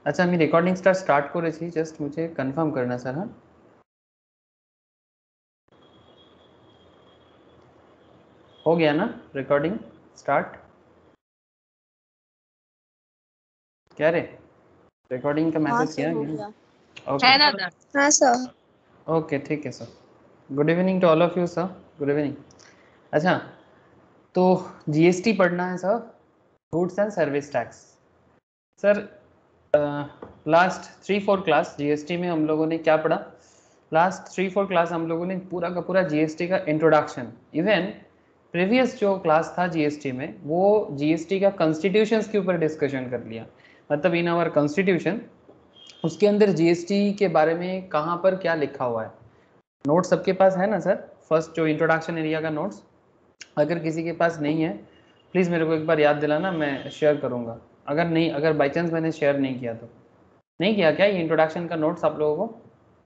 আচ্ছা আমি রেকর্ডিংটা স্টার্ট করেছি, জাস্ট মুझे কনফার্ম करना सर। हाँ हो गया ना रिकॉर्डिंग स्टार्ट? क्या रे रिकॉर्डिंग का हाँ मैसेज सर, किया हो गया? गया। ओके है ना? हाँ सर। ओके ठीक है sir. Good evening to all of you sir, good evening. अच्छा तो जीएसटी पढ़ना है सर, goods and service tax. Sir last 3-4 class GST में हम लोगों ने क्या पढ़ा? लास्ट 3-4 क्लास हम लोगों ने पूरा का पूरा जीएसटी का इंट्रोडक्शन, इवन प्रीवियस जो क्लास था जीएसटी में वो जीएसटी का कॉन्स्टिट्यूशंस के ऊपर डिस्कशन कर लिया। मतलब इन आवर कॉन्स्टिट्यूशन उसके अंदर जीएसटी के बारे में कहाँ पर क्या लिखा हुआ है। नोट्स सबके पास है ना सर? फर्स्ट जो इंट्रोडक्शन एरिया का नोट्स, अगर किसी के पास नहीं है प्लीज़ मेरे को एक बार याद दिलाना, मैं शेयर करूँगा। अगर नहीं, अगर बाई चांस मैंने शेयर नहीं किया तो नहीं किया क्या ये इंट्रोडक्शन का नोट्स आप लोगों को?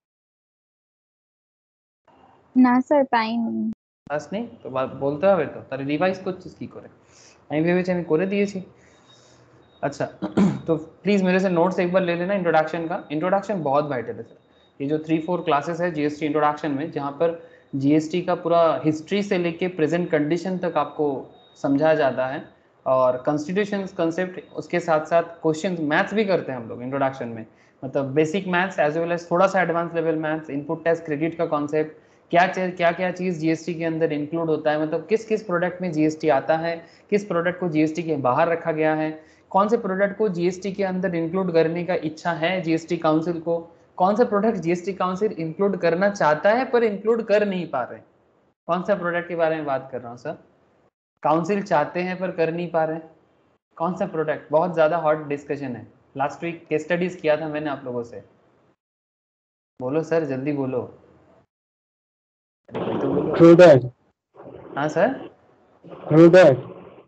ना सर, पाई नहीं। পাস নেই তো বলতে হবে তো, তাহলে রিভাইজ করছিস কি করে? আমি ভেবেছি আমি করে দিয়েছি। अच्छा तो प्लीज़ मेरे से नोट्स एक बार ले लेना इंट्रोडक्शन का। इंट्रोडक्शन बहुत वाइटल है सर। ये जो 3-4 क्लासेस है जीएसटी इंट्रोडक्शन में, जहाँ पर जीएसटी का पूरा हिस्ट्री से लेके प्रेजेंट कंडीशन तक आपको समझाया जाता है, और कॉन्स्टिट्यूशन कंसेप्ट उसके साथ साथ क्वेश्चन मैथ्स भी करते हैं हम लोग इंट्रोडक्शन में। मतलब basic maths as well as थोड़ा सा advance level maths, input tax credit का कॉन्सेप्ट, क्या चीज़ जीएसटी के अंदर इंक्लूड होता है, मतलब किस किस प्रोडक्ट में जीएसटी आता है, किस प्रोडक्ट को जीएसटी के बाहर रखा गया है, कौन से प्रोडक्ट को जीएसटी के अंदर इंक्लूड करने का इच्छा है जीएसटी काउंसिल को, कौन सा प्रोडक्ट जीएसटी काउंसिल इंक्लूड करना चाहता है पर इंक्लूड कर नहीं पा रहे। कौन सा प्रोडक्ट के बारे में बात कर रहा हूँ सर? काउंसिल चाहते हैं पर कर नहीं पा रहे, कौन सा प्रोडक्ट? बहुत ज़्यादा हॉट डिस्कशन है। लास्ट वीक केस स्टडीज किया था मैंने आप लोगों से। बोलो सर जल्दी बोलो। अरे तो बोलो। Crude oil. हाँ सर, क्रूड ऑयल।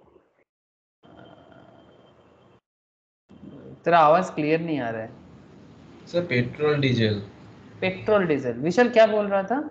तेरा आवाज़ क्लियर नहीं आ रहा है sir petrol diesel. Petrol diesel. Vishal क्या बोल रहा था?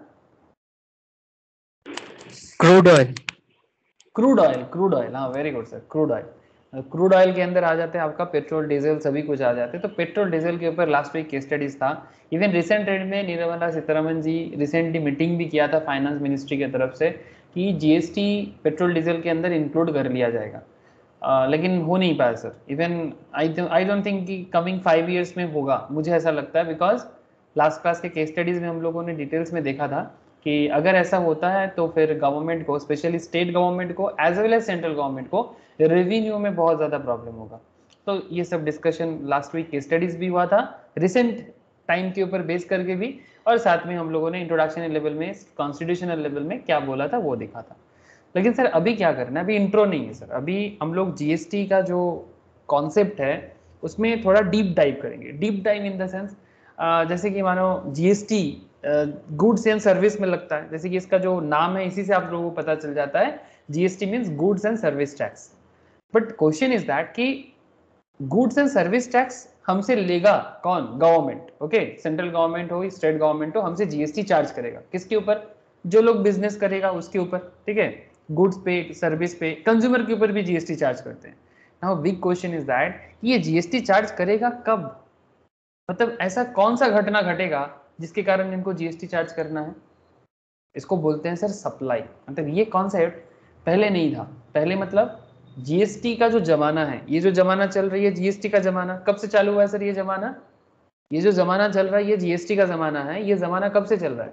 Crude oil. Crude oil, crude oil, हाँ very good sir, crude oil. Crude oil के अंदर आ जाते हैं आपका पेट्रोल डीजल, सभी कुछ आ जाते हैं। तो पेट्रोल डीजल के ऊपर लास्ट वीक केस स्टडीज था। इवन रिसेंट ट्रेंड में निर्मला सीतारमन जी रिसेंटली मीटिंग भी किया था फाइनेंस मिनिस्ट्री की तरफ से कि जीएसटी पेट्रोल डीजल के अंदर इंक्लूड कर लिया जाएगा। लेकिन हो नहीं पाया sir. Even I don't think कि कमिंग 5 ईयर्स में होगा, मुझे ऐसा लगता है, बिकॉज लास्ट क्लास के केस स्टडीज में हम लोगों ने डिटेल्स में देखा था कि अगर ऐसा होता है तो फिर गवर्नमेंट को, स्पेशली स्टेट गवर्नमेंट को as well as central government को रेवेन्यू में बहुत ज़्यादा प्रॉब्लम होगा। तो ये सब discussion last week case studies भी हुआ था रिसेंट टाइम के ऊपर बेस करके भी, और साथ में हम लोगों ने इंट्रोडक्शन लेवल में, कॉन्स्टिट्यूशनल लेवल में क्या बोला था वो देखा था। लेकिन सर अभी क्या करना है? अभी इंट्रो नहीं है सर, अभी हम लोग जीएसटी का जो कॉन्सेप्ट है उसमें थोड़ा डीप डाइव करेंगे। Deep dive in the sense जैसे कि मानो जीएसटी गुड्स एंड सर्विस में लगता है, जैसे कि इसका जो नाम है इसी से आप लोगों को पता चल जाता है, GST means goods and service tax. But question is that कि गुड्स एंड सर्विस टैक्स हमसे लेगा कौन? गवर्नमेंट। ओके, सेंट्रल गवर्नमेंट हो, स्टेट गवर्नमेंट हो, हमसे जीएसटी चार्ज करेगा। किसके ऊपर? जो लोग बिजनेस करेगा उसके ऊपर, ठीक है, गुड्स पे, सर्विस पे, कंज्यूमर के ऊपर भी जीएसटी चार्ज करते हैं। Now big question is that ये जीएसटी चार्ज करेगा कब? मतलब ऐसा कौन सा घटना घटेगा जिसके कारण इनको जीएसटी चार्ज करना है? इसको बोलते हैं सर सप्लाई। मतलब ये कॉन्सेप्ट पहले नहीं था। पहले मतलब जीएसटी का जो जमाना है, ये जो जमाना चल रही है जीएसटी का जमाना, कब से चालू हुआ है सर ये जमाना? ये जो जमाना चल रहा है ये जीएसटी का जमाना है। ये जमाना कब से चल रहा है?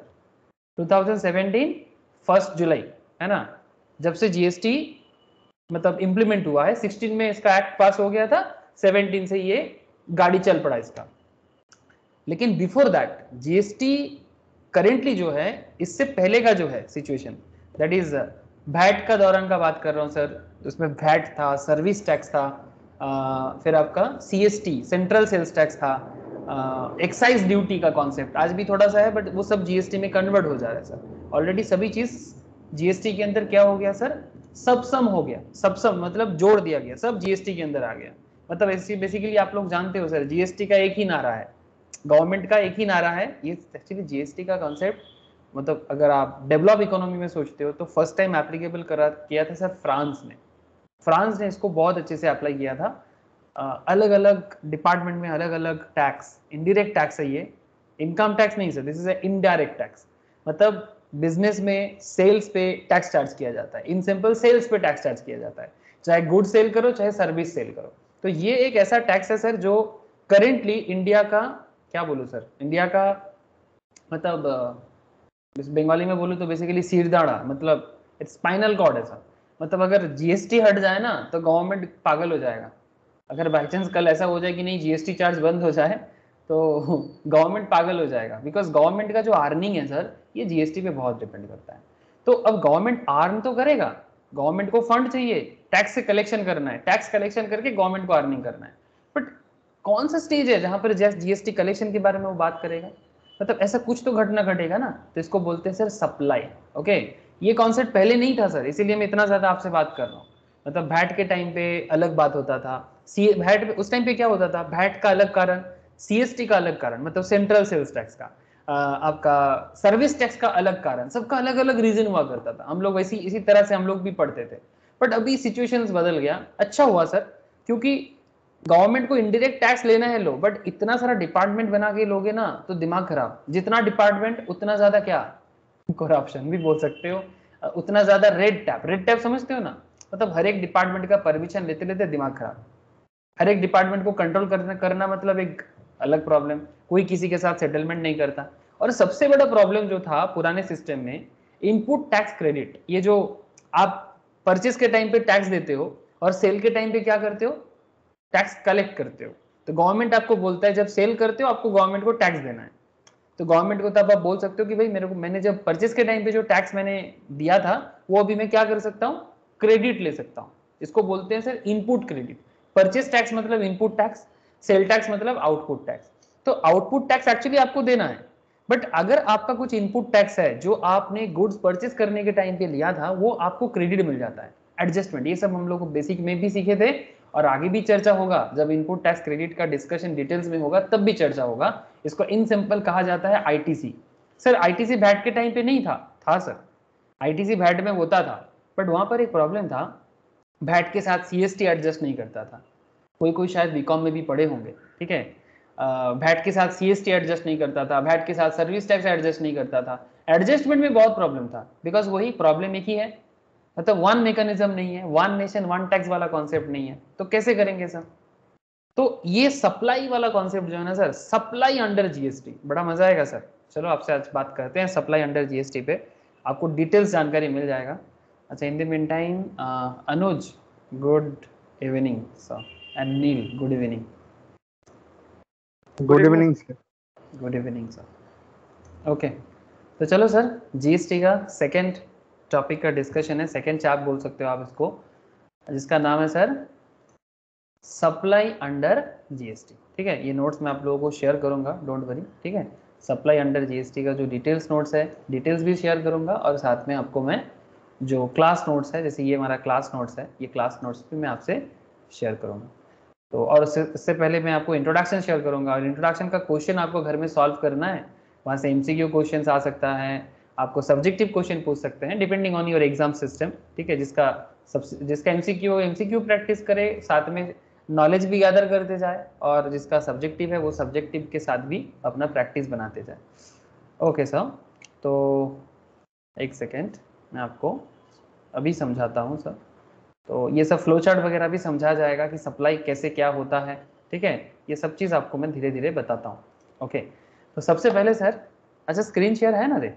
2017 1 जुलाई, है ना, जब से जीएसटी मतलब इंप्लीमेंट हुआ है। 16 में इसका एक्ट पास हो गया था, 17 से ये गाड़ी चल पड़ा इसका। लेकिन बिफोर दैट जीएसटी करेंटली जो है, इससे पहले का जो है सिचुएशन, दैट इज वैट का दौरान का बात कर रहा हूँ सर। उसमें वैट था, सर्विस टैक्स था, फिर आपका सीएसटी सेंट्रल सेल्स टैक्स था, एक्साइज ड्यूटी का कॉन्सेप्ट आज भी थोड़ा सा है, बट वो सब जीएसटी में कन्वर्ट हो जा रहा है सर। ऑलरेडी सभी चीज जीएसटी के अंदर क्या हो गया सर? सबसम हो गया। सबसम मतलब जोड़ दिया गया, सब जीएसटी के अंदर आ गया। मतलब ऐसी बेसिकली आप लोग जानते हो सर, जीएसटी का एक ही नारा है, गवर्नमेंट का एक ही नारा है। ये एक्चुअली जीएसटी का कॉन्सेप्ट, मतलब अगर आप डेवलप इकोनॉमी में सोचते हो तो फर्स्ट टाइम एप्लीकेबल करा किया था सर फ्रांस ने। फ्रांस ने इसको बहुत अच्छे से अप्लाई किया था। अलग अलग डिपार्टमेंट में अलग अलग टैक्स, इनडायरेक्ट टैक्स है ये, इनकम टैक्स नहीं sir, this is indirect tax. मतलब बिजनेस में सेल्स पे टैक्स चार्ज किया जाता है, इन सिंपल सेल्स पे टैक्स चार्ज किया जाता है, चाहे गुड सेल करो चाहे सर्विस सेल करो। तो ये एक ऐसा टैक्स है सर जो करेंटली इंडिया का, क्या बोलूं सर, इंडिया का मतलब बंगाली में बोलूं तो बेसिकली सिरदाड़ा, मतलब स्पाइनल कॉर्ड है सर। मतलब अगर जीएसटी हट जाए ना तो गवर्नमेंट पागल हो जाएगा। अगर बाई चांस कल ऐसा हो जाए कि नहीं जीएसटी चार्ज बंद हो जाए तो गवर्नमेंट पागल हो जाएगा, बिकॉज गवर्नमेंट का जो अर्निंग है सर ये जीएसटी पे बहुत डिपेंड करता है। तो अब गवर्नमेंट अर्न तो करेगा, गवर्नमेंट को फंड चाहिए, टैक्स से कलेक्शन करना है, टैक्स कलेक्शन करके गवर्नमेंट को अर्निंग करना है। बट कौन सा स्टेज है जहां पर जीएसटी कलेक्शन के बारे में वो बात करेगा? मतलब ऐसा कुछ तो घटना घटेगा ना, तो इसको बोलते हैं सर सप्लाई। ओके, ये कॉन्सेप्ट पहले नहीं था सर, इसीलिए मैं इतना ज्यादा आपसे बात कर रहा हूँ। मतलब भैट के टाइम पे अलग बात होता था, भैट उस टाइम पे क्या होता था, भैट का अलग कारण, सीएसटी का अलग कारण, मतलब सेंट्रल सेल्स टैक्स का, आपका सर्विस टैक्स का अलग कारण, सबका अलग अलग रीजन हुआ करता था। हम लोग वैसी इसी तरह से हम लोग भी पढ़ते थे। बट अभी सिचुएशंस बदल गया, अच्छा हुआ सर, क्योंकि गवर्नमेंट को इनडायरेक्ट टैक्स लेना है लो, बट इतना सारा डिपार्टमेंट बना के लोगे ना तो दिमाग खराब। जितना डिपार्टमेंट उतना ज्यादा क्या, करप्शन भी बोल सकते हो, उतना ज्यादा रेड टैप। रेड टैप समझते हो ना, मतलब हर एक डिपार्टमेंट का परमिशन लेते लेते दिमाग खराब। हर एक डिपार्टमेंट को कंट्रोल करना मतलब एक अलग प्रॉब्लम, कोई किसी के साथ सेटलमेंट नहीं करता। और सबसे बड़ा प्रॉब्लम जो था पुराने सिस्टम में, इनपुट टैक्स क्रेडिट, ये जो आप परचेस के टाइम पे टैक्स देते हो और सेल के टाइम पे क्या करते हो, टैक्स कलेक्ट करते हो। तो गवर्नमेंट आपको बोलता है जब सेल करते हो आपको गवर्नमेंट को टैक्स देना है, तो गवर्नमेंट को तब आप बोल सकते हो कि भाई मेरे को, मैंने जब परचेस के टाइम पे जो टैक्स मैंने दिया था वो अभी मैं क्या कर सकता हूँ, क्रेडिट ले सकता हूँ। इसको बोलते हैं sir input credit. Purchase tax मतलब इनपुट टैक्स, सेल टैक्स मतलब आउटपुट टैक्स। तो आउटपुट टैक्स एक्चुअली आपको देना है, बट अगर आपका कुछ इनपुट टैक्स है जो आपने गुड्स परचेस करने के टाइम पे लिया था वो आपको क्रेडिट मिल जाता है, एडजस्टमेंट। ये सब हम लोग बेसिक में भी सीखे थे और आगे भी चर्चा होगा, जब इनपुट टैक्स क्रेडिट का डिस्कशन डिटेल्स में होगा तब भी चर्चा होगा। इसको इन सिंपल कहा जाता है आईटीसी। सर आईटीसी वैट के टाइम पे नहीं था सर, आईटीसी वैट में होता था, बट वहां पर एक प्रॉब्लम था, वैट के साथ सीएसटी एडजस्ट नहीं करता था। कोई शायद बीकॉम में भी पढ़े होंगे, ठीक है, वैट के साथ सीएसटी एडजस्ट नहीं करता था, वैट के साथ सर्विस टैक्स एडजस्ट नहीं करता था। एडजस्टमेंट में बहुत प्रॉब्लम था, बिकॉज वही प्रॉब्लम एक ही है, मतलब वन मैकेनिज्म नहीं है, वन नेशन वन टैक्स वाला कॉन्सेप्ट नहीं है, तो कैसे करेंगे सर? तो ये सप्लाई वाला कॉन्सेप्ट जो है ना सर, सप्लाई अंडर जीएसटी, बड़ा मजा आएगा सर। चलो आपसे आज बात करते हैं सप्लाई अंडर जीएसटी पे, आपको डिटेल्स जानकारी मिल जाएगा। अच्छा, in the meantime Anuj, good evening sir, and Neel good evening. Good evening sir. Good evening sir. Okay, तो चलो सर, जीएसटी का सेकेंड टॉपिक का डिस्कशन है, सेकेंड चैप बोल सकते हो आप इसको, जिसका नाम है सर सप्लाई अंडर जीएसटी। ठीक है, ये नोट्स मैं आप लोगों को शेयर करूंगा, डोंट वरी, ठीक है। सप्लाई अंडर जीएसटी का जो डिटेल्स नोट्स है, डिटेल्स भी शेयर करूंगा, और साथ में आपको मैं जो क्लास नोट्स है, जैसे ये हमारा क्लास नोट्स है, ये क्लास नोट्स भी मैं आपसे शेयर करूंगा। तो और इससे पहले मैं आपको इंट्रोडक्शन शेयर करूंगा, और इंट्रोडक्शन का क्वेश्चन आपको घर में सॉल्व करना है। वहाँ से एमसीक्यू क्वेश्चन आ सकता है, आपको सब्जेक्टिव क्वेश्चन पूछ सकते हैं depending on your exam system, ठीक है। जिसका एमसीक्यू प्रैक्टिस करे, साथ में नॉलेज भी गैदर करते जाए, और जिसका सब्जेक्टिव है वो सब्जेक्टिव के साथ भी अपना प्रैक्टिस बनाते जाए। ओके सर, तो एक सेकेंड मैं आपको अभी समझाता हूँ सर। तो ये सब फ्लो चार्ट वगैरह भी समझा जाएगा कि सप्लाई कैसे क्या होता है, ठीक है। ये सब चीज़ आपको मैं धीरे धीरे बताता हूँ। ओके, तो सबसे पहले सर, अच्छा स्क्रीन शेयर है ना रे,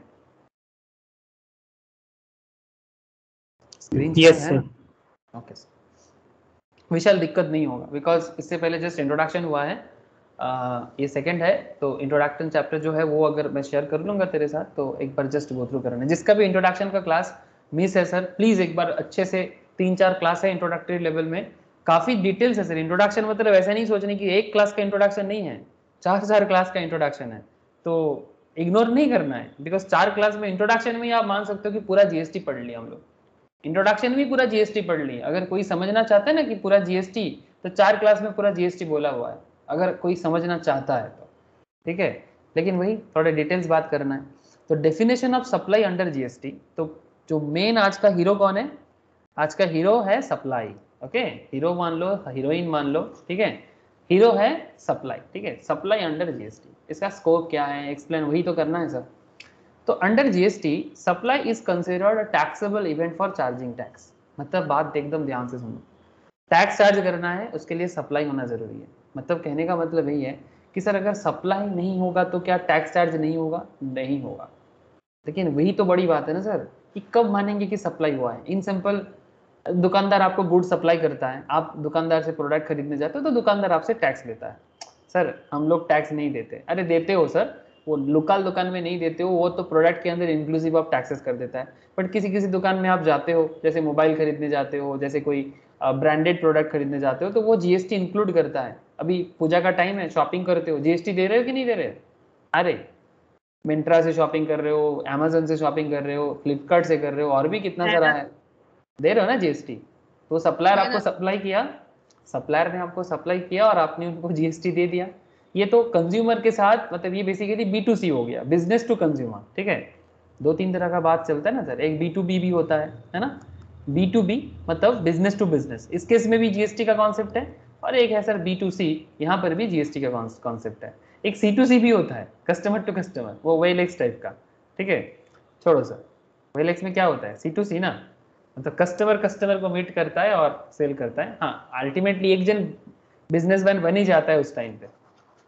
स्क्रीन शेयर है ना? ओके सर, विशाल दिक्कत नहीं होगा, बिकॉज इससे पहले जस्ट इंट्रोडक्शन हुआ है, ये सेकंड है, तो इंट्रोडक्शन चैप्टर जो है वो अगर मैं शेयर कर लूँगा तेरे साथ तो एक बार जस्ट गो थ्रू करना है। जिसका भी इंट्रोडक्शन का क्लास मिस है सर, प्लीज़ एक बार अच्छे से 3-4 क्लास है इंट्रोडक्टरी लेवल में, काफ़ी डिटेल्स है सर। इंट्रोडक्शन मतलब ऐसा नहीं सोचने की एक क्लास का इंट्रोडक्शन नहीं है, 4 क्लास का इंट्रोडक्शन है, तो इग्नोर नहीं करना है, बिकॉज 4 क्लास में इंट्रोडक्शन में आप मान सकते हो कि पूरा जीएसटी पढ़ लिया हम लोग, इंट्रोडक्शन भी पूरा जीएसटी पढ़ ली। अगर कोई समझना चाहता है ना कि पूरा जीएसटी, तो 4 क्लास में पूरा जीएसटी बोला हुआ है, अगर कोई समझना चाहता है तो, ठीक है। लेकिन वही थोड़ा डिटेल्स बात करना है। तो definition of supply under GST, तो जो मेन आज का हीरो कौन है? आज का हीरो है सप्लाई, ओके, हीरो मान लो, हीरोइन मान लो, ठीक है, हीरो है सप्लाई, ठीक है, सप्लाई अंडर जीएसटी, इसका स्कोप क्या है एक्सप्लेन वही तो करना है सर। तो under GST supply is considered a taxable event for charging tax, मतलब बात एकदम ध्यान से सुनो, टैक्स चार्ज करना है उसके लिए सप्लाई होना जरूरी है, मतलब कहने का मतलब यही है कि सर अगर सप्लाई नहीं होगा तो क्या टैक्स चार्ज नहीं होगा, नहीं होगा। लेकिन वही तो बड़ी बात है ना सर कि कब मानेंगे कि सप्लाई हुआ है। इन सिंपल, दुकानदार आपको गुड सप्लाई करता है, आप दुकानदार से प्रोडक्ट खरीदने जाते हो तो दुकानदार आपसे टैक्स लेता है, सर हम लोग टैक्स नहीं देते, अरे देते हो सर, वो लोकल दुकान में नहीं देते हो, वो तो प्रोडक्ट के अंदर इंक्लूसिव ऑफ टैक्सेस कर देता है, बट किसी किसी दुकान में आप जाते हो, जैसे मोबाइल खरीदने जाते हो, जैसे कोई ब्रांडेड प्रोडक्ट खरीदने जाते हो तो वो जीएसटी इंक्लूड करता है। अभी पूजा का टाइम है, शॉपिंग करते हो, जीएसटी दे रहे हो कि नहीं दे रहे हो, अरे मिंत्रा से शॉपिंग कर रहे हो, अमेजन से शॉपिंग कर रहे हो, फ्लिपकार्ट से कर रहे हो, और भी कितना सारा है, दे रहे हो ना जीएसटी। तो सप्लायर आपको सप्लाई किया, सप्लायर ने आपको सप्लाई किया और आपने उनको जीएसटी दे दिया। ये तो कंज्यूमर के साथ, मतलब ये बेसिकली B2C हो गया, बिजनेस टू कंज्यूमर, ठीक है। दो तीन तरह का बात चलता है ना सर, एक B2B भी होता है ना, B2B मतलब बिजनेस टू बिजनेस, इस केस में भी जीएसटी का कॉन्सेप्ट है, और एक है सर B2C, यहाँ पर भी जीएसटी का कॉन्सेप्ट है। एक C2C भी होता है, कस्टमर टू कस्टमर, वो वेलेक्स टाइप का, ठीक है, छोड़ो सर, वेलेक्स में क्या होता है C2C ना, मतलब कस्टमर कस्टमर को मीट करता है और सेल करता है, हाँ अल्टीमेटली एक जन बिजनेसमैन बन ही जाता है उस टाइम पे।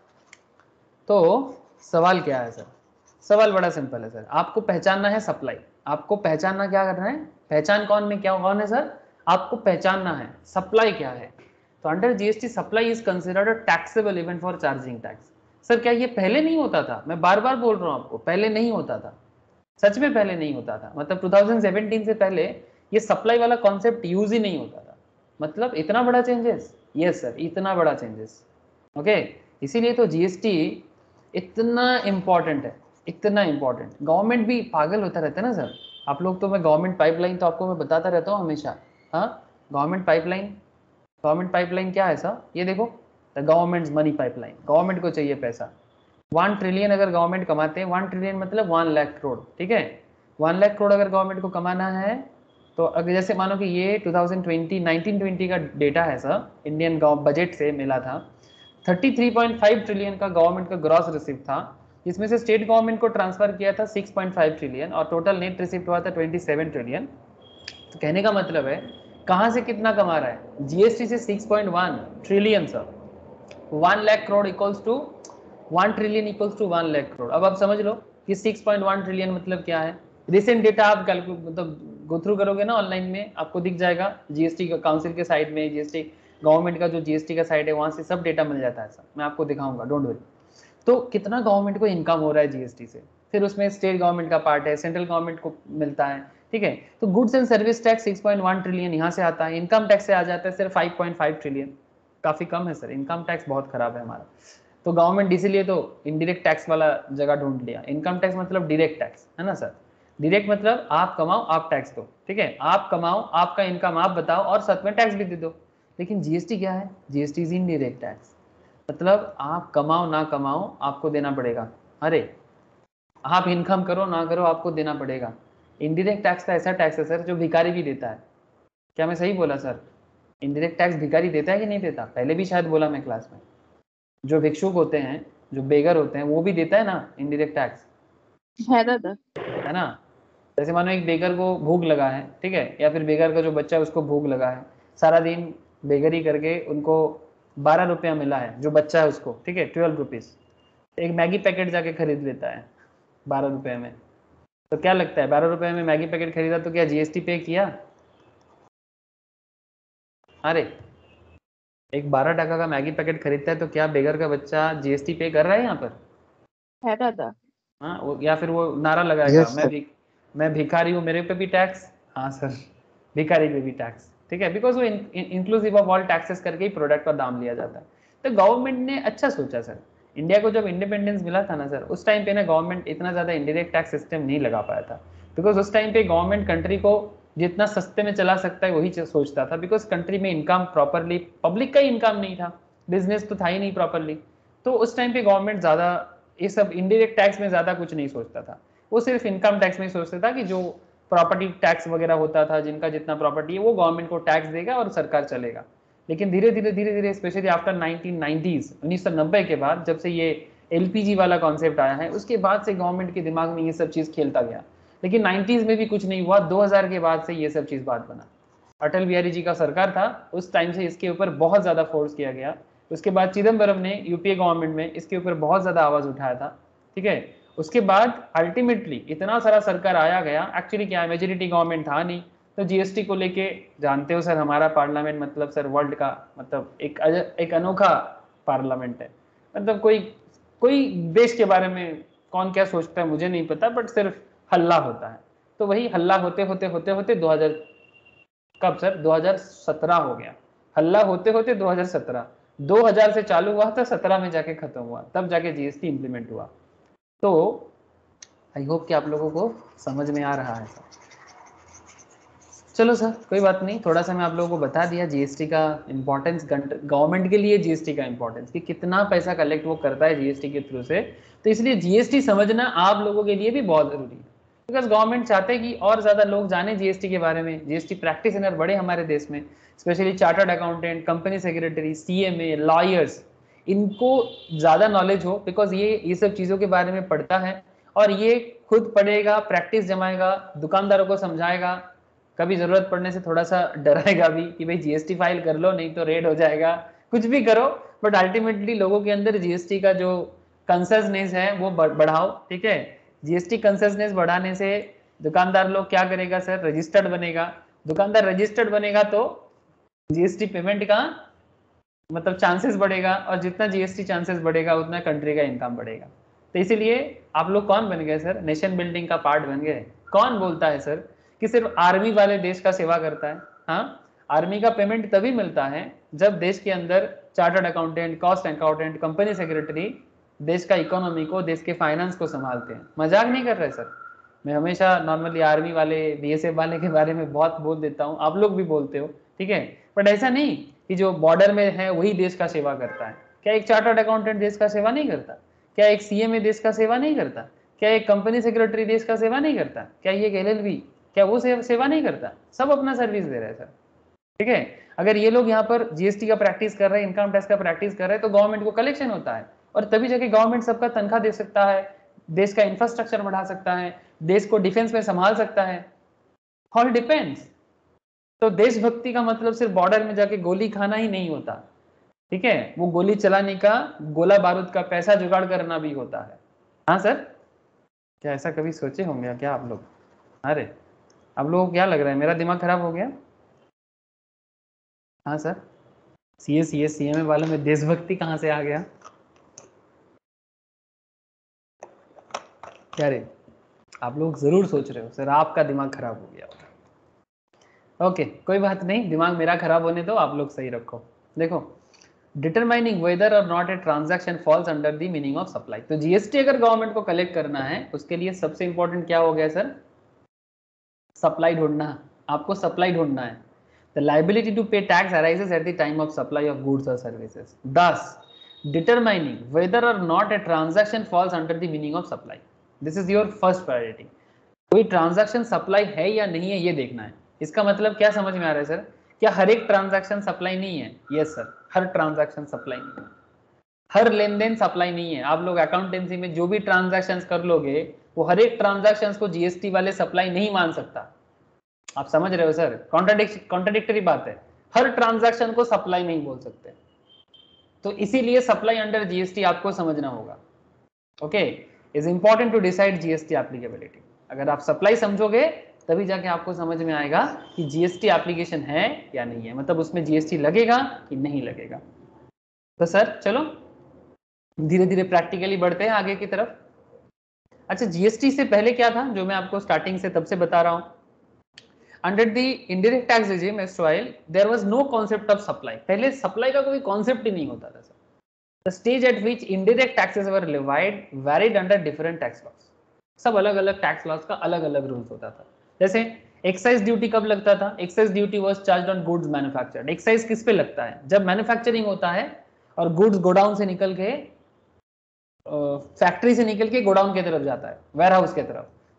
तो सवाल क्या है सर, सवाल बड़ा सिंपल है सर, आपको पहचानना है सप्लाई, आपको पहचानना क्या करना है, पहचान कौन में क्या कौन है सर, आपको पहचानना है सप्लाई क्या है। तो under GST supply is considered a taxable event for charging tax. Sir क्या ये पहले नहीं होता था, मैं बार बार बोल रहा हूं आपको, पहले नहीं होता था, सच में पहले नहीं होता था, मतलब 2017 से पहले ये सप्लाई वाला कॉन्सेप्ट यूज ही नहीं होता था, मतलब इतना बड़ा चेंजेस, यस सर इतना बड़ा चेंजेस, ओके। इसीलिए तो जीएसटी इतना इंपॉर्टेंट है, इतना इंपॉर्टेंट, गवर्नमेंट भी पागल होता रहता है ना सर, आप लोग तो, मैं गवर्नमेंट पाइपलाइन तो आपको मैं बताता रहता हूँ हमेशा, हाँ गवर्नमेंट पाइपलाइन, गवर्नमेंट पाइपलाइन क्या है सर, ये देखो, the government money pipeline, government को चाहिए पैसा, 1 ट्रिलियन अगर गवर्नमेंट कमाते हैं, 1 ट्रिलियन मतलब 1 लाख करोड़, ठीक है, 1 लाख करोड़ अगर गवर्नमेंट को कमाना है, तो अगर जैसे मानो कि ये 2020 1920 का डेटा है सर, इंडियन बजट से मिला था, 33.5 ट्रिलियन का गवर्नमेंट का ग्रॉस रिसिप्ट था, जिसमें से स्टेट गवर्नमेंट को ट्रांसफर किया था 6.5 ट्रिलियन और टोटल नेट रिसिप्ट हुआ था 27 ट्रिलियन। तो कहने का मतलब है कहां से कितना कमा रहा है, जीएसटी से 6.1 trillion sir, 1 lakh crore equals to 1 trillion equals to 1 lakh crore. अब आप समझ लो कि 6.1 ट्रिलियन मतलब क्या है, रिसेंट डेटा आप कैलकुलेट मतलब गो थ्रू करोगे ना ऑनलाइन में, आपको दिख जाएगा जीएसटी काउंसिल के साइड में, जीएसटी गवर्नमेंट का जो जीएसटी का साइड है वहां से सब डेटा मिल जाता है सर, मैं आपको दिखाऊंगा, डोंट वरी। तो कितना गवर्नमेंट को इनकम हो रहा है जीएसटी से, फिर उसमें स्टेट गवर्नमेंट का पार्ट है, सेंट्रल गवर्नमेंट को मिलता है, ठीक है। तो goods and service tax 6.1 trillion यहाँ से आता है, इनकम टैक्स से आ जाता है सिर्फ 5.5 ट्रिलियन, काफी कम है सर, इनकम टैक्स बहुत खराब है हमारा। तो गवर्नमेंट इसीलिए तो इनडायरेक्ट टैक्स वाला जगह ढूंढ लिया, इनकम टैक्स मतलब डायरेक्ट टैक्स है ना सर, डायरेक्ट मतलब आप कमाओ आप टैक्स दो, ठीक है, आप कमाओ आपका इनकम आप बताओ और साथ में टैक्स भी दे दो। लेकिन जीएसटी क्या है, जीएसटी इज इनडायरेक्ट टैक्स, मतलब आप कमाओ ना कमाओ आपको देना पड़ेगा, अरे आप इनकम करो ना करो आपको देना पड़ेगा। इनडायरेक्ट टैक्स का ऐसा टैक्स है सर जो भिखारी भी देता है, क्या मैं सही बोला सर, इनडायरेक्ट टैक्स भिखारी देता है कि नहीं देता, पहले भी शायद बोला मैं क्लास में, जो भिक्षुक होते हैं जो बेगर होते हैं वो भी देता है ना इनडायरेक्ट टैक्स, है दादा। है ना। जैसे मानो एक बेगर को भूख लगा है, ठीक है, या फिर बेगर का जो बच्चा है उसको भूख लगा है, सारा दिन बेगरी करके उनको 12 रुपया मिला है, जो बच्चा है उसको, ठीक है 12 रुपीज, एक मैगी पैकेट जाके खरीद लेता है 12 रुपये में। तो क्या लगता है 12 रुपये में मैगी पैकेट खरीदा तो क्या जीएसटी पे किया, अरे एक 12 टका का मैगी पैकेट खरीदता है तो क्या बेगर का बच्चा जीएसटी पे कर रहा है यहाँ पर, है दादा। हाँ, या फिर वो नारा लगाएगा Yes, sir. मैं भिखारी हूँ मेरे पे भी टैक्स, हाँ सर भिखारी पे भी टैक्स, ठीक है, बिकॉज वो इंक्लूसिव ऑफ ऑल टैक्सेस करके ही प्रोडक्ट का दाम लिया जाता है। तो गवर्नमेंट ने अच्छा सोचा सर, इंडिया को जब इंडिपेंडेंस मिला था ना सर, उस टाइम पे ना गवर्नमेंट इतना ज्यादा इंडायरेक्ट टैक्स सिस्टम नहीं लगा पाया था, बिकॉज उस टाइम पे गवर्नमेंट कंट्री को जितना सस्ते में चला सकता है वही सोचता था, बिकॉज कंट्री में इनकम प्रॉपरली, पब्लिक का इनकम नहीं था, बिजनेस तो था ही नहीं प्रॉपरली। तो उस टाइम पे गवर्नमेंट ज्यादा ये सब इनडायरेक्ट टैक्स में ज्यादा कुछ नहीं सोचता था, वो सिर्फ इनकम टैक्स में सोचता था कि जो प्रॉपर्टी टैक्स वगैरह होता था, जिनका जितना प्रॉपर्टी है वो गवर्नमेंट को टैक्स देगा और सरकार चलेगा। लेकिन धीरे धीरे स्पेशली आफ्टर 1990s 1990 के बाद जब से ये एलपीजी वाला कॉन्सेप्ट आया है, उसके बाद से गवर्नमेंट के दिमाग में ये सब चीज खेलता गया। लेकिन 90s में भी कुछ नहीं हुआ, 2000 के बाद से ये सब चीज बात बना। अटल बिहारी जी का सरकार था, उस टाइम से इसके ऊपर बहुत ज्यादा फोर्स किया गया। उसके बाद चिदम्बरम ने यूपीए गवर्नमेंट में इसके ऊपर बहुत ज्यादा आवाज उठाया था, ठीक है। उसके बाद अल्टीमेटली इतना सारा सरकार आया गया, एक्चुअली क्या है, मेजोरिटी गवर्नमेंट था नहीं, तो जीएसटी को लेके जानते हो सर, हमारा पार्लियामेंट मतलब सर वर्ल्ड का मतलब एक अनोखा पार्लियामेंट है। मतलब कोई देश के बारे में कौन क्या सोचता है मुझे नहीं पता, बट सिर्फ हल्ला होता है। तो वही हल्ला होते होते 2000 कब सर 2017 हो गया। हल्ला होते होते 2017 से चालू हुआ था, 17 में जाके खत्म हुआ, तब जाके जीएसटी इंप्लीमेंट हुआ। तो आई होप कि आप लोगों को समझ में आ रहा है सर। चलो सर कोई बात नहीं, थोड़ा सा मैं आप लोगों को बता दिया जीएसटी का इंपॉर्टेंस, गवर्नमेंट के लिए जीएसटी का इंपॉर्टेंस कि कितना पैसा कलेक्ट वो करता है जीएसटी के थ्रू से। तो इसलिए जीएसटी समझना आप लोगों के लिए भी बहुत जरूरी है, बिकॉज गवर्नमेंट चाहते हैं कि और ज्यादा लोग जाने जीएसटी के बारे में, जीएसटी प्रैक्टिशनर बढ़े हमारे देश में, specially chartered accountant, company secretary, CMA, lawyers, इनको ज्यादा नॉलेज हो, बिकॉज ये सब चीजों के बारे में पढ़ता है और ये खुद पढ़ेगा, प्रैक्टिस जमाएगा, दुकानदारों को समझाएगा, कभी जरूरत पड़ने से थोड़ा सा डराएगा भी कि भाई जीएसटी फाइल कर लो नहीं तो रेड हो जाएगा, कुछ भी करो, बट अल्टीमेटली लोगों के अंदर जीएसटी का जो कंसर्नेस है वो बढ़ाओ, ठीक है। जीएसटी कंसर्नेस बढ़ाने से दुकानदार लोग क्या करेगा सर, रजिस्टर्ड बनेगा। दुकानदार रजिस्टर्ड बनेगा तो जीएसटी पेमेंट का मतलब चांसेस बढ़ेगा, और जितना जीएसटी चांसेस बढ़ेगा उतना कंट्री का इनकम बढ़ेगा। तो इसीलिए आप लोग कौन बन गए सर, नेशन बिल्डिंग का पार्ट बन गए। कौन बोलता है सर कि सिर्फ आर्मी वाले देश का सेवा करता है। हाँ, आर्मी का पेमेंट तभी मिलता है जब देश के अंदर chartered accountant, cost accountant, company secretary देश का इकोनॉमी को, देश के फाइनेंस को संभालते हैं। मजाक नहीं कर रहे सर, मैं हमेशा नॉर्मली आर्मी वाले, बीएसएफ वाले के बारे में बहुत बोल देता हूँ, आप लोग भी बोलते हो, ठीक है। बट ऐसा नहीं कि जो बॉर्डर में है वही देश का सेवा करता है। क्या एक चार्टर्ड अकाउंटेंट देश का सेवा नहीं करता? क्या एक सीएमए देश का सेवा नहीं करता? क्या एक कंपनी सेक्रेटरी देश का सेवा नहीं करता? क्या ये एलएलबी, क्या वो सेवा नहीं करता? सब अपना सर्विस दे रहे हैं सर, ठीक है। अगर ये लोग यहाँ पर जीएसटी का प्रैक्टिस कर रहे हैं, इनकम टैक्स का प्रैक्टिस कर रहे हैं, तो गवर्नमेंट को कलेक्शन होता है, और तभी जाके गवर्नमेंट सबका तनख्वाह दे सकता है, देश का इंफ्रास्ट्रक्चर बढ़ा सकता है, देश को डिफेंस में संभाल सकता है। All depends. तो देशभक्ति का मतलब सिर्फ बॉर्डर में जाके गोली खाना ही नहीं होता, ठीक है, वो गोली चलाने का, गोला बारूद का पैसा जुगाड़ करना भी होता है। हाँ सर, क्या ऐसा कभी सोचे होंगे क्या आप लोग? अरे आप लोगों को क्या लग रहा है, मेरा दिमाग खराब हो गया? हाँ सर, सीएमए वालों में देशभक्ति कहाँ से आ गया? क्या रे, आप लोग जरूर सोच रहे हो सर आपका दिमाग खराब हो गया। ओके कोई बात नहीं, दिमाग मेरा खराब होने दो, आप लोग सही रखो। देखो, determining whether or not a transaction falls under the meaning of supply. तो जीएसटी अगर गवर्नमेंट को कलेक्ट करना है, उसके लिए सबसे इंपॉर्टेंट क्या हो गया सर? सप्लाई ढूंढना। आपको सप्लाई ढूंढना है। The liability to pay tax arises at the time of supply of goods और services. Thus, determining whether or not a transaction falls under the meaning of supply. This is your first priority. कोई transaction supply है या नहीं है ये देखना है। इसका मतलब क्या समझ में आ रहा है सर? क्या हर एक ट्रांजैक्शन सप्लाई नहीं है? यस सर, हर ट्रांजैक्शन सप्लाई नहीं है, हर लेन देन सप्लाई नहीं है। आप लोग अकाउंटेंसी में जो भी ट्रांजैक्शंस कर लोगे, वो हर एक ट्रांजैक्शंस को जीएसटी वाले सप्लाई नहीं मान सकता। आप समझ रहे हो सर? कॉन्ट्राडिक्टरी बात है, हर ट्रांजैक्शन को सप्लाई नहीं बोल सकते। तो इसीलिए सप्लाई अंडर जीएसटी आपको समझना होगा। Okay, is important to decide GST applicability. अगर आप सप्लाई समझोगे तभी जाके आपको समझ में आएगा कि जीएसटी एप्लीकेशन है या नहीं है, मतलब उसमें जीएसटी लगेगा कि नहीं लगेगा। तो सर चलो धीरे धीरे प्रैक्टिकली बढ़ते हैं आगे की तरफ। अच्छा, जीएसटी से पहले क्या था जो मैं आपको स्टार्टिंग से तब से बता रहा हूं? Under the indirect tax regime erstwhile there was no concept of supply. पहले सप्लाई का कोई कॉन्सेप्ट ही नहीं होता था sir. The stage at which indirect taxes were levied varied under different tax laws. सब अलग अलग टैक्स लॉज का अलग अलग रूल्स होता था। जैसे एक्साइज ड्यूटी कब लगता था? Excise duty was charged on goods manufactured. Excise किस पे लगता है? जब मैन्युफैक्चरिंग होता है और गुड्स गोडाउन से निकल के, फैक्ट्री से निकल के गोडाउन की तरफ जाता है, वेयर हाउस की तरफ,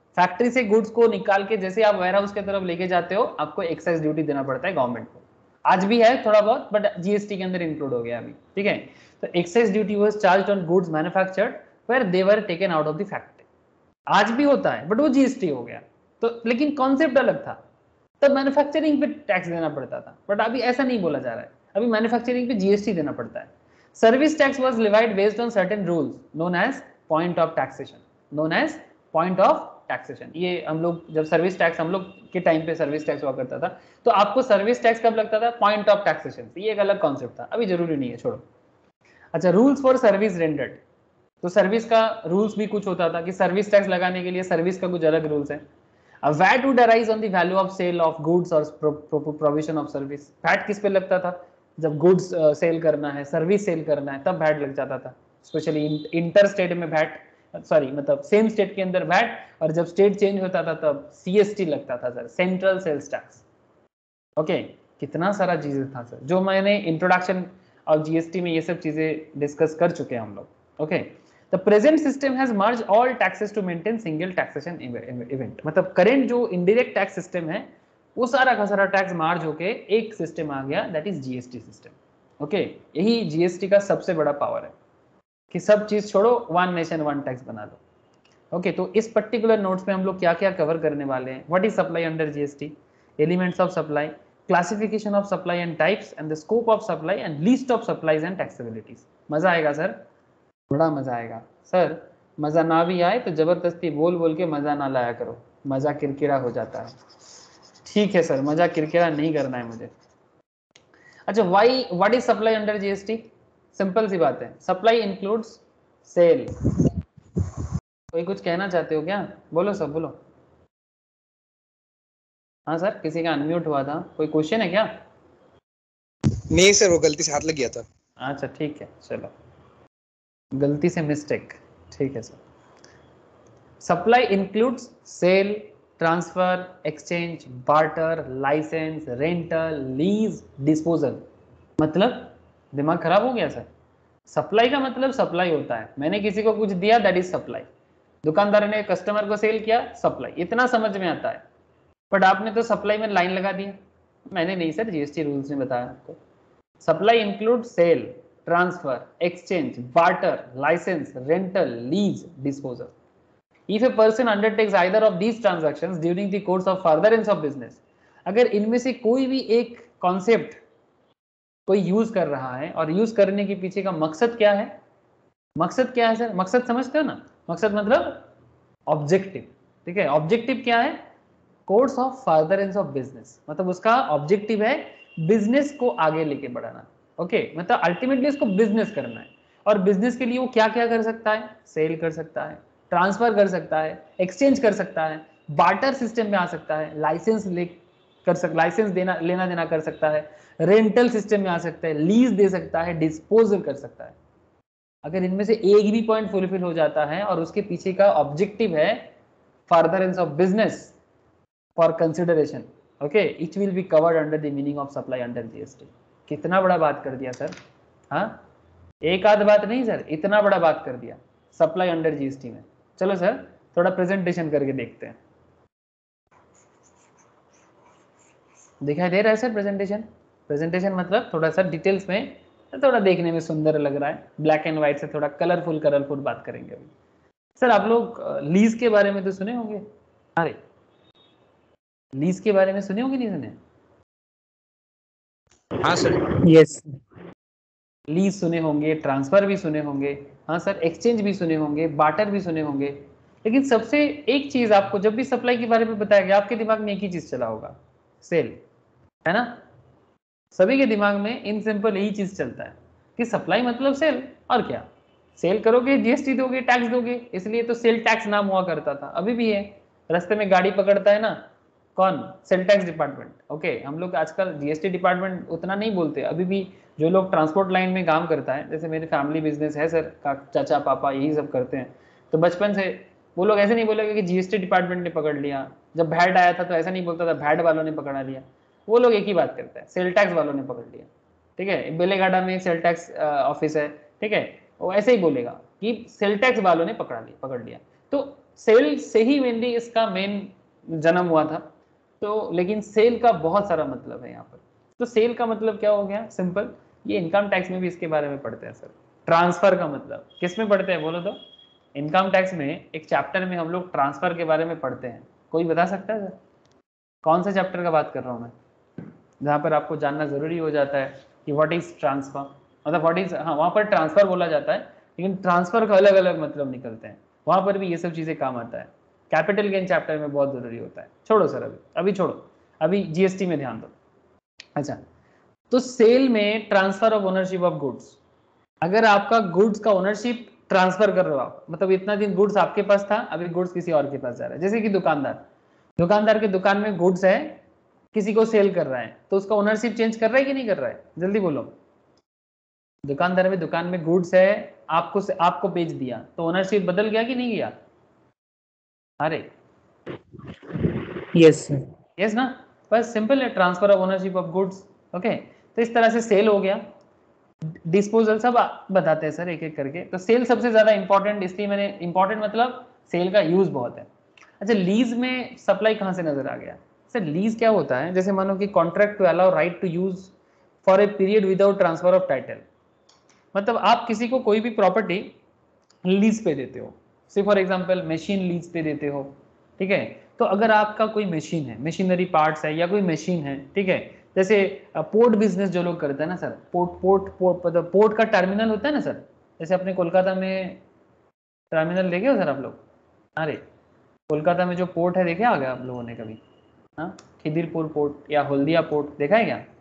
फैक्ट्री से गुड्स को निकाल के जैसे आप वेयर हाउस की तरफ लेके जाते हो, आपको एक्साइज ड्यूटी देना पड़ता है गवर्नमेंट को। आज भी है थोड़ा बहुत, बट जीएसटी के अंदर इंक्लूड हो गया अभी, ठीक है। तो excise duty was charged on goods manufactured where they were taken out of the factory. आज भी होता है, बट वो जीएसटी हो गया। तो लेकिन कॉन्सेप्ट अलग था, तब मैन्युफैक्चरिंग पे टैक्स देना पड़ता था, बट अभी ऐसा नहीं बोला जा रहा है, अभी मैन्युफैक्चरिंग पे जीएसटी देना पड़ता है। Service tax was levied based on certain rules known as point of taxation, known as point of taxation. ये हम लोग जब सर्विस टैक्स, हम लोग के टाइम पे सर्विस टैक्स हुआ करता था, तो आपको सर्विस टैक्स कब लगता था? Point of taxation. ये एक अलग कॉन्सेप्ट था, अभी जरूरी नहीं है, छोड़ो। अच्छा, रूल्स फॉर सर्विस रेंडर्ड, तो सर्विस का रूल्स भी कुछ होता था कि सर्विस टैक्स लगाने के लिए सर्विस का कुछ अलग रूल्स है। VAT would arise on the value of sale of goods और प्रोविजन ऑफ सर्विस। वैट किस पे लगता था? जब गुड्स सेल करना है, सर्विस सेल करना है, तब वैट लग जाता था। स्पेशली इंटर स्टेट में वैट, सॉरी मतलब सेम स्टेट के अंदर वैट, और जब स्टेट चेंज होता था तब सीएसटी लगता था sir, central sales tax. Okay, कितना सारा चीजें था सर, जो मैंने इंट्रोडक्शन और जीएसटी में ये सब चीजें डिस्कस कर चुके हैं हम लोग। Okay, the present system has merge all taxes to maintain single taxation event. मतलब करेंट जो इंडायरेक्ट टैक्स सिस्टम है, वो सारा का सारा टैक्स मार्ज होके एक सिस्टम आ गया, that is GST system. Okay, यही जीएसटी का सबसे बड़ा पावर है कि सब चीज छोड़ो, वन नेशन वन टैक्स बना लो। ओके, तो इस पर्टिकुलर नोट्स में हम लोग क्या क्या कवर करने वाले हैं? What is supply under GST, elements of supply, classification of supply and types, and the scope of supply and list of supplies and taxabilities. मजा आएगा सर, बड़ा मजा आएगा सर। मजा ना भी आए तो जबरदस्ती बोल बोल के मजा ना लाया करो, मजा किरकिरा हो जाता है। ठीक है सर, मजा किरकिरा नहीं करना है मुझे। अच्छा, why, what is supply under GST? Simple सी बात है, सप्लाई इंक्लूड्स सेल। कोई कुछ कहना चाहते हो क्या? बोलो सब, बोलो। हाँ सर, किसी का अनम्यूट हुआ था, कोई क्वेश्चन है क्या? नहीं सर, वो गलती से हाथ लग गया था। अच्छा ठीक है, चलो, गलती से मिस्टेक, ठीक है sir. Supply includes sale, transfer, exchange, barter, licence, rental, lease, disposal. मतलब दिमाग खराब हो गया सर? सप्लाई का मतलब सप्लाई होता है, मैंने किसी को कुछ दिया, दैट इज सप्लाई। दुकानदार ने कस्टमर को सेल किया, सप्लाई, इतना समझ में आता है। बट आपने तो सप्लाई में लाइन लगा दी। मैंने नहीं सर, जीएसटी रूल्स ने बताया आपको। Supply include sale, transfer, exchange, barter, licence, rental, lease, disposal. If a person undertakes either of these transactions during the course of furtherance of business, अगर इनमें से कोई भी एक कॉन्सेप्ट कोई यूज कर रहा है, और यूज करने के पीछे का मकसद क्या है? मकसद क्या है सर? मकसद समझते हो ना? मकसद मतलब ऑब्जेक्टिव, ठीक है। ऑब्जेक्टिव क्या है? Course of furtherance of business, मतलब उसका ऑब्जेक्टिव है बिजनेस को आगे लेके बढ़ाना। ओके, मतलब अल्टीमेटली उसको बिजनेस करना है, और बिजनेस के लिए वो क्या क्या कर सकता है? सेल कर सकता है, ट्रांसफर कर सकता है, एक्सचेंज कर सकता है, बार्टर सिस्टम में आ सकता है, लाइसेंस लाइसेंस देना, लेना देना कर सकता है, रेंटल सिस्टम में आ सकता है, लीज दे सकता है, डिस्पोजल कर सकता है। अगर इनमें से एक भी पॉइंट फुलफिल हो जाता है और उसके पीछे का ऑब्जेक्टिव है furtherance of business for consideration, okay, it will be covered under the meaning of supply under GST. कितना बड़ा बात कर दिया सर, हाँ, एक आध बात नहीं सर, इतना बड़ा बात कर दिया सप्लाई अंडर जीएसटी में। चलो सर, थोड़ा प्रेजेंटेशन करके देखते हैं। दिखाई दे रहा है सर प्रेजेंटेशन? प्रेजेंटेशन मतलब थोड़ा सा डिटेल्स में, थोड़ा देखने में सुंदर लग रहा है, ब्लैक एंड व्हाइट से थोड़ा कलरफुल कलरफुल बात करेंगे अभी। सर आप लोग लीज के बारे में तो सुने होंगे, अरे लीज के बारे में सुने होंगे, नहीं सुने? हाँ सर। Yes. लीज सुने होंगे, ट्रांसफर भी सुने होंगे, हाँ सर, एक्सचेंज भी सुने होंगे, बार्टर भी सुने होंगे। लेकिन सबसे एक चीज आपको जब भी सप्लाई के बारे में बताया गया, आपके दिमाग में एक ही चीज चला होगा, सेल, है ना? सभी के दिमाग में इन सिंपल यही चीज चलता है कि सप्लाई मतलब सेल, और क्या, सेल करोगे जीएसटी दोगे, टैक्स दोगे, इसलिए तो सेल टैक्स नाम हुआ करता था, अभी भी है। रास्ते में गाड़ी पकड़ता है ना कौन? Sale tax department. ओके, हम लोग आजकल जीएसटी डिपार्टमेंट उतना नहीं बोलते, अभी भी जो लोग ट्रांसपोर्ट लाइन में काम करता है, जैसे मेरे फैमिली बिजनेस है सर, चाचा पापा यही सब करते हैं, तो बचपन से वो लोग ऐसे नहीं बोलेगा कि जीएसटी डिपार्टमेंट ने पकड़ लिया। जब भैट आया था तो ऐसा नहीं बोलता था भैट वालों ने पकड़ा लिया, वो लोग एक ही बात करते हैं, सेल टैक्स वालों ने पकड़ लिया, ठीक है। बेलेगाडा में सेल टैक्स ऑफिस है, ठीक है, वो ऐसे ही बोलेगा कि सेल टैक्स वालों ने पकड़ लिया। तो सेल से ही मेनली इसका मेन जन्म हुआ था। तो लेकिन सेल का बहुत सारा मतलब है यहाँ पर। तो सेल का मतलब क्या हो गया, सिंपल, ये इनकम टैक्स में भी इसके बारे में पढ़ते हैं सर। ट्रांसफर का मतलब किस में पढ़ते हैं बोलो तो? इनकम टैक्स में एक चैप्टर में हम लोग ट्रांसफर के बारे में पढ़ते हैं। कोई बता सकता है सर कौन सा चैप्टर का बात कर रहा हूँ मैं, जहाँ पर आपको जानना जरूरी हो जाता है कि व्हाट इज ट्रांसफर, मतलब व्हाट इज, हाँ वहाँ पर ट्रांसफर बोला जाता है, लेकिन ट्रांसफर का अलग अलग मतलब निकलते हैं, वहाँ पर भी ये सब चीज़ें काम आता है। कैपिटल गेन चैप्टर में बहुत जरूरी होता है। छोड़ो सर, अभी छोड़ो, अभी जीएसटी में ध्यान दो। अच्छा, तो सेल में transfer of ownership of goods, अगर आपका गुड्स का ओनरशिप ट्रांसफर कर रहे हो आप, मतलब इतना दिन गुड्स आपके पास था, अभी गुड्स किसी और के पास जा रहा है। जैसे कि दुकानदार के दुकान में गुड्स है, किसी को सेल कर रहा है, तो उसका ओनरशिप चेंज कर रहा है कि नहीं कर रहा है, जल्दी बोलो। दुकानदार में दुकान में गुड्स है, आपको बेच दिया, तो ओनरशिप बदल गया कि नहीं गया? अरे यस सर। यस ना, बस सिंपल है, transfer of ownership of goods. Okay, तो इस तरह से सेल हो गया। डिस्पोजल सब बताते हैं सर एक एक करके। तो सेल सबसे ज्यादा इंपॉर्टेंट, इसलिए मैंने इंपॉर्टेंट मतलब सेल का यूज बहुत है। अच्छा, लीज में सप्लाई कहाँ से नजर आ गया सर? लीज क्या होता है, जैसे मानो कि contract to allow right to use for a period without transfer of title, मतलब आप किसी को कोई भी प्रॉपर्टी लीज पे देते हो, से फॉर एग्जांपल मशीन लीज पे देते हो, ठीक है? तो अगर आपका कोई मशीन है, मशीनरी पार्ट्स है या कोई मशीन है, ठीक है, जैसे पोर्ट बिजनेस जो लोग करते हैं ना सर, पोर्ट का टर्मिनल होता है ना सर, जैसे अपने कोलकाता में टर्मिनल देखे हो सर आप लोग? अरे कोलकाता में जो पोर्ट है देखे आ गया आप लोगों ने कभी? हाँ, खिदिरपुर पोर्ट या हल्दिया पोर्ट देखा है क्या?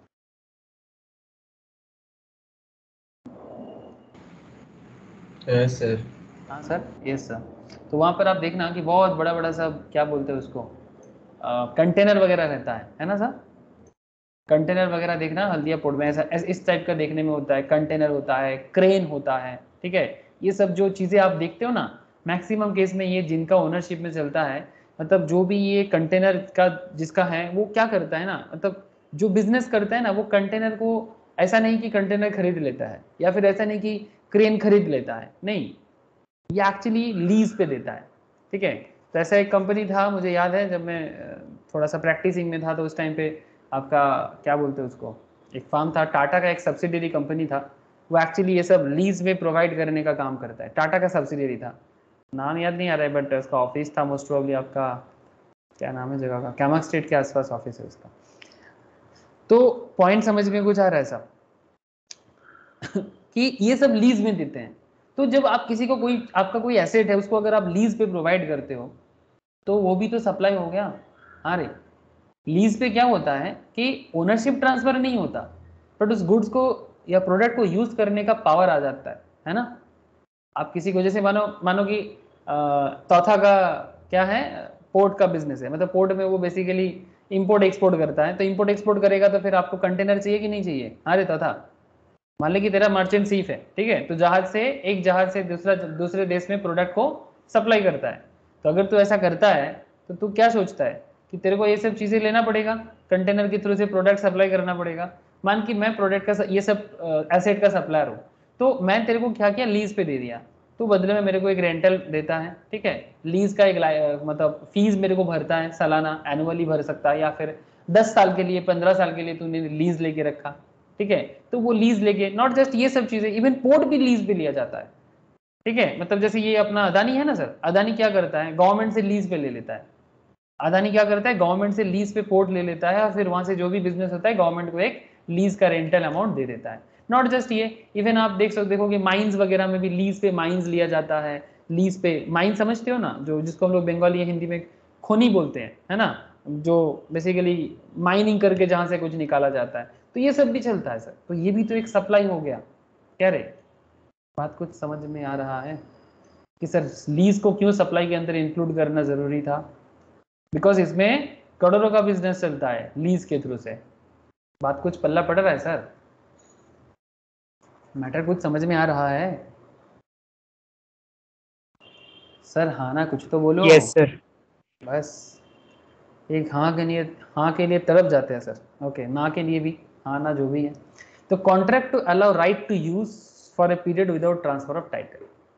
Yes sir. हाँ सर, यस सर। तो वहाँ पर आप देखना कि बहुत बड़ा बड़ा सा, क्या बोलते हैं उसको, कंटेनर वगैरह रहता है ना सर? कंटेनर वगैरह देखना हल्दिया पोर्ट में, ऐसा इस टाइप का देखने में होता है। कंटेनर होता है, क्रेन होता है, ठीक है? ये सब जो चीज़ें आप देखते हो ना, मैक्सिमम केस में ये जिनका ओनरशिप में चलता है, मतलब जो भी ये कंटेनर का जिसका है, वो क्या करता है ना, मतलब जो बिजनेस करता है ना, वो कंटेनर को, ऐसा नहीं कि कंटेनर खरीद लेता है, या फिर ऐसा नहीं कि क्रेन खरीद लेता है, नहीं, ये एक्चुअली लीज पे देता है, ठीक है? तो ऐसा एक कंपनी था, मुझे याद है जब मैं थोड़ा सा प्रैक्टिसिंग में था, तो उस टाइम पे आपका क्या बोलते हैं उसको, एक फार्म था, टाटा का एक सब्सिडरी कंपनी था, वो एक्चुअली ये सब लीज में प्रोवाइड करने का काम करता है। टाटा का सब्सिडरी था, नाम याद नहीं आ रहा है, बट उसका ऑफिस था मोस्ट प्रोबेबली आपका, क्या नाम है जगह का, कैमक स्ट्रीट के आसपास ऑफिस है उसका। तो पॉइंट समझ में कुछ आ रहा है साहब? कि ये सब लीज में देते हैं। तो जब आप किसी को, कोई आपका कोई एसेट है, उसको अगर आप लीज पे प्रोवाइड करते हो, तो वो भी तो सप्लाई हो गया। अरे लीज पे क्या होता है कि ओनरशिप ट्रांसफर नहीं होता, बट उस गुड्स को या प्रोडक्ट को यूज करने का पावर आ जाता है ना? आप किसी को, जैसे मानो मानो कि चौथा का क्या है, पोर्ट का बिजनेस है, मतलब पोर्ट में वो बेसिकली इंपोर्ट एक्सपोर्ट करता है, तो इंपोर्ट एक्सपोर्ट करेगा तो फिर आपको कंटेनर चाहिए कि नहीं चाहिए? अरे तथा मान ले कि तेरा मर्चेंट सीफ है, ठीक है, तो जहाज से, एक जहाज से दूसरे देश में प्रोडक्ट को सप्लाई करता है। तो अगर तू ऐसा करता है, तो तू क्या सोचता है कि तेरे को ये सब चीजें लेना पड़ेगा, कंटेनर के थ्रू से प्रोडक्ट सप्लाई करना पड़ेगा। मान कि मैं प्रोडक्ट का ये सब एसेट का सप्लायर हूँ, तो मैं तेरे को क्या किया, लीज पे दे दिया, तो बदले में मेरे को एक रेंटल देता है, ठीक है? लीज का एक मतलब फीस मेरे को भरता है सालाना, एनुअली भर सकता है, या फिर 10 साल के लिए, 15 साल के लिए तूने लीज लेके रखा, ठीक है? तो वो लीज लेके, नॉट जस्ट ये सब चीजें, इवन पोर्ट भी लीज पे लिया जाता है, ठीक है? मतलब जैसे ये अपना अदानी है ना सर, अदानी क्या करता है, गवर्नमेंट से लीज पे ले लेता है। अदानी क्या करता है, गवर्नमेंट से लीज पे पोर्ट ले लेता है, और फिर वहां से जो भी बिजनेस होता है, गवर्नमेंट को एक लीज का रेंटल अमाउंट दे देता है। नॉट जस्ट ये, इवन आप देखोगे माइंस वगैरह में भी लीज पे माइंस लिया जाता है। लीज पे माइन समझते हो ना, जो जिसको हम लोग बंगाली या हिंदी में खोनी बोलते हैं, है ना? जो बेसिकली माइनिंग करके जहां से कुछ निकाला जाता है, तो ये सब भी चलता है सर। तो ये भी तो एक सप्लाई हो गया। क्या रे, बात कुछ समझ में आ रहा है कि सर लीज को क्यों सप्लाई के अंदर इंक्लूड करना जरूरी था? बिकॉज इसमें करोड़ों का बिजनेस चलता है लीज के थ्रू से। बात कुछ पल्ला पड़ रहा है सर? मैटर कुछ समझ में आ रहा है सर? हाँ ना, कुछ तो बोलो। Yes sir. बस एक हाँ के लिए तरफ जाते हैं सर। ओके, ना के लिए भी हाँ ना, जो भी है। तो contract to allow right to use for a period without transfer of title,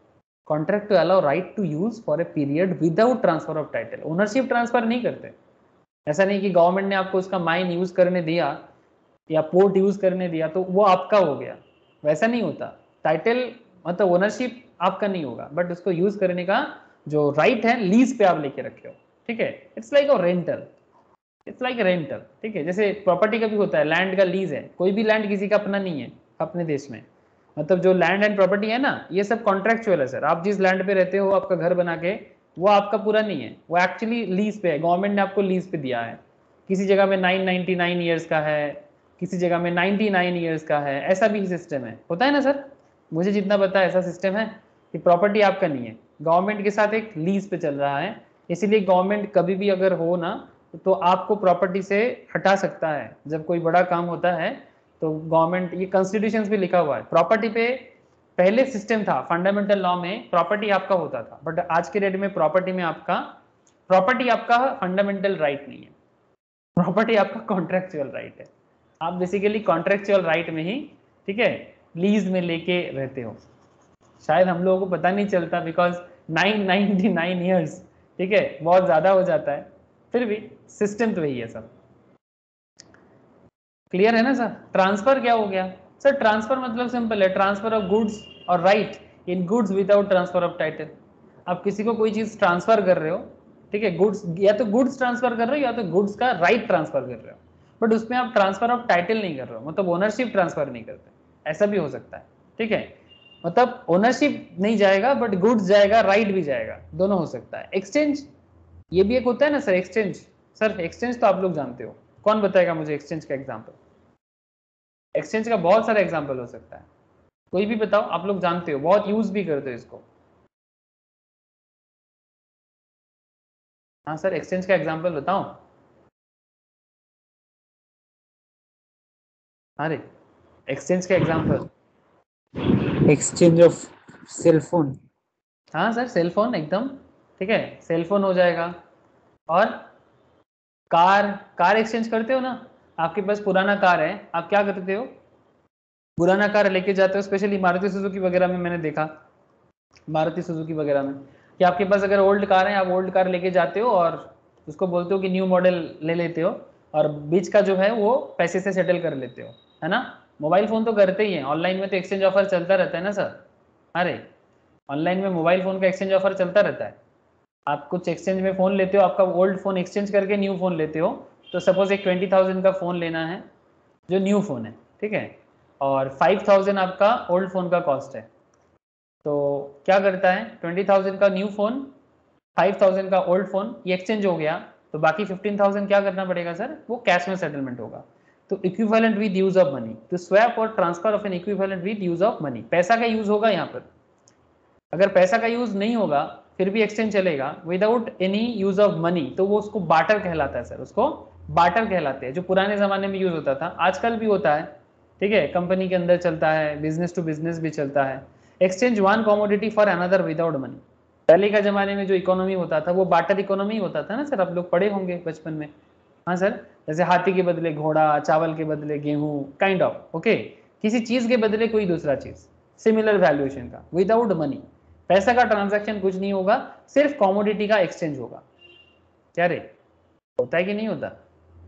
contract to allow right to use for a period without transfer of title. Ownership transfer नहीं करते। ऐसा नहीं कि गवर्नमेंट ने आपको उसका माइन यूज करने दिया या पोर्ट यूज करने दिया तो वो आपका हो गया, वैसा नहीं होता। टाइटल मतलब ओनरशिप आपका नहीं होगा, बट उसको यूज करने का जो राइट है लीज पे आप लेके रखे हो, ठीक है। It's like a rental, it's like rental, ठीक है। जैसे प्रॉपर्टी का भी होता है, लैंड का लीज है, कोई भी लैंड किसी का अपना नहीं है अपने देश में। मतलब जो लैंड एंड प्रॉपर्टी है ना, ये सब कॉन्ट्रेक्चुअल है सर। आप जिस लैंड पे रहते हो, आपका घर बना के, वो आपका पूरा नहीं है, वो एक्चुअली लीज पे है, गवर्नमेंट ने आपको लीज पे दिया है। किसी जगह में 999 ईयर्स का है, किसी जगह में 99 ईयर्स का है, ऐसा भी सिस्टम है, होता है ना सर। मुझे जितना पता है ऐसा सिस्टम है कि प्रॉपर्टी आपका नहीं है, गवर्नमेंट के साथ एक लीज पे चल रहा है। इसीलिए गवर्नमेंट कभी भी अगर हो ना तो आपको प्रॉपर्टी से हटा सकता है। जब कोई बड़ा काम होता है तो गवर्नमेंट, ये कॉन्स्टिट्यूशन भी लिखा हुआ है, प्रॉपर्टी पे पहले सिस्टम था, फंडामेंटल लॉ में प्रॉपर्टी आपका होता था, बट आज के डेट में प्रॉपर्टी आपका फंडामेंटल राइट नहीं है, प्रॉपर्टी आपका कॉन्ट्रेक्चुअल राइट है। आप बेसिकली कॉन्ट्रेक्चुअल राइट में ही, ठीक है, लीज में लेके रहते हो। शायद हम लोगों को पता नहीं चलता बिकॉज 999 ईयर्स, ठीक है, बहुत ज्यादा हो जाता है, फिर भी सिस्टम तो वही है सब। क्लियर है ना सर। ट्रांसफर क्या हो गया सर? ट्रांसफर मतलब सिंपल है, ट्रांसफर ऑफ गुड्स और right in goods without transfer of title. आप किसी को कोई चीज ट्रांसफर कर रहे हो, ठीक है, गुड्स, या तो गुड्स ट्रांसफर कर रहे हो या तो गुड्स का राइट ट्रांसफर कर रहे हो, बट उसमें आप ट्रांसफर ऑफ टाइटल नहीं कर रहे हो, मतलब ओनरशिप ट्रांसफर नहीं करते। ऐसा भी हो सकता है, ठीक है, मतलब ओनरशिप नहीं जाएगा बट गुड्स जाएगा, राइट भी जाएगा, दोनों हो सकता है। एक्सचेंज, ये भी एक होता है ना सर, एक्सचेंज। सर एक्सचेंज तो आप लोग जानते हो, कौन बताएगा मुझे एक्सचेंज का एग्जांपल? एक्सचेंज का बहुत सारा एग्जांपल हो सकता है, कोई भी बताओ, आप लोग जानते हो, बहुत यूज भी करते हो इसको। हाँ सर, एक्सचेंज का एग्जांपल बताओ। अरे एक्सचेंज का example, exchange of cell phone, हाँ सर, सेलफोन एकदम, ठीक है, सेलफोन हो जाएगा। और कार, कार एक्सचेंज करते हो ना, आपके पास पुराना कार है, आप क्या करते हो, पुराना कार लेके जाते हो, स्पेशली मारुति सुजुकी वगैरह में मैंने देखा, मारुति सुजुकी वगैरह में, कि आपके पास अगर ओल्ड कार है, आप ओल्ड कार लेके जाते हो और उसको बोलते हो कि न्यू मॉडल ले लेते हो, और बीच का जो है वो पैसे से सेटल कर लेते हो, है ना। मोबाइल फोन तो करते ही हैं, ऑनलाइन में तो एक्सचेंज ऑफर चलता रहता है ना सर। अरे ऑनलाइन में मोबाइल फोन का एक्सचेंज ऑफर चलता रहता है। आप कुछ एक्सचेंज में फ़ोन लेते हो, आपका ओल्ड फ़ोन एक्सचेंज करके न्यू फ़ोन लेते हो, तो सपोज एक 20,000 का फ़ोन लेना है जो न्यू फ़ोन है, ठीक है, और 5,000 आपका ओल्ड फ़ोन का कॉस्ट है, तो क्या करता है, 20,000 का न्यू फ़ोन, 5,000 का ओल्ड फ़ोन, ये एक्सचेंज हो गया, तो बाकी 15,000 क्या करना पड़ेगा सर, वो कैश में सेटलमेंट होगा। तो equivalent with use of money, तो स्वैप और transfer of an equivalent with use of money, पैसा का यूज होगा यहाँ पर। अगर पैसा का यूज नहीं होगा फिर भी एक्सचेंज चलेगा without any use of money, तो वो उसको बार्टर कहलाता है सर, उसको बार्टर कहलाते हैं, जो पुराने जमाने में यूज होता था, आजकल भी होता है, ठीक है, कंपनी के अंदर चलता है, बिजनेस टू बिजनेस भी चलता है। Exchange one commodity for another without money. पहले का जमाने में जो इकोनॉमी होता था वो बार्टर इकोनॉमी होता था ना सर, आप लोग पढ़े होंगे बचपन में। हाँ सर, जैसे हाथी के बदले घोड़ा, चावल के बदले गेहूं, काइंड ऑफ, ओके, किसी चीज के बदले कोई दूसरा चीज, सिमिलर वैल्यूएशन का, विदाउट मनी, पैसा का ट्रांजैक्शन कुछ नहीं होगा, सिर्फ कमोडिटी का एक्सचेंज होगा। क्या रे, होता है कि नहीं होता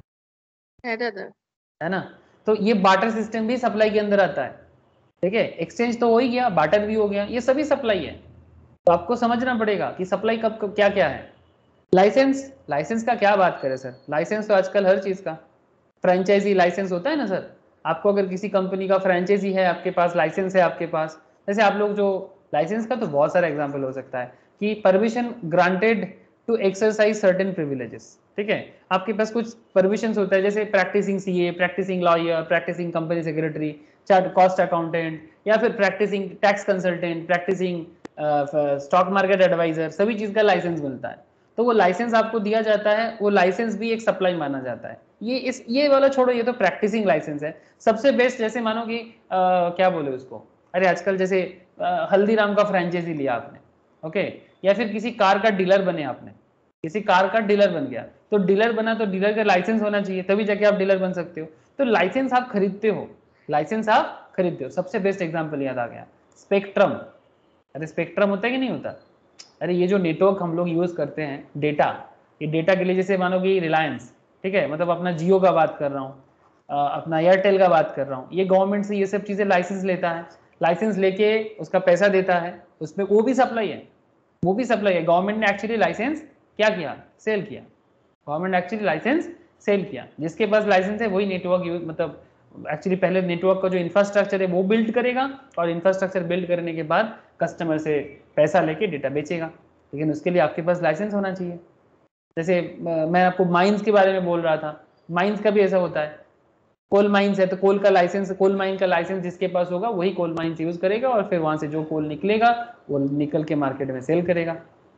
है दादा। है ना। तो ये बार्टर सिस्टम भी सप्लाई के अंदर आता है, ठीक है, एक्सचेंज तो हो ही गया, बार्टर भी हो गया, ये सभी सप्लाई है। तो आपको समझना पड़ेगा कि सप्लाई कब क्या क्या है। लाइसेंस, लाइसेंस का क्या बात करें सर, लाइसेंस तो आजकल हर चीज का, फ्रेंचाइजी लाइसेंस होता है ना सर, आपको अगर किसी कंपनी का फ्रेंचाइजी है, आपके पास लाइसेंस है आपके पास, जैसे आप लोग जो, लाइसेंस का तो बहुत सारा एग्जांपल हो सकता है कि permission granted to exercise certain privileges, ठीक है, आपके पास कुछ परमिशन होता है, जैसे practising CA, practising lawyer, practising company secretary, chart cost accountant, या फिर practising tax consultant, practising stock market advisor, सभी चीज का लाइसेंस मिलता है। तो वो लाइसेंस आपको दिया जाता है, वो लाइसेंस भी एक सप्लाई माना जाता है। ये वाला छोड़ो, ये तो प्रैक्टिसिंग लाइसेंस है। सबसे बेस्ट जैसे मानो कि क्या बोले उसको, अरे आजकल जैसे हल्दीराम का फ्रेंचाइजी लिया आपने, ओके, या फिर किसी कार का डीलर बने आपने, किसी कार का डीलर बन गया, तो डीलर बना तो डीलर का लाइसेंस होना चाहिए, तभी जाके आप डीलर बन सकते हो। तो लाइसेंस आप खरीदते हो, लाइसेंस आप खरीदते हो। सबसे बेस्ट एग्जाम्पल याद आ गया, स्पेक्ट्रम, अरे स्पेक्ट्रम होता है कि नहीं होता? अरे ये जो नेटवर्क हम लोग यूज करते हैं डेटा, ये डेटा के लिए जैसे मानो कि रिलायंस, ठीक है, मतलब अपना जियो का बात कर रहा हूँ, अपना एयरटेल का बात कर रहा हूँ, ये गवर्नमेंट से ये सब चीजें लाइसेंस लेता है, लाइसेंस लेके उसका पैसा देता है, उसमें वो भी सप्लाई है, वो भी सप्लाई है। गवर्नमेंट ने एक्चुअली लाइसेंस क्या किया? सेल किया। गवर्नमेंट एक्चुअली लाइसेंस सेल किया, जिसके पास लाइसेंस है वही नेटवर्क यूज, मतलब एक्चुअली पहले नेटवर्क का जो इंफ्रास्ट्रक्चर है वो बिल्ड करेगा, और इंफ्रास्ट्रक्चर बिल्ड करने के बाद कस्टमर से पैसा लेके डेटा बेचेगा, लेकिन उसके लिए आपके पास लाइसेंस होना चाहिए। जैसे मैं आपको माइंस के बारे में बोल रहा था, माइंस का भी ऐसा होता है, कोल माइंस है तो कोल का लाइसेंस, कोल माइन का लाइसेंस जिसके पास होगा वही कोल माइंस यूज करेगा, और फिर वहां से जो कोल निकलेगा वो निकल के मार्केट में सेल करेगा।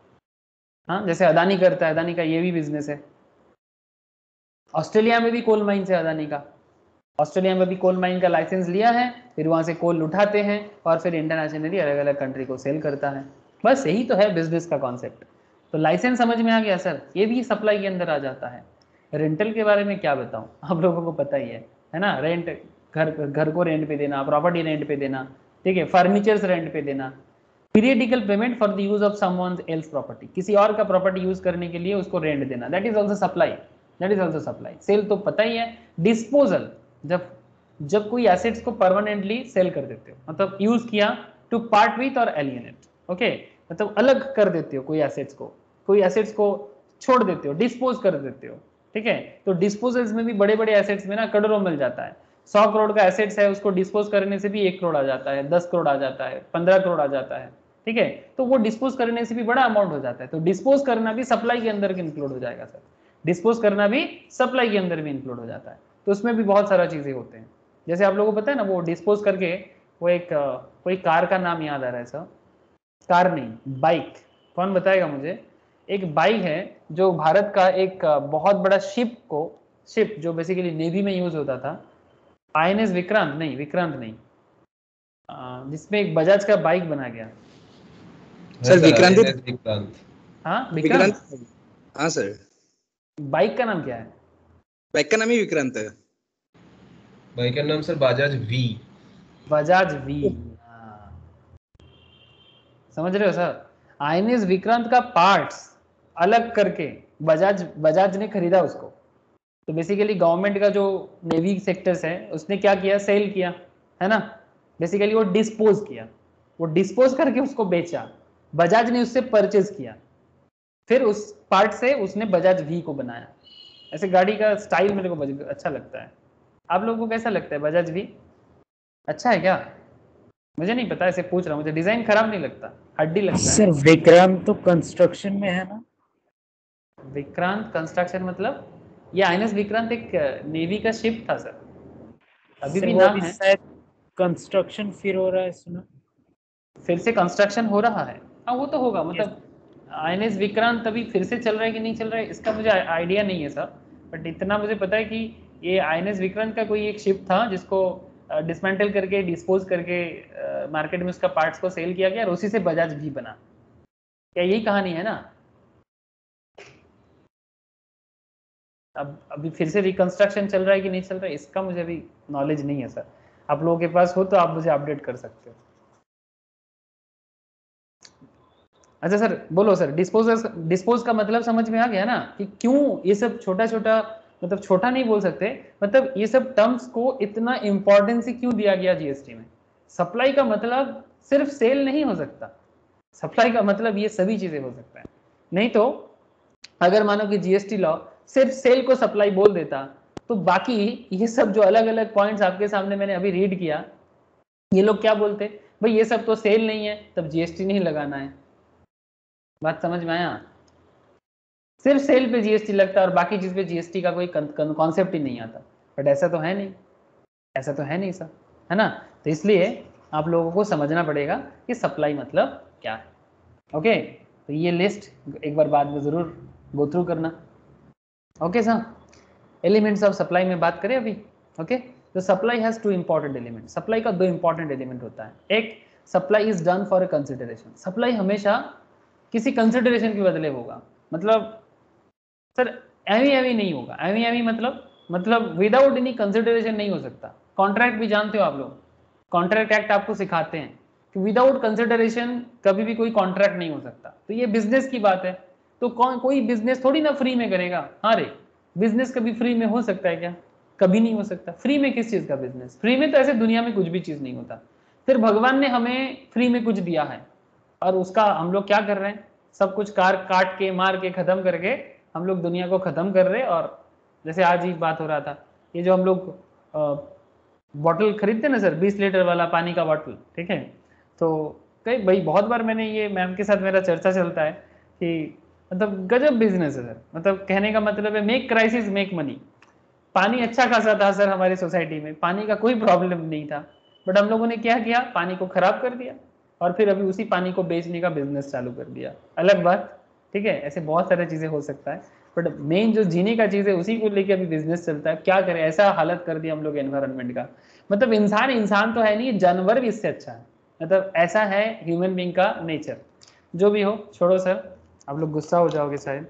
हाँ, जैसे अदानी करता है, अदानी का ये भी बिजनेस है। ऑस्ट्रेलिया में भी कोल माइंस है अदानी का, ऑस्ट्रेलिया में भी कोल माइन का लाइसेंस लिया है, फिर वहां से कोल उठाते हैं और फिर इंटरनेशनली अलग अलग कंट्री को सेल करता है। बस यही तो है बिजनेस का कॉन्सेप्ट। तो लाइसेंस समझ में आ गया सर, ये भी सप्लाई के अंदर आ जाता है। रेंटल के बारे में क्या बताऊं, आप लोगों को पता ही है ना, रेंट, घर को रेंट पे देना, प्रॉपर्टी रेंट पे देना, ठीक है, फर्नीचर्स रेंट पे देना, periodical payment for the use of someone else property, किसी और का प्रॉपर्टी यूज करने के लिए उसको रेंट देना, that is also supply, that is also supply. Sale तो पता ही है। डिस्पोजल, जब जब कोई एसेट्स को परमानेंटली सेल कर देते हो, मतलब यूज किया टू पार्ट विथ और एलियनेट, ओके, मतलब अलग कर देते हो कोई एसेट्स को, कोई एसेट्स को छोड़ देते हो, डिस्पोज कर देते हो, ठीक है। तो डिस्पोजल्स में भी बड़े बड़े एसेट्स में ना करोड़ों मिल जाता है। 100 करोड़ का एसेट्स है, उसको डिस्पोज करने से भी 1 करोड़ आ जाता है, 10 करोड़ आ जाता है, 15 करोड़ आ जाता है, ठीक है। तो वो डिस्पोज करने से भी बड़ा अमाउंट हो जाता है। तो डिस्पोज करना भी सप्लाई के अंदर इंक्लूड हो जाएगा सर, डिस्पोज करना भी सप्लाई के अंदर भी इंक्लूड हो जाता है। तो उसमें भी बहुत सारा चीजें होते हैं। जैसे आप लोगों को पता है ना, वो डिस्पोज करके वो एक कोई कार का नाम याद आ रहा है सर, कार नहीं, बाइक, कौन बताएगा मुझे? एक बाइक है जो भारत का एक बहुत बड़ा शिप जो बेसिकली नेवी में यूज होता था, आईएनएस विक्रांत नहीं, विक्रांत नहीं, जिसमें एक बजाज का बाइक बना गया। सर विक्रांत, विक्रांत। हाँ विक्रांत, विक्रांत। हाँ सर, बाइक का नाम क्या है? बाइक का नाम ही विक्रांत है। बाइक का नाम sir Bajaj V. Bajaj V, हाँ, समझ रहे हो सर? आईएनएस विक्रांत का पार्ट्स अलग करके बजाज ने खरीदा उसको। तो बेसिकली गवर्नमेंट का जो नेवी सेक्टर्स है उसने क्या किया, सेल किया, है ना, बेसिकली वो डिस्पोज किया, वो डिस्पोज करके उसको बेचा, बजाज ने उससे परचेज किया, फिर उस पार्ट से उसने बजाज वी को बनाया। ऐसे गाड़ी का स्टाइल मेरे को अच्छा लगता है। आप लोगों को कैसा लगता है बजाज वी? अच्छा है क्या? मुझे नहीं पता, ऐसे पूछ रहा हूँ, मुझे डिजाइन खराब नहीं लगता, हड्डी लगता है। सर विक्रांत तो कंस्ट्रक्शन में है ना? विक्रांत कंस्ट्रक्शन मतलब? ये आईएनएस विक्रांत एक नेवी का शिप था सर, अभी सर भी वो नाम अभी है। शायद कंस्ट्रक्शन फिर हो रहा है सुना। फिर से कंस्ट्रक्शन हो रहा है? हाँ वो तो होगा, मतलब आईएनएस विक्रांत अभी फिर से चल रहा है कि नहीं चल रहा है इसका मुझे आइडिया नहीं है सर, बट इतना मुझे पता है कि ये आईएनएस विक्रांत का कोई एक शिप था जिसको डिसमेंटल करके डिस्पोज करके मार्केट में उसका पार्ट्स को सेल किया गया और उसी से बजाज भी बना। क्या यही कहानी है ना? अब अभी फिर से रिकंस्ट्रक्शन चल रहा है कि नहीं चल रहा है इसका मुझे अभी नॉलेज नहीं है सर, आप लोगों के पास हो तो आप मुझे अपडेट कर सकते हो। अच्छा सर बोलो सर, डिस्पोज का मतलब समझ में आ गया ना कि क्यों ये सब छोटा छोटा, मतलब छोटा नहीं बोल सकते, मतलब ये सब टर्म्स को इतना इंपॉर्टेंस क्यों दिया गया जीएसटी में। सप्लाई का मतलब सिर्फ सेल नहीं हो सकता, सप्लाई का मतलब ये सभी चीजें हो सकता है। नहीं तो अगर मानो कि जीएसटी लॉ सिर्फ सेल को सप्लाई बोल देता तो बाकी ये सब जो अलग अलग पॉइंट्स आपके सामने मैंने अभी रीड किया, ये लोग क्या बोलते, भाई ये सब तो सेल नहीं है तब जीएसटी नहीं लगाना है। बात समझ में आया? सिर्फ सेल पे जीएसटी लगता है और बाकी चीज पे जीएसटी का कोई कॉन्सेप्ट ही नहीं आता, बट ऐसा तो है नहीं, ऐसा तो है नहीं सर, है ना। तो इसलिए आप लोगों को समझना पड़ेगा कि सप्लाई मतलब क्या है। ओके, तो ये लिस्ट एक बार बाद में जरूर गो थ्रू करना। Okay sir, elements of supply में बात करें अभी। ओके, तो supply has two important element, supply का दो इंपॉर्टेंट एलिमेंट होता है। एक, supply is done for a consideration, supply हमेशा किसी कंसिडरेशन के बदले होगा, मतलब सर एवी एवी नहीं होगा। एवी एवी मतलब विदाउट एनी कंसिडरेशन नहीं हो सकता। कॉन्ट्रैक्ट भी जानते हो आप लोग, कॉन्ट्रैक्ट एक्ट आपको सिखाते हैं, कि विदाउट कंसिडरेशन कभी भी कोई कॉन्ट्रैक्ट नहीं हो सकता। तो ये बिजनेस की बात है, तो कोई बिजनेस थोड़ी ना फ्री में करेगा। हाँ रे, बिजनेस कभी फ्री में हो सकता है क्या? कभी नहीं हो सकता। फ्री में किस चीज का बिजनेस? फ्री में तो ऐसे दुनिया में कुछ भी चीज नहीं होता। फिर भगवान ने हमें फ्री में कुछ दिया है और उसका हम लोग क्या कर रहे हैं? सब कुछ काट के मार के खत्म करके हम लोग दुनिया को खत्म कर रहे हैं। और जैसे आज ही बात हो रहा था, ये जो हम लोग बॉटल खरीदते ना सर, 20 लीटर वाला पानी का बॉटल, ठीक है, तो कई भाई बहुत बार मैंने ये मैम के साथ मेरा चर्चा चलता है कि मतलब गजब बिजनेस है सर। मतलब कहने का मतलब है मेक क्राइसिस मेक मनी। पानी अच्छा खासा था सर हमारी सोसाइटी में, पानी का कोई प्रॉब्लम नहीं था, बट हम लोगों ने क्या किया? पानी को खराब कर दिया और फिर अभी उसी पानी को बेचने का बिजनेस चालू कर दिया। अलग बात, ठीक है, ऐसे बहुत सारी चीजें हो सकता है, बट मेन जो जीने का चीज है उसी को लेके अभी बिजनेस चलता है। क्या करें, ऐसा हालत कर दिया हम लोग एनवायरनमेंट का। मतलब इंसान तो है नहीं, जानवर भी इससे अच्छा है। मतलब ऐसा है ह्यूमन बीइंग का नेचर। जो भी हो, छोड़ो सर, आप लोग गुस्सा हो जाओगे शायद।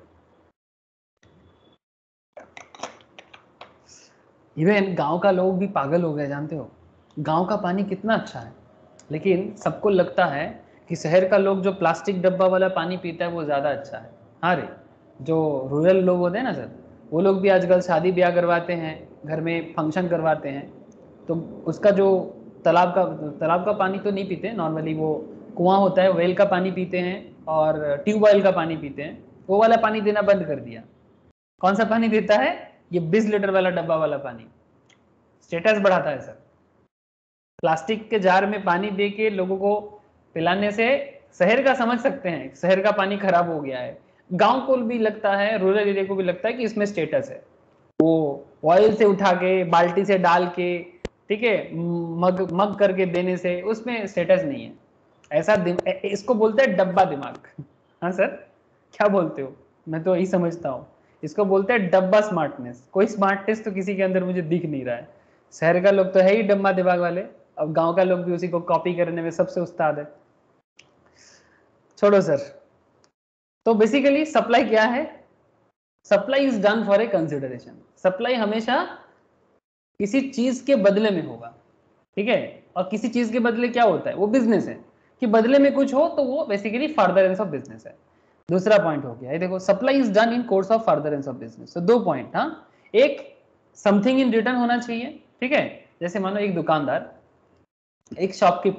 इवन गांव का लोग भी पागल हो गए, जानते हो? गांव का पानी कितना अच्छा है, लेकिन सबको लगता है कि शहर का लोग जो प्लास्टिक डब्बा वाला पानी पीता है वो ज़्यादा अच्छा है। हाँ रे, जो रूरल लोग होते हैं ना सर, वो लोग भी आजकल शादी ब्याह करवाते हैं, घर में फंक्शन करवाते हैं, तो उसका जो तालाब का पानी तो नहीं पीते नॉर्मली, वो कुआं होता है, वेल का पानी पीते हैं और ट्यूबवेल का पानी पीते हैं। वो वाला पानी देना बंद कर दिया। कौन सा पानी देता है? ये 20 लीटर वाला डब्बा वाला पानी। स्टेटस बढ़ाता है सर। प्लास्टिक के जार में पानी दे के लोगों को पिलाने से शहर का समझ सकते हैं, शहर का पानी खराब हो गया है। गांव को भी लगता है, रूरल एरिया को भी लगता है कि इसमें स्टेटस है। वो ऑयल से उठा के बाल्टी से डाल के, ठीक है, मग मग करके देने से उसमें स्टेटस नहीं है। ऐसा इसको बोलते हैं डब्बा दिमाग। हाँ सर, क्या बोलते हो? मैं तो यही समझता हूँ, इसको बोलते हैं डब्बा स्मार्टनेस। कोई स्मार्टनेस तो किसी के अंदर मुझे दिख नहीं रहा है। शहर का लोग तो है ही डब्बा दिमाग वाले, अब गांव का लोग भी उसी को कॉपी करने में सबसे उस्ताद है। छोड़ो सर। तो बेसिकली सप्लाई क्या है? Supply is done for a consideration. Supply हमेशा किसी चीज के बदले में होगा, ठीक है, और किसी चीज के बदले क्या होता है? वो बिजनेस है, कि बदले में कुछ हो तो वो बेसिकली फर्दरेंस ऑफ बिजनेस है। दूसरा पॉइंट हो गया, ये देखो, supply is done in course of furtherance of business. तो 2 पॉइंट, हाँ, एक समथिंग इन रिटर्न होना चाहिए, ठीक है, जैसे मानो एक दुकानदार, एक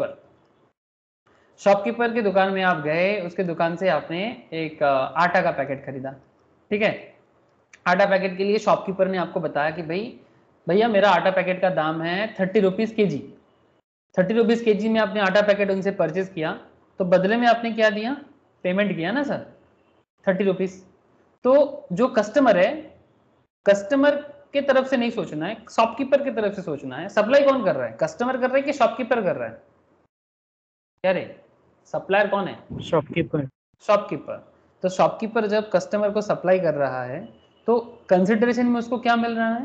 शॉपकीपर की दुकान में आप गए, उसके दुकान से आपने एक आटा का पैकेट खरीदा, ठीक है। आटा पैकेट के लिए शॉपकीपर ने आपको बताया कि भाई भैया मेरा आटा पैकेट का दाम है 30 रुपीज के जी। 30 रुपीज के जी में आपने आटा पैकेट उनसे परचेज किया, तो बदले में आपने क्या दिया? पेमेंट किया ना सर, 30 रुपीज। तो जो कस्टमर है, कस्टमर के तरफ से नहीं सोचना है, शॉपकीपर की तरफ से सोचना है। सप्लाई कौन कर रहा है? कस्टमर कर रहा है कि शॉपकीपर कर रहा है? क्या रे, सप्लायर कौन है? शॉपकीपर। शॉपकीपर। तो शॉपकीपर जब कस्टमर को सप्लाई कर रहा है तो कंसिडरेशन में उसको क्या मिल रहा है?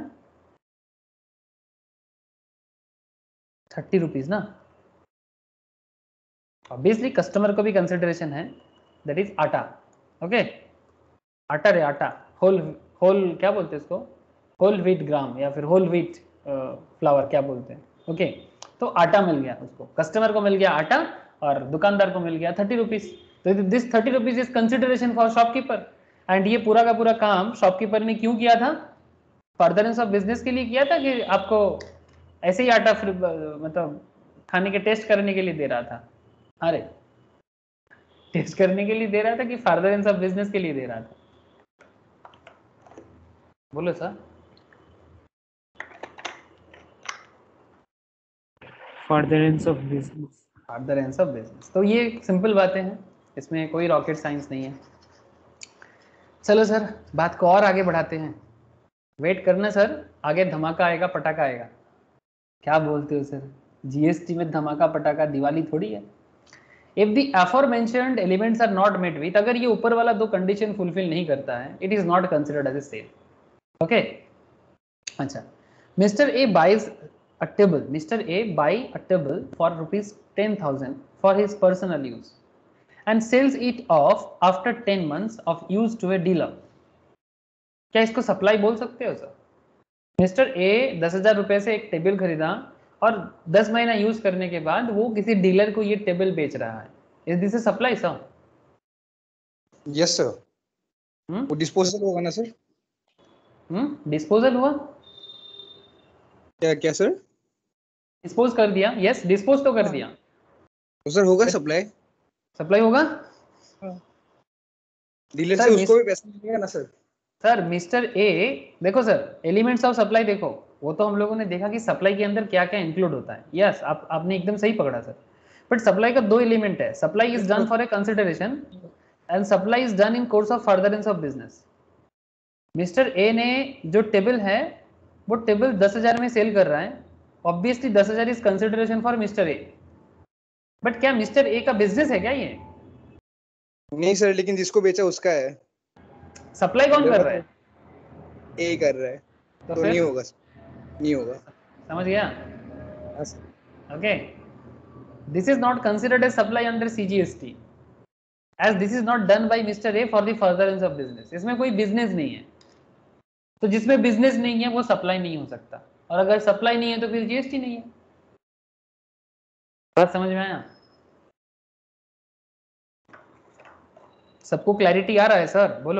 30 रुपीज ना। ऑब्वियसली कस्टमर को भी कंसिडरेशन है, दैट इज आटा। ओके, आटा रे, आटा, होल होल क्या बोलते हैं इसको? होल व्हीट ग्राम या फिर होल व्हीट फ्लावर क्या बोलते हैं? ओके, तो आटा मिल गया उसको, कस्टमर को मिल गया आटा और दुकानदार को मिल गया 30 रुपीज। तो this 30 rupees is consideration for shopkeeper. And ये पूरा का पूरा काम शॉपकीपर ने क्यों किया था? फर्दरेंस ऑफ बिजनेस के लिए किया था कि आपको ऐसे ही आटा मतलब खाने के टेस्ट करने के लिए दे रहा था? अरे, टेस्ट करने के लिए दे रहा था कि फर्दरेंस ऑफ बिजनेस के लिए दे रहा था? बोलो sir. Furtherance of business. Furtherance of business. तो ये सिंपल बातें हैं, इसमें कोई रॉकेट साइंस नहीं है। चलो सर, बात को और आगे बढ़ाते हैं। वेट करना सर, आगे धमाका आएगा, पटाखा आएगा। क्या बोलते हो सर? जीएसटी में धमाका पटाखा, दिवाली थोड़ी है। If the aforementioned elements are not met with, अगर ये ऊपर वाला 2 कंडीशन फुलफिल नहीं करता है, it is not considered as a sale. Okay, अच्छा, mister A buys a table. Mr. A buy a table for rupees 10,000 for his personal use and sells it off after 10 months of use to a dealer. क्या इसको supply बोल सकते हो sir? Mister A 10,000 रुपए से एक table खरीदा और 10 महीना यूज करने के बाद वो किसी डीलर को ये टेबल बेच रहा है, is this a supply sir? Yes sir, वो डिस्पोजल होगा ना सर? डिस्पोजल हुआ, क्या क्या सर? डिस्पोज कर दिया, यस डिस्पोज तो कर दिया, तो सर होगा सप्लाई, सप्लाई होगा डीलर सर। से उसको भी पैसा मिलेगा ना सर? सर मिस्टर ए, देखो सर एलिमेंट्स ऑफ सप्लाई देखो, वो तो हम लोगों ने देखा कि सप्लाई के अंदर क्या क्या इंक्लूड होता है, यस आपने एकदम सही पकड़ा सर। बट सप्लाई का दो एलिमेंट है, supply is done for a consideration and supply is done in course of furtherance of business. Mister A ने जो टेबल है वो टेबल 10,000 में सेल कर रहा है, obviously 10,000 is consideration for mister A, but क्या मिस्टर ए का बिजनेस है क्या ये? नहीं सर, लेकिन जिसको बेचा उसका है। सप्लाई कौन कर रहा है? ए कर रहा है, तो तो फिर नहीं होगा सर, नहीं होगा। समझ गया? हाँ sir. Okay, this is not considered as supply under CGST as this is not done by Mr. A for the furtherance of business। इसमें कोई बिजनेस नहीं है, तो जिसमें बिजनेस नहीं है वो सप्लाई नहीं हो सकता, और अगर सप्लाई नहीं है तो फिर जीएसटी नहीं है। बात समझ में आया? सबको क्लैरिटी आ रहा है सर? बोलो।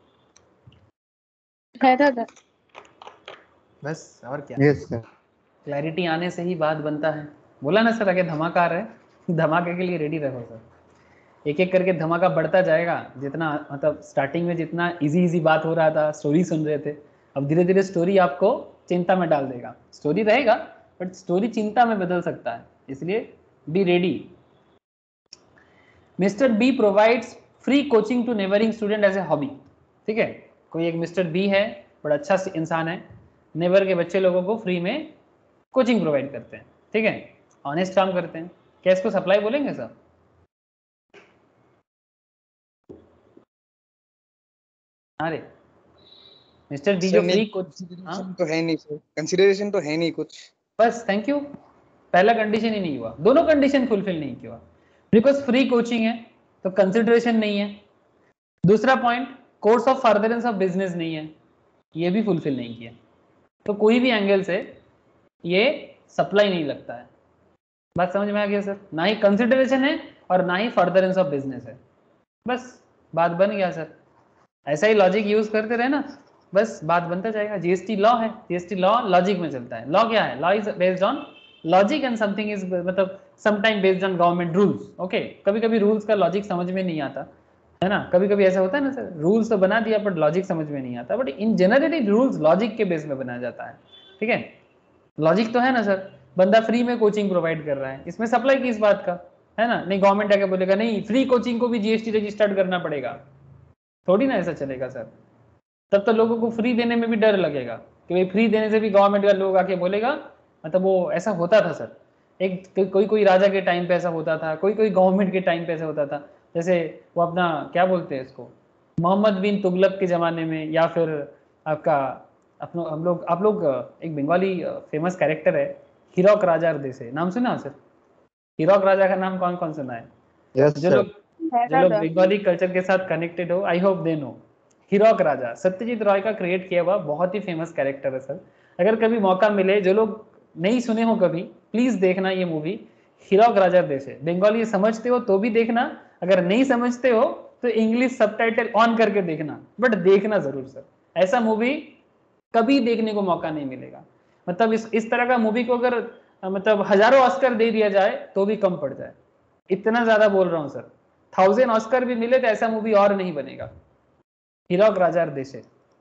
है दादा। बस और क्या, Yes, sir. क्लैरिटी आने से ही बात बनता है। बोला ना सर, आगे धमाका आ रहा है, धमाके के लिए रेडी रहो सर। एक एक करके धमाका बढ़ता जाएगा, जितना मतलब स्टार्टिंग में जितना इजी बात हो रहा था, स्टोरी सुन रहे थे, अब धीरे धीरे स्टोरी आपको चिंता में डाल देगा। स्टोरी रहेगा बट स्टोरी चिंता में बदल सकता है, इसलिए be ready. Mister B provides free coaching to neighbouring student as a hobby. ठीक है, कोई एक मिस्टर बी है, बड़ा अच्छा इंसान है, नेबर के बच्चे लोगों को फ्री में कोचिंग प्रोवाइड करते हैं। ठीक है, ऑनेस्ट काम करते हैं, क्या इसको सप्लाई बोलेंगे सर? अरे मिस्टर बी जो फ्री कंसीडरेशन तो है नहीं सर, कंसीडरेशन तो है नहीं कुछ। बस थैंक यू, पहला कंडीशन ही नहीं हुआ, दोनों कंडीशन फुलफिल नहीं किया, बिकॉज फ्री कोचिंग है तो कंसिडरेशन नहीं है। दूसरा point, course of furtherance of business नहीं है, ये भी फुलफिल नहीं किया, तो कोई भी एंगल से ये सप्लाई नहीं लगता है। बात समझ में आ गया सर? ना ही कंसिडरेशन है और ना ही फर्दरेंस ऑफ बिजनेस है, बस बात बन गया सर। ऐसा ही लॉजिक यूज करते रहे ना, बस बात बनता जाएगा। जीएसटी लॉ है, जीएसटी लॉ लॉजिक में चलता है। लॉ क्या है? Law is based on logic and something is मतलब sometime based on government rules. Okay, कभी कभी रूल्स का लॉजिक समझ में नहीं आता है ना, कभी कभी ऐसा होता है ना सर, रूल्स तो बना दिया बट लॉजिक समझ में नहीं आता, but in generally rules logic के बेस में बनाया जाता है। ठीक है, लॉजिक तो है ना सर, बंदा फ्री में कोचिंग प्रोवाइड कर रहा है, इसमें सप्लाई किस बात का है ना? नहीं गवर्नमेंट आके बोलेगा नहीं फ्री कोचिंग को भी जीएसटी रजिस्टर्ड करना पड़ेगा, थोड़ी ना ऐसा चलेगा सर। तब तो लोगों को फ्री देने में भी डर लगेगा कि भाई फ्री देने से भी गवर्नमेंट का लोग आके बोलेगा, मतलब वो ऐसा होता था सर, एक कोई कोई राजा के टाइम पे ऐसा होता था, कोई कोई गवर्नमेंट के टाइम पे ऐसा होता था, जैसे वो अपना क्या बोलते हैं इसको, मोहम्मद बिन तुगलक के ज़माने में, या फिर आपका अपना आप लोग एक बंगाली फेमस कैरेक्टर है हीरोक राजा देसे, नाम सुना सर? हीरोक राजा का नाम कौन कौन सुना है? Yes, जो sir. लोग बंगाली कल्चर के साथ कनेक्टेड हो, I hope they know. Hirak Raja Satyajit Ray का क्रिएट किया हुआ बहुत ही फेमस कैरेक्टर है सर। अगर कभी मौका मिले, जो लोग नहीं सुने हो कभी, प्लीज देखना ये मूवी हीरोक राजा देसे। बंगाली समझते हो तो भी देखना, अगर नहीं समझते हो तो इंग्लिश सबटाइटल ऑन करके देखना, बट देखना जरूर सर। ऐसा मूवी कभी देखने को मौका नहीं मिलेगा, मतलब इस तरह का मूवी को अगर मतलब हजारों ऑस्कर दे दिया जाए तो भी कम पड़ जाए, इतना ज्यादा बोल रहा हूं सर। 1000 ऑस्कर भी मिले तो ऐसा मूवी और नहीं बनेगा। हीरोक राजा देशे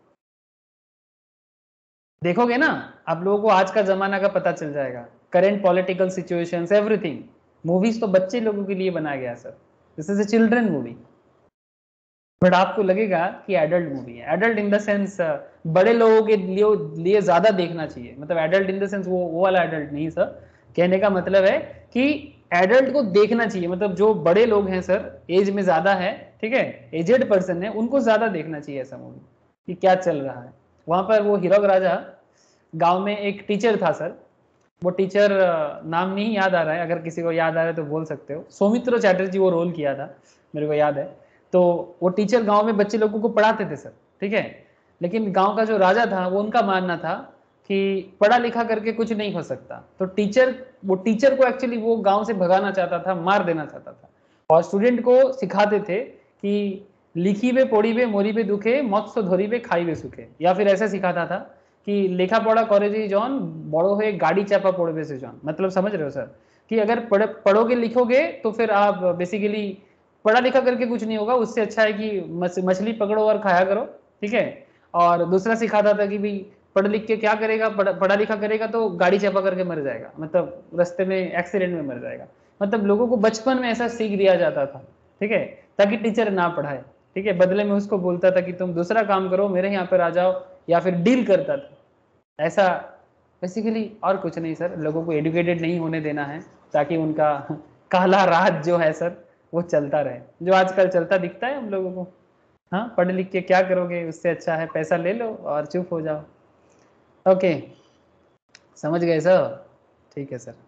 देखोगे ना, आप लोगों को आज का जमाना का पता चल जाएगा, current political situations everything. Movies तो बच्चे लोगों के लिए बनाया गया sir, this is a children movie, but आपको लगेगा कि एडल्ट मूवी है। एडल्ट इन द सेंस बड़े लोगों के लिए ज्यादा देखना चाहिए, मतलब एडल्ट इन द सेंस वो वाला एडल्ट नहीं सर। कहने का मतलब है कि एडल्ट को देखना चाहिए, मतलब जो बड़े लोग हैं सर, एज में ज्यादा है, ठीक है, एजेड पर्सन है, उनको ज्यादा देखना चाहिए ऐसा मूवी कि क्या चल रहा है वहां पर। वो हीरोक राजा गांव में एक टीचर था सर, वो टीचर नाम नहीं याद आ रहा है, अगर किसी को याद आ रहा है तो बोल सकते हो, सौमित्र चैटर्जी वो रोल किया था, मेरे को याद है। तो वो टीचर गांव में बच्चे लोगों को पढ़ाते थे सर, ठीक है, लेकिन गांव का जो राजा था वो उनका मानना था कि पढ़ा लिखा करके कुछ नहीं हो सकता, तो टीचर को एक्चुअली वो गांव से भगाना चाहता था, मार देना चाहता था, और स्टूडेंट को सिखाते थे कि लिखीबे पढ़ीबे मरीबे दुखे मत्स्य धरिबे खाइबे सुखे, या फिर ऐसा सिखाता था कि लेखा पढ़ा करे जॉन बड़ो हुए गाड़ी चापा पड़बे से जॉन। मतलब समझ रहे हो सर कि अगर पढ़ोगे लिखोगे तो फिर आप बेसिकली पढ़ा लिखा करके कुछ नहीं होगा, उससे अच्छा है कि मछली पकड़ो और खाया करो, ठीक है। और दूसरा सिखाता था कि भाई पढ़ लिख के क्या करेगा, पढ़ा लिखा करेगा तो गाड़ी चापा करके मर जाएगा, मतलब रास्ते में एक्सीडेंट में मर जाएगा। मतलब लोगों को बचपन में ऐसा सीख दिया जाता था, ठीक है, ताकि टीचर ना पढ़ाए, ठीक है। बदले में उसको बोलता था कि तुम दूसरा काम करो, मेरे यहाँ पर आ जाओ, या फिर डील करता था ऐसा बेसिकली। और कुछ नहीं सर, लोगों को एडुकेटेड नहीं होने देना है ताकि उनका काला राज जो है सर वो चलता रहे, जो आजकल चलता दिखता है हम लोगों को। हाँ, पढ़ लिख के क्या करोगे, उससे अच्छा है पैसा ले लो और चुप हो जाओ। ओके, समझ गए सर? ठीक है सर।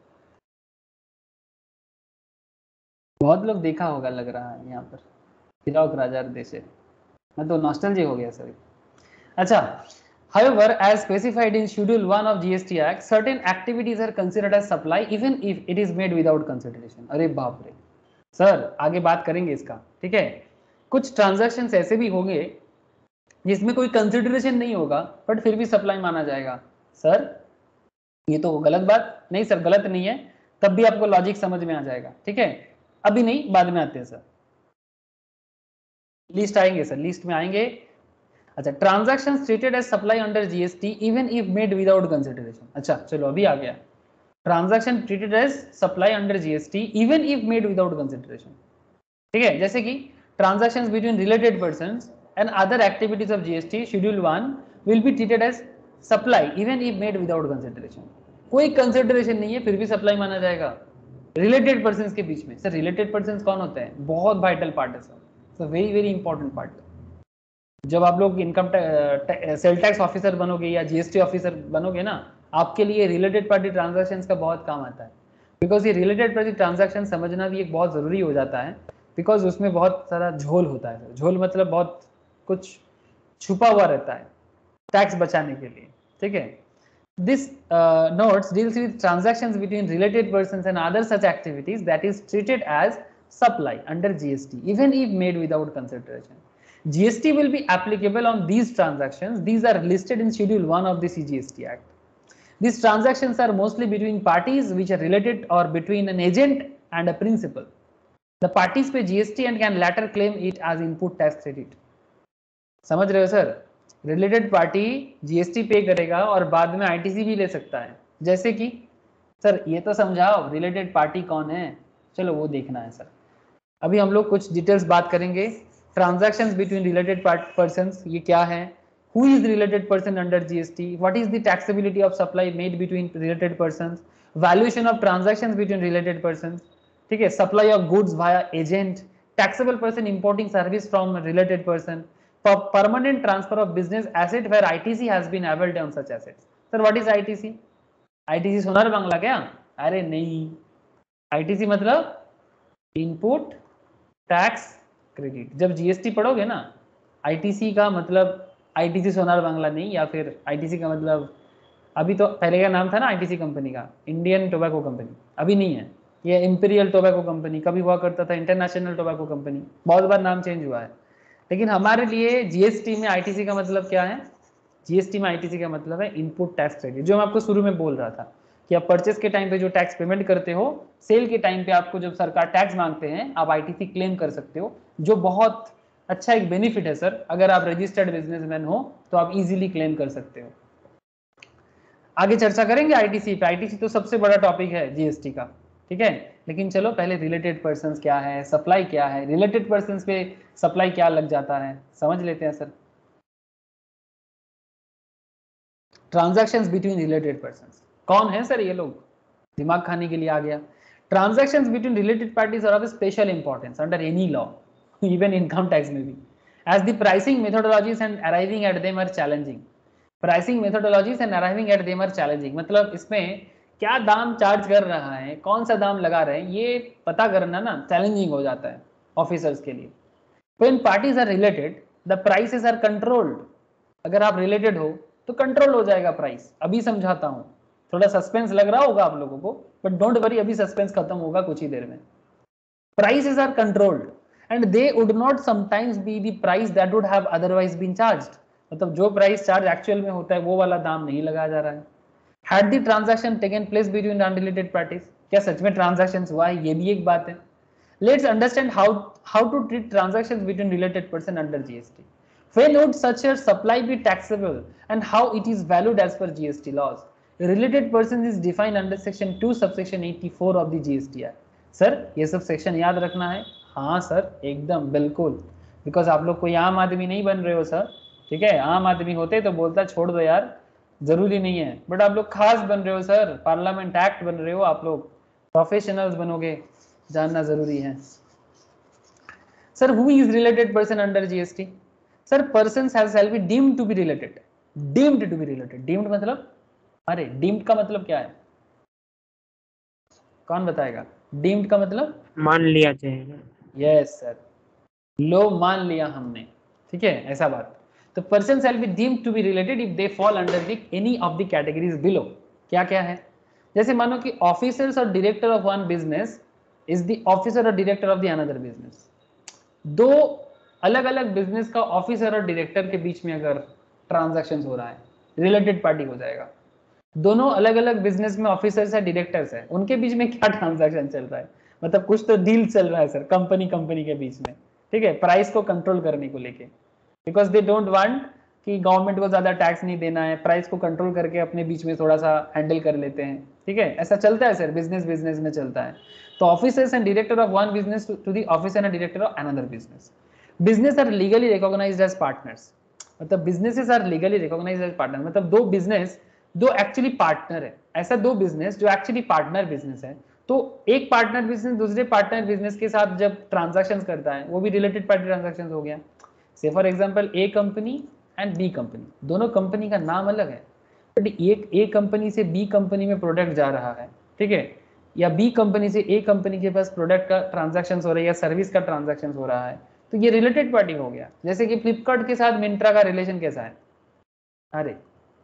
बहुत लोग देखा होगा लग रहा है यहाँ पर, हिरॉक राजा देशे, मैं तो नॉस्टैल्जिया हो गया सर। अच्छा, however, as specified in Schedule 1 of GST Act, certain activities are considered as supply even if it is made without consideration। अरे बाप रे सर, आगे बात करेंगे इसका, ठीक है। कुछ ट्रांजैक्शंस ऐसे भी होंगे जिसमें कोई कंसिडरेशन नहीं होगा बट फिर भी सप्लाई माना जाएगा। सर ये तो गलत बात नहीं सर, गलत नहीं है, तब भी आपको लॉजिक समझ में आ जाएगा, ठीक है। अभी नहीं, बाद में आते हैं सर, लिस्ट आएंगे सर, लिस्ट में आएंगे। अच्छा, transactions treated as supply under GST even if made without consideration. अच्छा चलो, अभी आ गया, transaction treated as supply under GST even if made without consideration, ठीक है। जैसे कि transactions between related persons and other activities of GST schedule 1 will be treated as supply even if made without consideration. कोई consideration नहीं है फिर भी supply माना जाएगा रिलेटेड पर्संस के बीच में। सर रिलेटेड पर्संस कौन होते हैं? बहुत वाइटल पार्ट है sir, very very important part. जब आप लोग इनकम सेल टैक्स ऑफिसर बनोगे या जीएसटी ऑफिसर बनोगे ना, आपके लिए रिलेटेड पार्टी ट्रांजैक्शंस का बहुत काम आता है, बिकॉज ये रिलेटेड पार्टी ट्रांजैक्शन समझना भी एक बहुत जरूरी हो जाता है, बिकॉज उसमें बहुत सारा झोल होता है। झोल मतलब बहुत कुछ छुपा हुआ रहता है टैक्स बचाने के लिए, ठीक है। This notes deals with transactions between related persons and other such activities that is treated as supply under GST even if made without consideration. GST will be applicable on these transactions. These are listed in Schedule 1 of the CGST Act. These transactions are mostly between parties which are related or between an agent and a principal. The parties pay GST and can later claim it as input tax credit. समझ रहे हो sir? Related party GST पे करेगा और बाद में ITC भी ले सकता है। जैसे कि सर ये तो समझाओ रिलेटेड पार्टी कौन है, चलो वो देखना है सर। अभी हम लोग कुछ डिटेल्स बात करेंगे। ट्रांजैक्शंस बिटवीन रिलेटेड पर्संस ये क्या है, who is related person under GST, what is the taxability of supply made between related persons, valuation of transactions between related persons, ठीक है, supply of goods via agent, taxable person importing service from related person, permanent transfer of business asset where ITC has been availed on such assets. Sir, what is ITC? ITC Sonar Bangla क्या? अरे नहीं, ITC मतलब input tax credit. जब GST पढ़ोगे ना, ITC का मतलब ITC Sonar Bangla नहीं, या फिर ITC का मतलब अभी तो पहले का नाम था ना ITC कंपनी का, इंडियन टोबैको कंपनी, अभी नहीं है, ये इंपीरियल टोबैको कंपनी कभी हुआ करता था, इंटरनेशनल टोबैको कंपनी, बहुत बार नाम चेंज हुआ है। लेकिन हमारे लिए जीएसटी में आईटीसी का मतलब क्या है? जीएसटी में आईटीसी का मतलब है इनपुट टैक्स क्रेडिट, जो मैं आपको शुरू में बोल रहा था कि आप परचेस के टाइम पे जो टैक्स पेमेंट करते हो, सेल के टाइम पे आपको जब सरकार टैक्स मांगते हैं आप आईटीसी क्लेम कर सकते हो, जो बहुत अच्छा एक बेनिफिट है सर। अगर आप रजिस्टर्ड बिजनेसमैन हो तो आप इजीली क्लेम कर सकते हो। आगे चर्चा करेंगे आईटीसी पे, आईटीसी तो सबसे बड़ा टॉपिक है जीएसटी का, ठीक है। लेकिन चलो पहले रिलेटेड पर्संस क्या है, सप्लाई क्या है, रिलेटेड पर्संस पे सप्लाई क्या लग जाता है समझ लेते हैं sir. Transactions between related persons कौन है सर? ये लोग दिमाग खाने के लिए आ गया। Transactions between related parties are of special importance under any law, even income tax में भी, as the pricing methodologies and arriving at them are challenging. Pricing methodologies and arriving at them are challenging, मतलब इसमें क्या दाम charge कर रहा है, कौन सा दाम लगा रहे हैं, ये पता करना ना चैलेंजिंग हो जाता है ऑफिसर्स के लिए। When parties are related, the prices are controlled. अगर आप रिलेटेड हो तो कंट्रोल हो जाएगा प्राइस। अभी समझाता हूं, थोड़ा सस्पेंस लग रहा होगा आप लोगों को, बट डोंट वरी, अभी सस्पेंस खत्म होगा कुछ ही देर में। Prices are controlled and they would not sometimes be the price that would have otherwise been charged. मतलब जो प्राइस चार्ज एक्चुअल में होता है वो वाला दाम नहीं लगाया जा रहा है। Had the transaction taken place between unrelated parties, क्या सच में ट्रांजैक्शंस हुआ है, ये भी एक बात है। Let's understand how to treat transactions between related person under GST. When would such a supply be taxable and how it is valued as per GST laws? Related person is defined under section 2 subsection 84 of the GST Act. Sir ये सब section याद रखना है? हाँ sir, एकदम बिल्कुल, because आप लोग कोई आम आदमी नहीं बन रहे हो सर, ठीक है? आम आदमी होते तो बोलता छोड़ दो यार, जरूरी नहीं है, बट आप लोग खास बन रहे हो सर, पार्लियामेंट एक्ट बन रहे हो, आप लोग प्रोफेशनल्स बनोगे, जानना जरूरी है। Sir who is related person under GST? Sir person shall be deemed to be related. Deemed to be related, deemed मतलब, अरे डीम्ड का मतलब क्या है, कौन बताएगा? डीम्ड का मतलब मान लिया जाएगा। यस सर, लो मान लिया हमने, ठीक है, ऐसा बात। तो person shall be deemed to be related if they fall under the any of the categories below. क्या क्या है? जैसे मानो कि ऑफिसर्स और director of one business is the officer और director of the another business. दो अलग अलग बिजनेस का ऑफिसर और डायरेक्टर के बीच में अगर ट्रांजैक्शन हो रहा है, रिलेटेड पार्टी हो जाएगा। दोनों अलग अलग बिजनेस में ऑफिसर्स है, डायरेक्टर्स है, उनके बीच में क्या ट्रांजैक्शन चल रहा है? मतलब कुछ तो डील चल रहा है सर, कंपनी के बीच में, ठीक है, प्राइस को कंट्रोल करने को लेके, बिकॉज दे डोंट वांट कि गवर्नमेंट को ज्यादा टैक्स नहीं देना है, प्राइस को कंट्रोल करके अपने बीच में थोड़ा सा हैंडल कर लेते हैं, ठीक है, ऐसा चलता है सर, बिजनेस में चलता है। तो officers and director of one business to the officer and director of another business. Business are legally recognised as partners, मतलब businesses are legally recognised as partner, मतलब दो बिजनेस जो एक्चुअली पार्टनर है, ऐसा दो बिजनेस जो एक्चुअली पार्टनर बिजनेस है, तो एक पार्टनर बिजनेस दूसरे पार्टनर बिजनेस के साथ जब ट्रांजैक्शंस करता है वो भी रिलेटेड पार्टी ट्रांजैक्शंस हो गया। से for example A company and B company, दोनों कंपनी का नाम अलग है, बट एक ए कंपनी से बी कंपनी में प्रोडक्ट जा रहा है, ठीक है, या बी कंपनी से ए कंपनी के पास प्रोडक्ट का ट्रांजैक्शन हो रहा है या सर्विस का ट्रांजैक्शन हो रहा है, तो ये रिलेटेड पार्टी हो गया। जैसे कि फ्लिपकार्ट के साथ मिंत्रा का रिलेशन कैसा है? अरे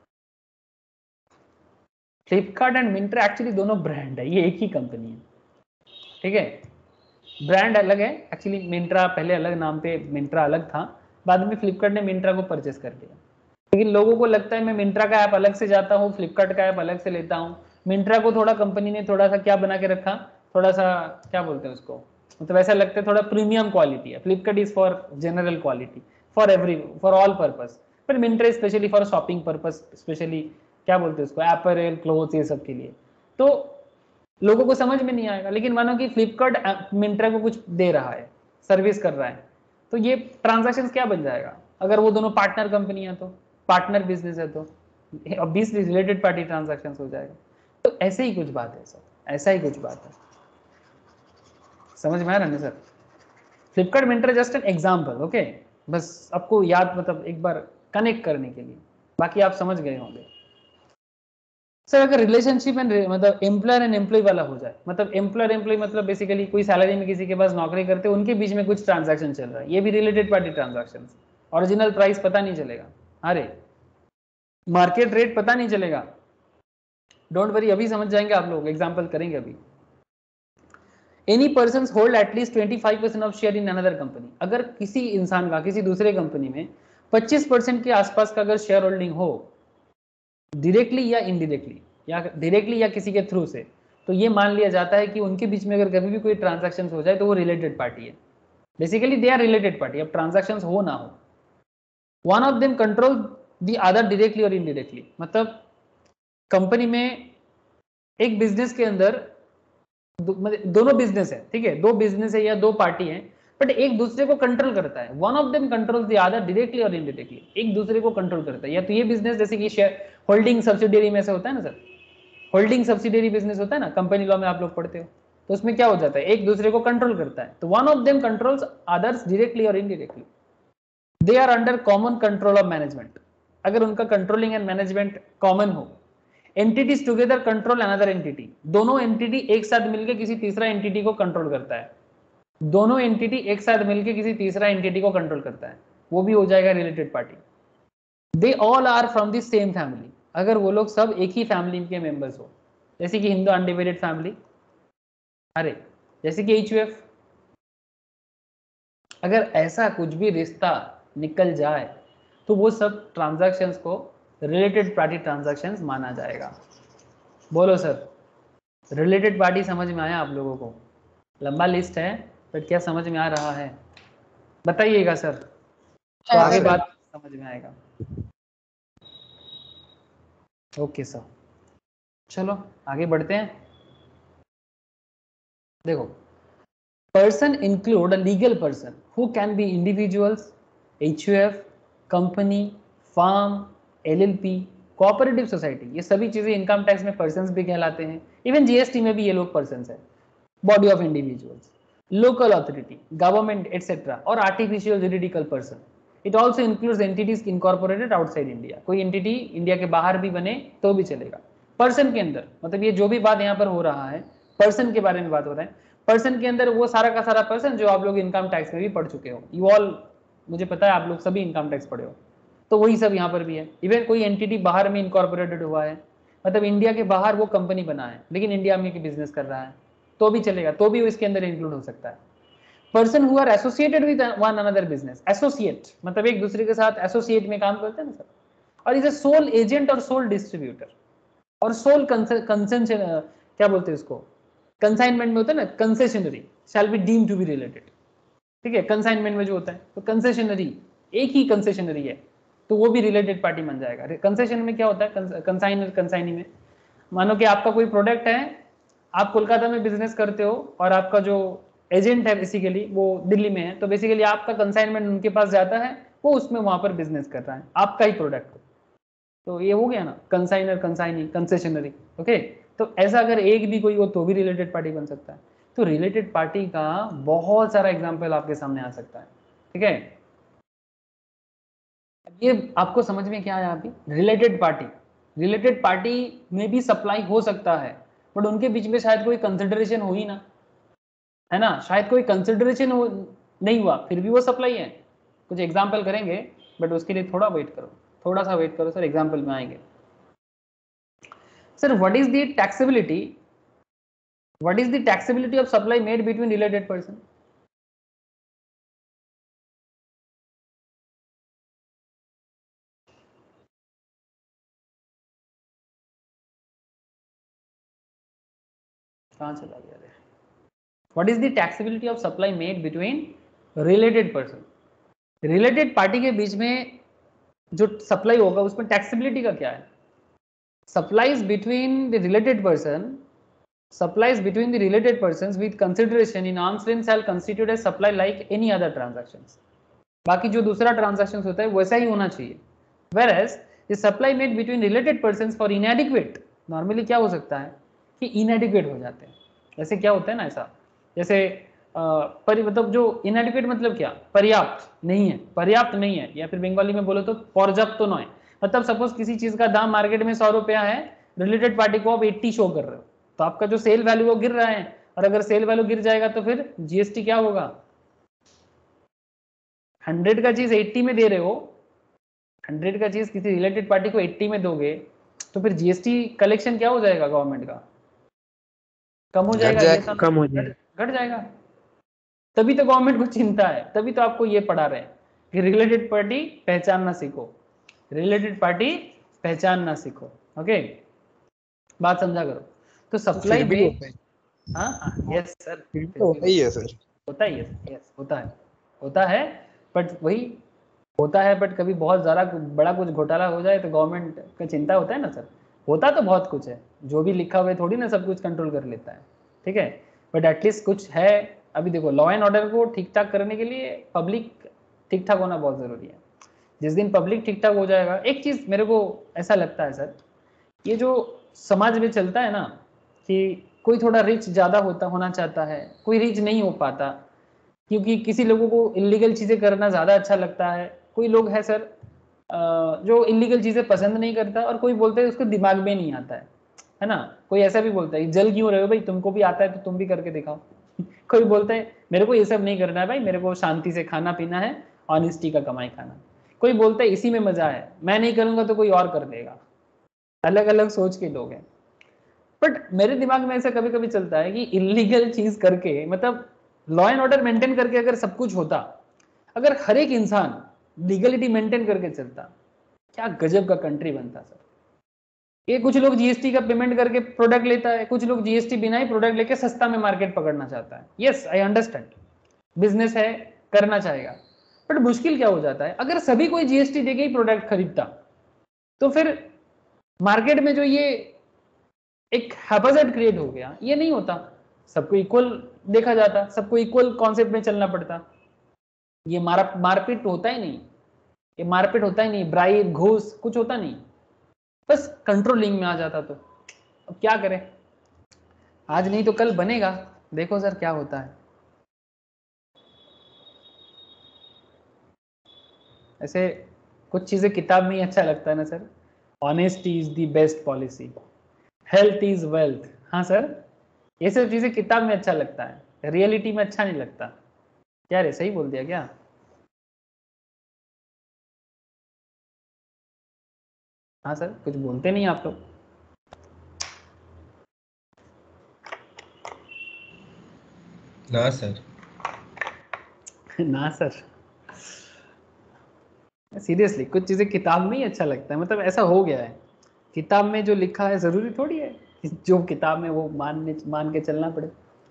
फ्लिपकार्ट एंड मिंत्रा एक्चुअली दोनों ब्रांड है, ये एक ही कंपनी है, ठीक है, ब्रांड अलग है एक्चुअली। मिंत्रा पहले अलग नाम पे मिंत्रा अलग था, बाद में फ्लिपकार्ट ने मिंत्रा को परचेस कर लिया। लेकिन लोगों को लगता है मैं मिंत्रा का ऐप अलग से जाता हूँ, फ्लिपकार्ट का ऐप अलग से लेता हूँ। मिंत्रा को थोड़ा कंपनी ने थोड़ा सा क्या बना के रखा, थोड़ा सा क्या बोलते हैं उसको, मतलब ऐसा लगता है थोड़ा प्रीमियम क्वालिटी है। Flipkart is for general quality, for all purpose, पर Myntra specially for shopping purpose, specially क्या बोलते हैं उसको, एपरेल, क्लोथ्स, ये सब के लिए। तो लोगों को समझ में नहीं आएगा, लेकिन मानो कि फ्लिपकार्ट मिंत्रा को कुछ दे रहा है, सर्विस कर रहा है, तो ये ट्रांजैक्शन क्या बन जाएगा? अगर वो दोनों पार्टनर कंपनी है, तो पार्टनर बिजनेस है, तो ऑब्वियसली रिलेटेड पार्टी ट्रांजैक्शन हो जाएगा। तो ऐसे ही कुछ बात है सर, ऐसा ही कुछ बात है, समझ में आ रहा है ना sir? Flipkart Myntra just an example, okay, बस आपको याद, मतलब एक बार कनेक्ट करने के लिए, बाकी आप समझ गए होंगे। सर अगर रिलेशनशिप एंड मतलब एम्प्लॉयर एंड एम्प्लॉय वाला हो जाए, मतलब एम्प्लॉयर एम्प्लॉय मतलब बेसिकली कोई सैलरी में किसी के पास नौकरी करते हैं, उनके बीच में कुछ ट्रांजैक्शन चल रहा है, ये भी related party transaction. Original price पता नहीं चलेगा, अरे मार्केट रेट पता नहीं चलेगा, डोंट वरी, अभी समझ जाएंगे आप लोग, एग्जांपल करेंगे अभी। Any person hold at least 25% of share in another company, अगर किसी इंसान का किसी दूसरे कंपनी में 25% के आसपास का अगर शेयर होल्डिंग हो, डायरेक्टली या इनडायरेक्टली, या डायरेक्टली या किसी के थ्रू से, तो ये मान लिया जाता है कि उनके बीच में अगर कभी भी कोई ट्रांजैक्शन हो जाए तो वो रिलेटेड पार्टी है, basically they are related party, अब ट्रांजैक्शन हो ना हो। One of them control the other directly और इनडायरेक्टली, मतलब कंपनी में एक बिजनेस के अंदर दोनों बिजनेस है, ठीक है, दो बिजनेस है या दो पार्टी है, बट एक दूसरे को कंट्रोल करता है। One of them controls the other directly और इनडायरेक्टली, एक दूसरे को कंट्रोल करता है। या तो ये बिजनेस जैसे कि शेयर होल्डिंग सब्सिडियरी में से होता है ना सर, होल्डिंग सब्सिडियरी बिजनेस होता है ना, कंपनी लॉ में आप लोग पढ़ते हो, तो उसमें क्या हो जाता है, एक दूसरे को कंट्रोल करता है। तो one of them controls others directly और indirectly, they are under common control of management, अगर उनका कंट्रोलिंग एंड मैनेजमेंट कॉमन हो। Entities together control another entity, दोनों एंटिटी एक साथ मिलकर किसी तीसरा एंटिटी को कंट्रोल करता है, दोनों एंटिटी एक साथ मिलकर किसी तीसरा एंटिटी को कंट्रोल करता है, वो भी हो जाएगा related party. They all are from the same family, अगर वो लोग सब एक ही फैमिली के मेंबर्स हो, जैसे कि हिंदू अनडिवाइडेड फैमिली, अरे जैसे कि HUF, अगर ऐसा कुछ भी रिश्ता निकल जाए तो वो सब ट्रांजैक्शंस को रिलेटेड पार्टी ट्रांजैक्शंस माना जाएगा। बोलो सर, रिलेटेड पार्टी समझ में आया आप लोगों को? लंबा लिस्ट है बट क्या समझ में आ रहा है बताइएगा सर, तो आगे सर। बात समझ में आएगा। ओके सर, चलो आगे बढ़ते हैं। देखो, person include a legal person who can be individuals, HUF, company, firm, LLP, cooperative society, ये सभी चीजें इनकम टैक्स में पर्सन्स भी कहलाते हैं। इवन जीएसटी में भी ये लोग पर्सन्स हैं। Body of individuals, local authority, government etcetera, और artificial juridical person. It also includes entities incorporated outside India, कोई एंटिटी इंडिया के बाहर भी बने तो भी चलेगा। पर्सन के अंदर मतलब ये जो भी बात यहाँ पर हो रहा है पर्सन के बारे में बात हो रहा है, पर्सन के अंदर वो सारा का सारा पर्सन जो आप लोग इनकम टैक्स में भी पढ़ चुके हो, यू ऑल, मुझे पता है आप लोग सभी इनकम टैक्स पढ़े हो, तो वही सब यहाँ पर भी है। इवन कोई एंटिटी बाहर में इनकॉर्पोरेटेड हुआ है, मतलब इंडिया के बाहर वो कंपनी बना है लेकिन इंडिया में बिजनेस कर रहा है तो भी चलेगा, तो भी इसके अंदर इंक्लूड हो सकता है। Person who are associated with one another business, associate मतलब एक दूसरे के साथ एसोसिएट में काम करते हैं ना सर, और इज ए सोल एजेंट और सोल डिस्ट्रीब्यूटर और सोल कंसेशन, क्या बोलते हैं उसको, कंसाइनमेंट में होता है ना, concessionary shall be deem to be related, ठीक है, कंसाइनमेंट में जो होता है तो कंसेशनरी एक ही कंसेशनरी है तो वो भी रिलेटेड पार्टी बन जाएगा। कंसेशन में क्या होता है, कंसाइनर कंसाइनी में, मानो कि आपका कोई प्रोडक्ट है, आप कोलकाता में बिजनेस करते हो और आपका जो एजेंट है बेसिकली वो दिल्ली में है, तो बेसिकली आपका कंसाइनमेंट उनके पास जाता है, वो उसमें वहां पर बिजनेस कर रहा है आपका ही प्रोडक्ट, तो ये हो गया ना कंसाइनर कंसाइनी कंसेशनरी। ओके, तो ऐसा अगर एक भी कोई हो तो भी रिलेटेड पार्टी बन सकता है। तो रिलेटेड पार्टी का बहुत सारा एग्जांपल आपके सामने आ सकता है, ठीक है। ये आपको समझ में क्या आया अभी, रिलेटेड पार्टी में भी सप्लाई हो सकता है बट उनके बीच में शायद कोई कंसिडरेशन हो ही ना, है ना, शायद कोई कंसिडरेशन हो नहीं हुआ फिर भी वो सप्लाई है। कुछ एग्जांपल करेंगे बट उसके लिए थोड़ा वेट करो, थोड़ा सा वेट करो सर, एग्जांपल में आएंगे। Sir what is the taxability of supply made between related person? कहां चला गया रे? What is the taxability of supply made between related person? Related party के बीच में जो सप्लाई होगा उसमें टैक्सेबिलिटी का क्या है? supplies between the related persons with consideration in arm's length shall constitute a supply like any other transactions. बाकी जो दूसरा ट्रांजैक्शंस होता है वैसा ही होना चाहिए। whereas the supply made between related persons for inadequate, normally क्या हो सकता है कि inadequate हो जाते हैं। जैसे क्या होता है ना, ऐसा जैसे मतलब जो inadequate मतलब क्या, पर्याप्त नहीं है, या फिर बंगाली में बोलो तो पर्याप्त तो नहीं, मतलब सपोज किसी चीज का दाम मार्केट में 100 रुपया है, रिलेटेड पार्टी को आप 80 शो कर रहे हो, तो आपका जो सेल वैल्यू वो गिर रहा है, और अगर सेल वैल्यू गिर जाएगा तो फिर जीएसटी क्या होगा, 100 का चीज 80 में दे रहे हो, 100 का चीज किसी रिलेटेड पार्टी को 80 में दोगे तो फिर जीएसटी कलेक्शन क्या हो जाएगा गवर्नमेंट का, कम हो जाएगा, कम हो जाएगा, घट जाएगा। तभी तो गवर्नमेंट को चिंता है, तभी तो आपको ये पढ़ा रहे हैं कि रिलेटेड पार्टी पहचानना सीखो, रिलेटेड पार्टी पहचानना सीखो। ओके, बात समझा करो। तो सप्लाई में हाँ यस सर, होता ही है सर, होता ही है, यस होता है बट वही होता है, बट कभी बहुत ज़्यादा बड़ा कुछ घोटाला हो जाए तो गवर्नमेंट का चिंता होता है ना सर। होता तो बहुत कुछ है, जो भी लिखा हुआ है थोड़ी ना सब कुछ कंट्रोल कर लेता है, ठीक है, बट एटलीस्ट कुछ है। अभी देखो लॉ एंड ऑर्डर को ठीक ठाक करने के लिए पब्लिक ठीक ठाक होना बहुत ज़रूरी है। जिस दिन पब्लिक ठीक ठाक हो जाएगा, एक चीज़ मेरे को ऐसा लगता है सर, ये जो समाज में चलता है ना कि कोई थोड़ा रिच ज़्यादा होना चाहता है, कोई रिच नहीं हो पाता, क्योंकि किसी लोगों को इलीगल चीज़ें करना ज़्यादा अच्छा लगता है, कोई लोग है सर जो इलीगल चीज़ें पसंद नहीं करता, और कोई बोलता है उसको दिमाग में नहीं आता है ना, कोई ऐसा भी बोलता है जल क्यों रहे हो भाई, तुमको भी आता है तो तुम भी करके दिखाओ। कोई बोलता है मेरे को ये सब नहीं करना है भाई, मेरे को शांति से खाना पीना है, ऑनेस्टी का कमाई खाना। कोई बोलता है इसी में मजा है, मैं नहीं करूंगा तो कोई और कर देगा। अलग अलग सोच के लोग हैं। बट मेरे दिमाग में ऐसा कभी कभी चलता है कि इलीगल चीज करके, मतलब लॉ एंड ऑर्डर मेंटेन करके अगर सब कुछ होता, अगर हर एक इंसान लीगलिटी मेंटेन करके चलता, क्या गजब का कंट्री बनता सर। ये कुछ लोग जीएसटी का पेमेंट करके प्रोडक्ट लेता है, कुछ लोग जीएसटी बिना ही प्रोडक्ट लेके सस्ता में मार्केट पकड़ना चाहता है। यस आई अंडरस्टैंड, बिजनेस है, करना चाहेगा। बट मुश्किल क्या हो जाता है, अगर सभी कोई जीएसटी देके ही प्रोडक्ट खरीदता तो फिर मार्केट में जो ये एक हैपोजेट क्रिएट हो गया, ये नहीं होता, सबको इक्वल देखा जाता, सबको इक्वल कॉन्सेप्ट में चलना पड़ता। ये मारपीट होता ही नहीं, ये मारपीट होता ही नहीं, ब्राइब घूस कुछ होता नहीं, बस कंट्रोलिंग में आ जाता। तो अब क्या करें, आज नहीं तो कल बनेगा, देखो सर क्या होता है। ऐसे कुछ चीजें किताब में ही अच्छा लगता है ना sir. Honesty is the best policy, health is wealth. हाँ सर, ये सब चीजें किताब में अच्छा लगता है, रियलिटी में अच्छा नहीं लगता। क्या रे, सही बोल दिया क्या? हाँ सर, कुछ बोलते नहीं आप लोग। ना सर। ना सर, सीरियसली कुछ चीजें किताब में ही अच्छा लगता है, मतलब ऐसा हो गया है। किताब में जो लिखा है जरूरी थोड़ी है कि जो किताब में वो मान के चलना पड़े।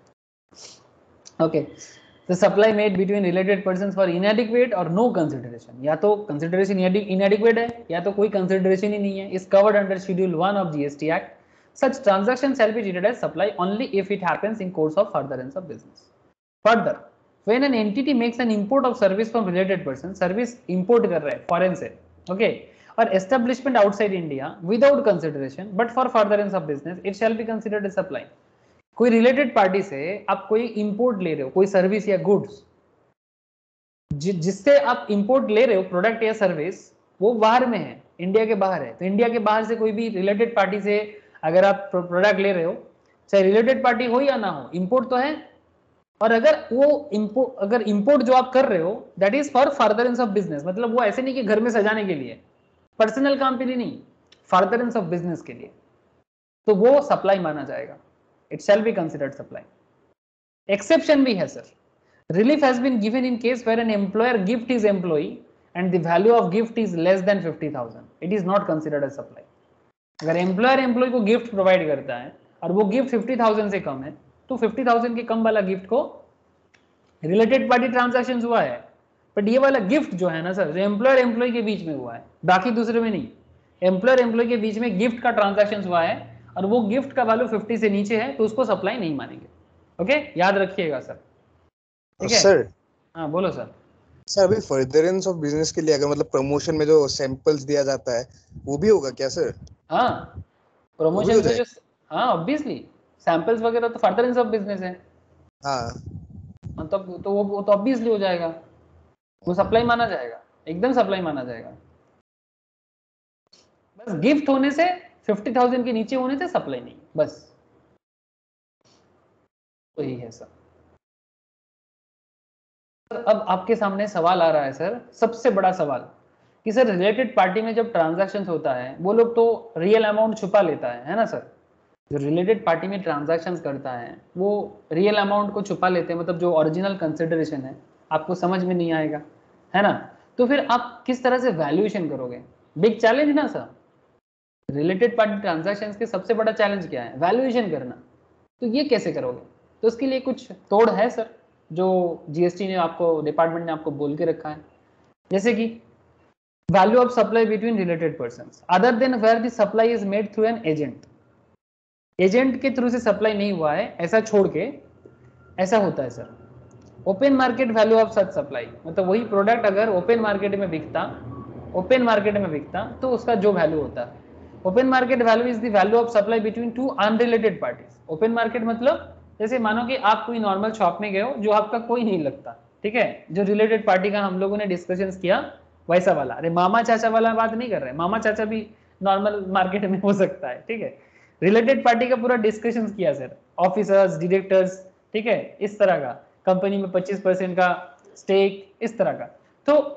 Okay, the supply made between related persons for inadequate और नो कंसिडरेशन, या तो कंसिडरेशन इनएडिक्वेट है या तो कोई कंसिडरेशन ही नहीं है, is covered under schedule 1 of GST act. Such transactions shall be treated as supply only if it happens in course of furtherance of business. Further, when an entity makes an import of service from related person, service import कर रहा है foreign से, okay, or establishment outside India without consideration but for furtherance of business, it shall be considered as supply. कोई related party से आप कोई import ले रहे हो, कोई सर्विस या गुड्स, जिससे आप इंपोर्ट ले रहे हो प्रोडक्ट या सर्विस, वो बाहर में है, इंडिया के बाहर है, तो इंडिया के बाहर से कोई भी रिलेटेड पार्टी से अगर आप प्रोडक्ट ले रहे हो, चाहे रिलेटेड पार्टी हो या ना हो, इंपोर्ट तो है। और अगर वो इंपोर्ट जो आप कर रहे हो that is for furtherance of business, मतलब वो ऐसे नहीं कि घर में सजाने के लिए, पर्सनल काम के लिए नहीं, फर्दरेंस ऑफ बिजनेस के लिए, तो वो सप्लाई माना जाएगा, it shall be considered supply. Exception भी है sir, relief has been given in case where an employer gift his employee and the value of gift is less than 50,000, it is not considered as supply. अगर employer employ को gift provide करता है और वो gift 50,000 से कम है, तो 50,000 के कम वाला गिफ्ट को रिलेटेड पार्टी ट्रांजैक्शन हुआ है, बट ये वाला गिफ्ट जो है ना सर, जो एम्प्लॉयर एम्प्लॉय के बीच में हुआ है, बाकी दूसरे में नहीं, एम्प्लॉयर एम्प्लॉय के बीच में गिफ्ट का ट्रांजैक्शन हुआ है और वो गिफ्ट का वैल्यू 50 से नीचे है, तो उसको सप्लाई नहीं मानेंगे। ओके, याद रखिएगा सर, ठीक है? सर, हाँ बोलो सर। सर अभी फर्दरेंस ऑफ बिजनेस के लिए अगर मतलब प्रमोशन में जो सैंपल्स दिया जाता है वो भी होगा क्या सर? हाँ, प्रमोशन में जो, हाँ ऑब्वियसली सैंपल्स वगैरह तो फर्दरेंस ऑफ बिजनेस है। हाँ, मतलब तो वो तो ऑब्वियसली हो जाएगा, वो सप्लाई माना जाएगा, एकदम सप्लाई माना जाएगा। बस गिफ्ट होने से 50,000 के नीचे होने से सप्लाई नहीं, बस वही है सर। अब आपके सामने सवाल आ रहा है सर, सबसे बड़ा सवाल, कि सर रिलेटेड पार्टी में जब ट्रांजैक्शंस होता है वो लोग तो रियल अमाउंट छुपा लेता है ना सर? जो रिलेटेड पार्टी में ट्रांजैक्शंस करता है वो रियल अमाउंट को छुपा लेते हैं, मतलब जो ओरिजिनल कंसिडरेशन है आपको समझ में नहीं आएगा, है ना? तो फिर आप किस तरह से वैल्यूएशन करोगे? बिग चैलेंज ना सर, रिलेटेड पार्टी ट्रांजैक्शंस के सबसे बड़ा चैलेंज क्या है? वैल्यूएशन करना। तो ये कैसे करोगे? तो उसके लिए कुछ तोड़ है सर, जो जीएसटी ने आपको, डिपार्टमेंट ने आपको बोल के रखा है, जैसे कि value of supply between related persons other than where the supply is made through an agent. Agent के थ्रू से सप्लाई नहीं हुआ है ऐसा छोड़ के, ऐसा होता है sir. Open market value of such supply, मतलब वही प्रोडक्ट अगर ओपन मार्केट में बिकता तो उसका जो वैल्यू होता है, open market value is the value of supply between two unrelated parties. Open market मतलब जैसे मानो कि आप कोई नॉर्मल शॉप में गए हो जो आपका कोई नहीं लगता, ठीक है, जो रिलेटेड पार्टी का हम लोगों ने डिस्कशंस किया वैसा वाला। अरे मामा चाचा वाला बात नहीं कर रहे, मामा चाचा भी नॉर्मल मार्केट में हो सकता है, ठीक है। रिलेटेड पार्टी का पूरा डिस्कशन किया सर, ऑफिसर्स, डायरेक्टर्स, ठीक है, इस तरह का, कंपनी में 25% का स्टेक, इस तरह का। तो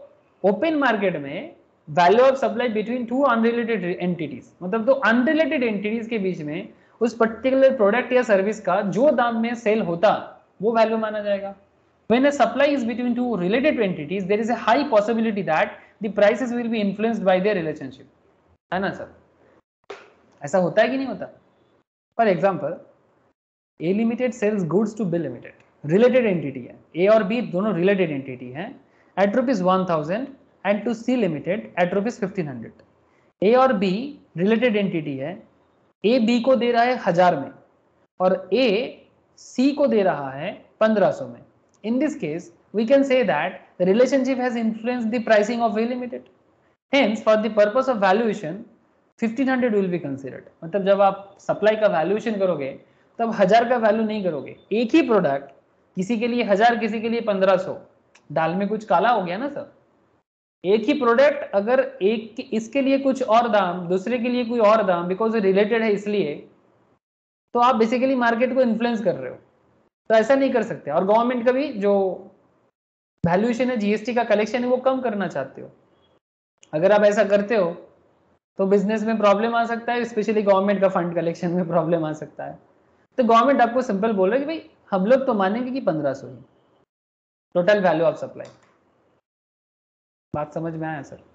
ओपन मार्केट में value of supply between two unrelated entities, मतलब दो अनरिलेटेड एंटिटीज के बीच में उस पर्टिकुलर प्रोडक्ट या सर्विस का जो दाम में सेल होता वो वैल्यू माना जाएगा। When a supply is between two related entities, there is a high possibility that the prices will be influenced by their relationship, है ना सर? ऐसा होता है कि नहीं होता? For example, A Limited sells goods to B Limited, related entity है, A और B दोनों related entity हैं, at ₹1000 and to C Limited at ₹1500. A और B related entity है, A B को दे रहा है 1000 में और A C को दे रहा है 1500 में. In this case, we can say that the relationship has influenced the pricing of A Limited. Hence, for the purpose of valuation, 1500 will be considered. मतलब जब आप सप्लाई का वैल्यूएशन करोगे तब 1000 का वैल्यू नहीं करोगे। एक ही प्रोडक्ट किसी के लिए 1000, किसी के लिए 1500, दाल में कुछ काला हो गया ना सर। एक ही प्रोडक्ट अगर एक इसके लिए कुछ और दाम, दूसरे के लिए कोई और दाम, बिकॉज रिलेटेड है इसलिए, तो आप बेसिकली मार्केट को इन्फ्लुएंस कर रहे हो। तो ऐसा नहीं कर सकते। और गवर्नमेंट का भी जो वैल्यूएशन है, जीएसटी का कलेक्शन है, वो कम करना चाहते हो। अगर आप ऐसा करते हो तो बिजनेस में प्रॉब्लम आ सकता है, स्पेशली गवर्नमेंट का फंड कलेक्शन में प्रॉब्लम आ सकता है। तो गवर्नमेंट आपको सिंपल बोल रहा है कि भाई हम लोग तो मानेंगे कि 1500 ही टोटल वैल्यू ऑफ सप्लाई। बात समझ में आया सर?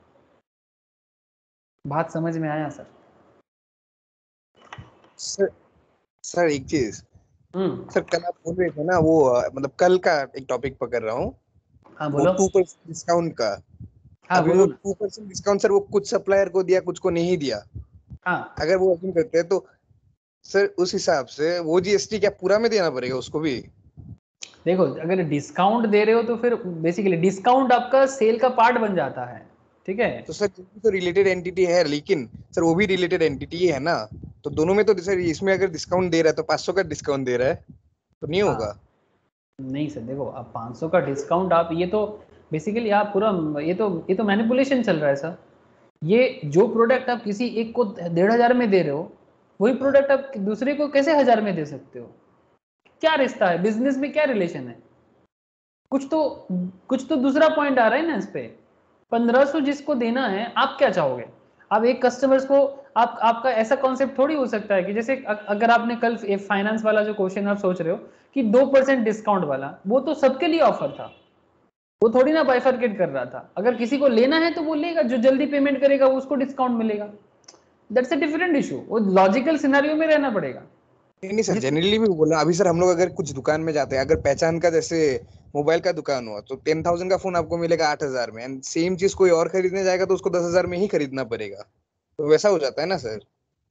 बात समझ में आया सर? सर एक चीज, सर कल आप बोल रहे थे ना वो मतलब कल का एक टॉपिक पकड़ रहा हूँ। हाँ बोलो। 2% डिस्काउंट का। हाँ अभी बोलो। वो 2% डिस्काउंट सर वो कुछ सप्लायर को दिया, कुछ को नहीं दिया। हाँ अगर वो अज्यूम करते हैं तो सर उस हिसाब से वो जीएसटी क्या पूरा में देना पड़ेगा उसको भी? देखो, अगर डिस्काउंट दे रहे हो तो फिर बेसिकली डिस्काउंट आपका सेल का पार्ट बन जाता है, ठीक है? तो सर तो रिलेटेड एंटिटी है, लेकिन सर वो भी रिलेटेड एंटिटी है ना, तो दोनों में तो सर इसमें अगर डिस्काउंट दे रहा है तो 500 का डिस्काउंट दे रहा है तो नहीं होगा? नहीं सर, देखो आप 500 का डिस्काउंट, आप ये तो बेसिकली आप पूरा ये तो मैनिपुलेशन चल रहा है सर। ये जो प्रोडक्ट आप किसी एक को 1500 में दे रहे हो, वही प्रोडक्ट आप दूसरे को कैसे 1000 में दे सकते हो? क्या रिश्ता है बिजनेस में, क्या रिलेशन है? कुछ तो दूसरा पॉइंट आ रहा है ना इस पे। 1500 जिसको देना है, आप क्या चाहोगे? आप एक कस्टमर्स को आपका ऐसा कॉन्सेप्ट थोड़ी हो सकता है कि जैसे अगर आपने कल फाइनेंस वाला जो क्वेश्चन आप सोच रहे हो कि 2% डिस्काउंट वाला, वो तो सबके लिए ऑफर था, वो थोड़ी ना बाइफरकेट कर रहा था। अगर किसी को लेना है तो वो लेगा, जो जल्दी पेमेंट करेगा उसको डिस्काउंट मिलेगा। That's a different issue. वो लॉजिकल सिनेरियो में रहना पड़ेगा। नहीं सर, जनरली भी बोला। अभी सर हम लोग अगर कुछ दुकान में जाते हैं, अगर पहचान का जैसे मोबाइल का दुकान हुआ तो 10,000 का फोन आपको मिलेगा 8,000 में, एंड सेम चीज कोई और खरीदने जाएगा तो उसको 10,000 में ही खरीदना पड़ेगा। तो वैसा हो जाता है ना सर।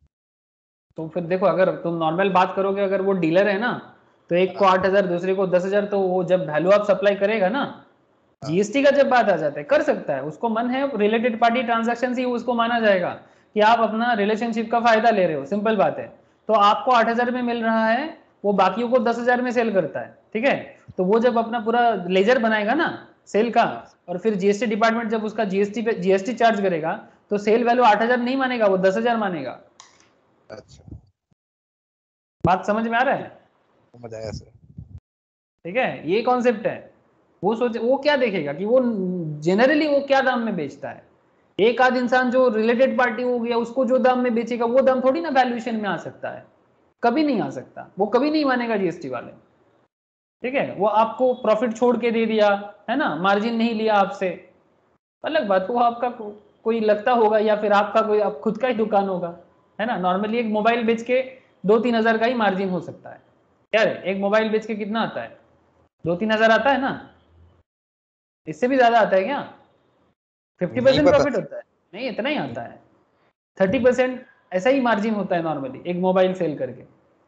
तो फिर देखो, अगर तुम नॉर्मल बात करोगे, अगर वो डीलर है ना, तो एक को 8,000, दूसरे को 10,000, तो वो जब वैल्यू ऑफ सप्लाई करेगा ना, जीएसटी का जब बात आ जाता है, कर सकता है, उसको मन है, रिलेटेड पार्टी ट्रांजैक्शन ही उसको माना जाएगा कि आप अपना रिलेशनशिप का फायदा ले रहे हो। सिंपल बात है। तो आपको 8,000 में मिल रहा है, वो बाकियों को 10,000 में सेल करता है, ठीक है? तो वो जब अपना पूरा लेजर बनाएगा ना सेल का, और फिर जीएसटी डिपार्टमेंट जब उसका जीएसटी चार्ज करेगा, तो सेल वैल्यू 8,000 नहीं मानेगा, वो 10,000 मानेगा। अच्छा, बात समझ में आ रहा है? समझ आया सर। ठीक है, ये कॉन्सेप्ट है। वो क्या देखेगा कि वो जनरली वो क्या दाम में बेचता है। एक आध इंसान जो रिलेटेड पार्टी हो गया, उसको जो दाम में बेचेगा वो दाम थोड़ी ना वैल्यूएशन में आ सकता है, कभी नहीं आ सकता। वो कभी नहीं मानेगा जीएसटी वाले, ठीक है? वो आपको प्रॉफिट छोड़ के दे दिया है ना, मार्जिन नहीं लिया आपसे, अलग बात। वो आपका कोई लगता होगा, या फिर आपका कोई खुद का ही दुकान होगा, है ना। नॉर्मली एक मोबाइल बेच के 2-3 हजार का ही मार्जिन हो सकता है। यार एक मोबाइल बेच के कितना आता है? 2-3 हजार आता है ना, इससे भी ज्यादा आता है क्या? 50% प्रॉफिट होता है? नहीं, इतना ही आता है। 30% ऐसा ही मार्जिन होता है नॉर्मली एक मोबाइल सेल करके,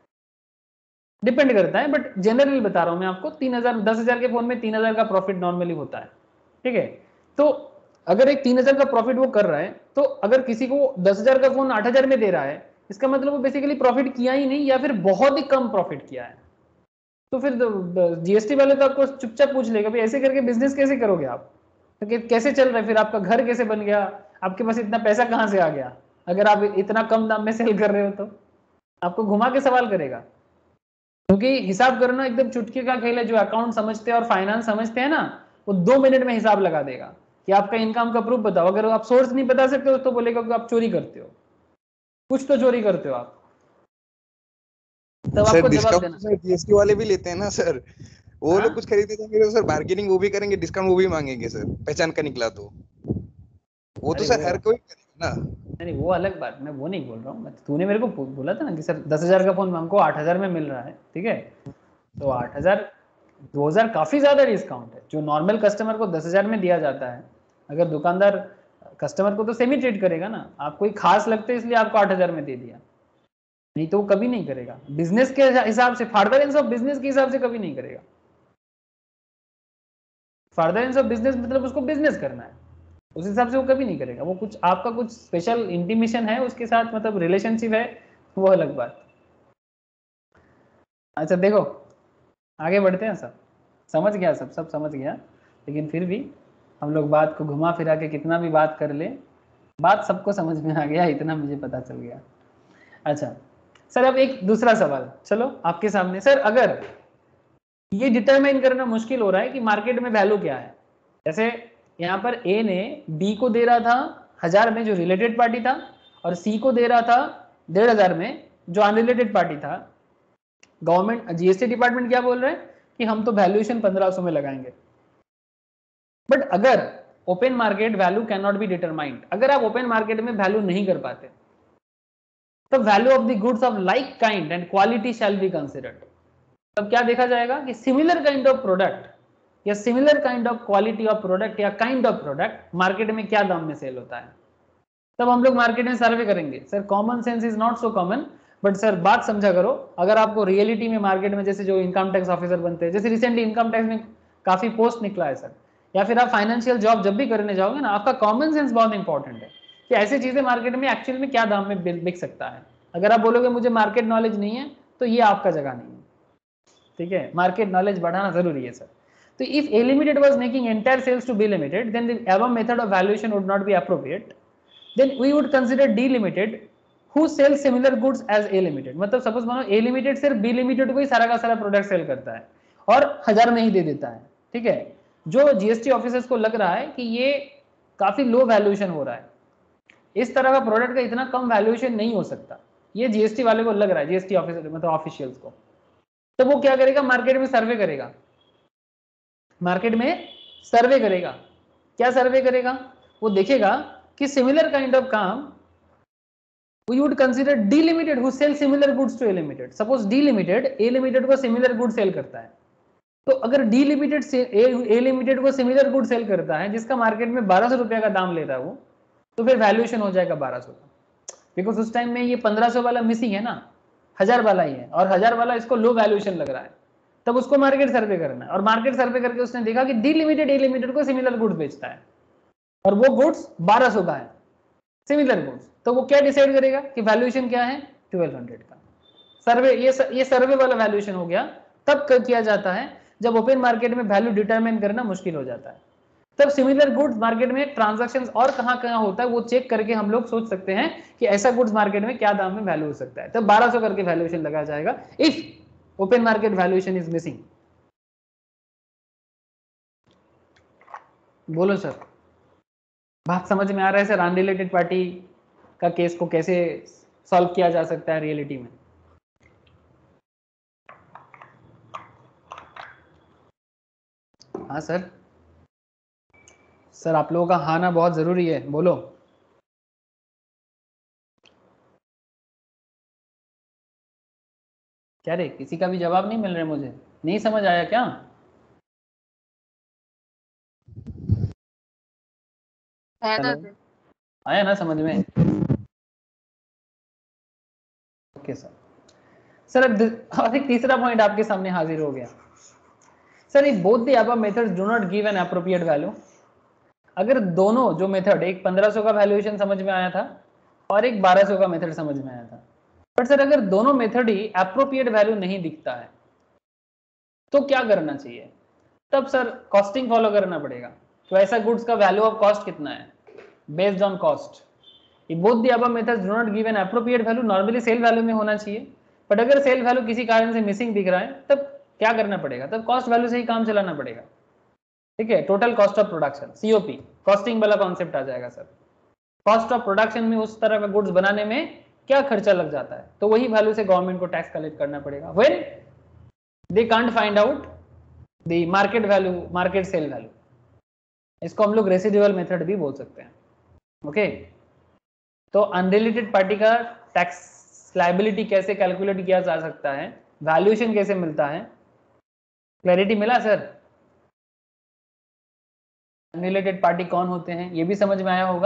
डिपेंड करता है, बट जनरली बता रहा हूं मैं आपको। 3,000 10,000 के फोन में 3,000 का प्रॉफिट नॉर्मली होता है, ठीक है? तो अगर एक 3,000 का प्रॉफिट वो कर रहा है, तो अगर किसी को 10,000 का फोन 8,000 में दे रहा है, इसका मतलब वो बेसिकली प्रॉफिट किया ही नहीं, या फिर बहुत ही कम प्रॉफिट किया है। तो फिर जीएसटी वाले तो आपको चुपचाप पूछ लेगा, भाई ऐसे करके बिजनेस कैसे करोगे आप? तो कैसे चल रहा है? फिर आपका घर कैसे बन गया? आपके पास इतना पैसा कहां से आ गया? अगर आप इतना कम दाम में सेल कर रहे हो, तो आपको घुमा के सवाल करेगा। क्योंकि हिसाब करना एकदम चुटकी का खेल है। जो अकाउंट समझते हैं और फाइनेंस समझते हैं ना, वो 2 मिनट में हिसाब लगा देगा कि आपका इनकम का प्रूफ बताओ। अगर आप सोर्स नहीं बता सकते हो तो बोलेगा कि आप चोरी करते हो, कुछ तो चोरी करते हो आप, तब सर आपको जवाब डिस्काउंट देना। सर जीएसटी वाले भी लेते हैं ना सर, वो हाँ? लोग कुछ खरीदने जाएंगे तो सर बार्गेनिंग वो भी करेंगे, डिस्काउंट वो भी मांगेंगे सर, पहचान का निकला तो वो तो अरे सर वो हर कोई करेगा ना। नहीं, वो अलग बात, मैं वो नहीं बोल रहा हूँ। तूने मेरे को बोला था ना कि सर 10,000 का फोन हमको 8,000 में मिल रहा है, ठीक है, तो 8,000 2,000 काफी ज्यादा डिस्काउंट है। जो नॉर्मल कस्टमर को 10,000 में दिया जाता है, अगर दुकानदार कस्टमर को तो सेम ही ट्रीट करेगा ना, आप कोई खास लगते इसलिए आपको 8,000 में दे दिया, नहीं तो वो कभी नहीं करेगा। बिजनेस के हिसाब से, फर्दरेंस ऑफ बिजनेस के हिसाब से कभी नहीं करेगा। फर्दरेंस ऑफ बिजनेस मतलब उसको बिजनेस करना है, उस हिसाब से वो कभी नहीं करेगा। वो कुछ आपका कुछ स्पेशल इंटीमेशन है उसके साथ, मतलब रिलेशनशिप है, वो अलग बात। अच्छा देखो, आगे बढ़ते हैं। सब समझ गया, सब समझ गया, लेकिन फिर भी हम लोग बात को घुमा फिरा के कितना भी बात कर ले, बात सबको समझ में आ गया, इतना मुझे पता चल गया। अच्छा सर, अब एक दूसरा सवाल चलो आपके सामने। सर अगर ये डिटरमाइन करना मुश्किल हो रहा है कि मार्केट में वैल्यू क्या है, जैसे यहाँ पर ए ने बी को दे रहा था 1,000 में जो रिलेटेड पार्टी था, और सी को दे रहा था 1,500 में जो अनरिलेटेड पार्टी था। गवर्नमेंट जीएसटी डिपार्टमेंट क्या बोल रहा है कि हम तो वैल्यूएशन 1,500 में लगाएंगे। बट अगर open market value can not be determined, अगर आप ओपन मार्केट में वैल्यू नहीं कर पाते, तो value of the goods of like kind and quality shall be considered. तब क्या देखा जाएगा कि सिमिलर काइंड ऑफ प्रोडक्ट या similar kind of quality of product या काइंड ऑफ प्रोडक्ट मार्केट में क्या दाम में सेल होता है। तब हम लोग मार्केट में सर्वे करेंगे। Sir common sense is not so common, but sir बात समझा करो। अगर आपको रियलिटी में मार्केट में जैसे जो इनकम टैक्स ऑफिसर बनते हैं, जैसे रिसेंटली इनकम टैक्स में काफी पोस्ट निकला है सर, या फिर आप फाइनेंशियल जॉब जब भी करने जाओगे ना, आपका कॉमन सेंस बहुत इंपॉर्टेंट है कि ऐसी चीजें मार्केट में एक्चुअल में क्या दाम में बिक सकता है। अगर आप बोलोगे मुझे मार्केट नॉलेज नहीं है, तो ये आपका जगह नहीं है, ठीक है। मार्केट नॉलेज बढ़ाना जरूरी है सर। तो if A limited was making entire sales to B limited, then the above method of valuation would not be appropriate. Then we would consider D limited who sell similar goods as A limited. मतलब suppose मानो A limited सिर्फ B limited को ही सारा का सारा product cell करता है और 1,000 में ही दे देता है, ठीक है। जो जीएसटी ऑफिसर्स को लग रहा है कि ये काफी लो वैल्यूएशन हो रहा है, इस तरह का प्रोडक्ट का इतना कम वैल्यूएशन नहीं हो सकता, ये जीएसटी वाले को लग रहा है, जीएसटी ऑफिसर मतलब ऑफिशियल्स को। तो वो क्या करेगा, मार्केट में सर्वे करेगा। मार्केट में सर्वे करेगा, क्या सर्वे करेगा, वो देखेगा कि सिमिलर काइंड ऑफ काम we would consider D limited who sell similar goods to A limited. Suppose D limited A limited को similar good sell करता है, तो अगर D limited से A limited को similar good sell करता है जिसका मार्केट में 1,200 रुपया का दाम लेता है वो, तो फिर वैल्यूएशन हो जाएगा 1,200 का, बिकॉज उस टाइम में ये 1,500 वाला मिसिंग है ना, 1,000 वाला ही है, और 1,000 वाला इसको लो वैल्यूएशन लग रहा है। तब उसको मार्केट सर्वे करना है, और मार्केट सर्वे करके उसने देखा कि डी लिमिटेड ए लिमिटेड को सिमिलर गुड्स बेचता है और वो गुड्स 1,200 का है, सिमिलर गुड्स। तो वो क्या डिसाइड करेगा कि वैल्यूएशन क्या है, 1,200 का। सर्वे, ये सर्वे वाला वैल्यूएशन हो गया। तब किया जाता है जब ओपन मार्केट में वैल्यू डिटरमाइन करना मुश्किल हो जाता है। तब सिमिलर गुड्स मार्केट में ट्रांजैक्शंस और कहां होता है वो चेक करके हम लोग सोच सकते हैं कि ऐसा गुड्स मार्केट में क्या दाम में वैल्यू हो सकता है। तब 1,200 करके वैल्यूएशन लगाया जाएगा if open market valuation is missing. बोलो सर, बात समझ में आ रहा है सर? अनरिलेटेड पार्टी का केस को कैसे सॉल्व किया जा सकता है रियलिटी में? हाँ सर, सर आप लोगों का हाँ ना बहुत जरूरी है, बोलो। क्या रे, किसी का भी जवाब नहीं मिल रहा मुझे, नहीं समझ आया क्या? है हेलो, दादा। आया ना समझ में? Okay sir. सर अब एक तीसरा पॉइंट आपके सामने हाजिर हो गया। Sir if both the above methods do not give an appropriate value, अगर दोनों जो मेथड, एक 1,500 का वैल्यूएशन समझ में आया था और एक 1,200 का मेथड समझ में आया था, बट सर अगर दोनों मेथड ही एप्रोप्रिएट वैल्यू नहीं दिखता है, तो क्या करना चाहिए? तब सर कॉस्टिंग फॉलो करना पड़ेगा। तो ऐसा गुड्स का वैल्यू ऑफ कॉस्ट कितना है, based on cost. If both the above methods do not give an appropriate value, normally sale value में होना चाहिए, बट अगर सेल वैल्यू किसी कारण से मिसिंग दिख रहा है, तब क्या करना पड़ेगा? तब कॉस्ट वैल्यू से ही काम चलाना पड़ेगा। ठीक है, total cost of production, COP, costing वाला कॉन्सेप्ट आ जाएगा सर। कॉस्ट ऑफ प्रोडक्शन में उस तरह का गुड्स बनाने में क्या खर्चा लग जाता है, तो वही वैल्यू से गवर्नमेंट को टैक्स कलेक्ट करना पड़ेगा when they can't find out the market value, market sale value. इसको हम लोग रेसिडुअल मेथड भी बोल सकते हैं। ओके, तो अनरिलेटेड पार्टी का टैक्स लायबिलिटी कैसे कैलकुलेट किया जा सकता है, वैल्यूएशन कैसे मिलता है, क्लैरिटी मिला सर? अनरिलेटेड पार्टी कौन होते हैं ये भी समझ में आया होगा।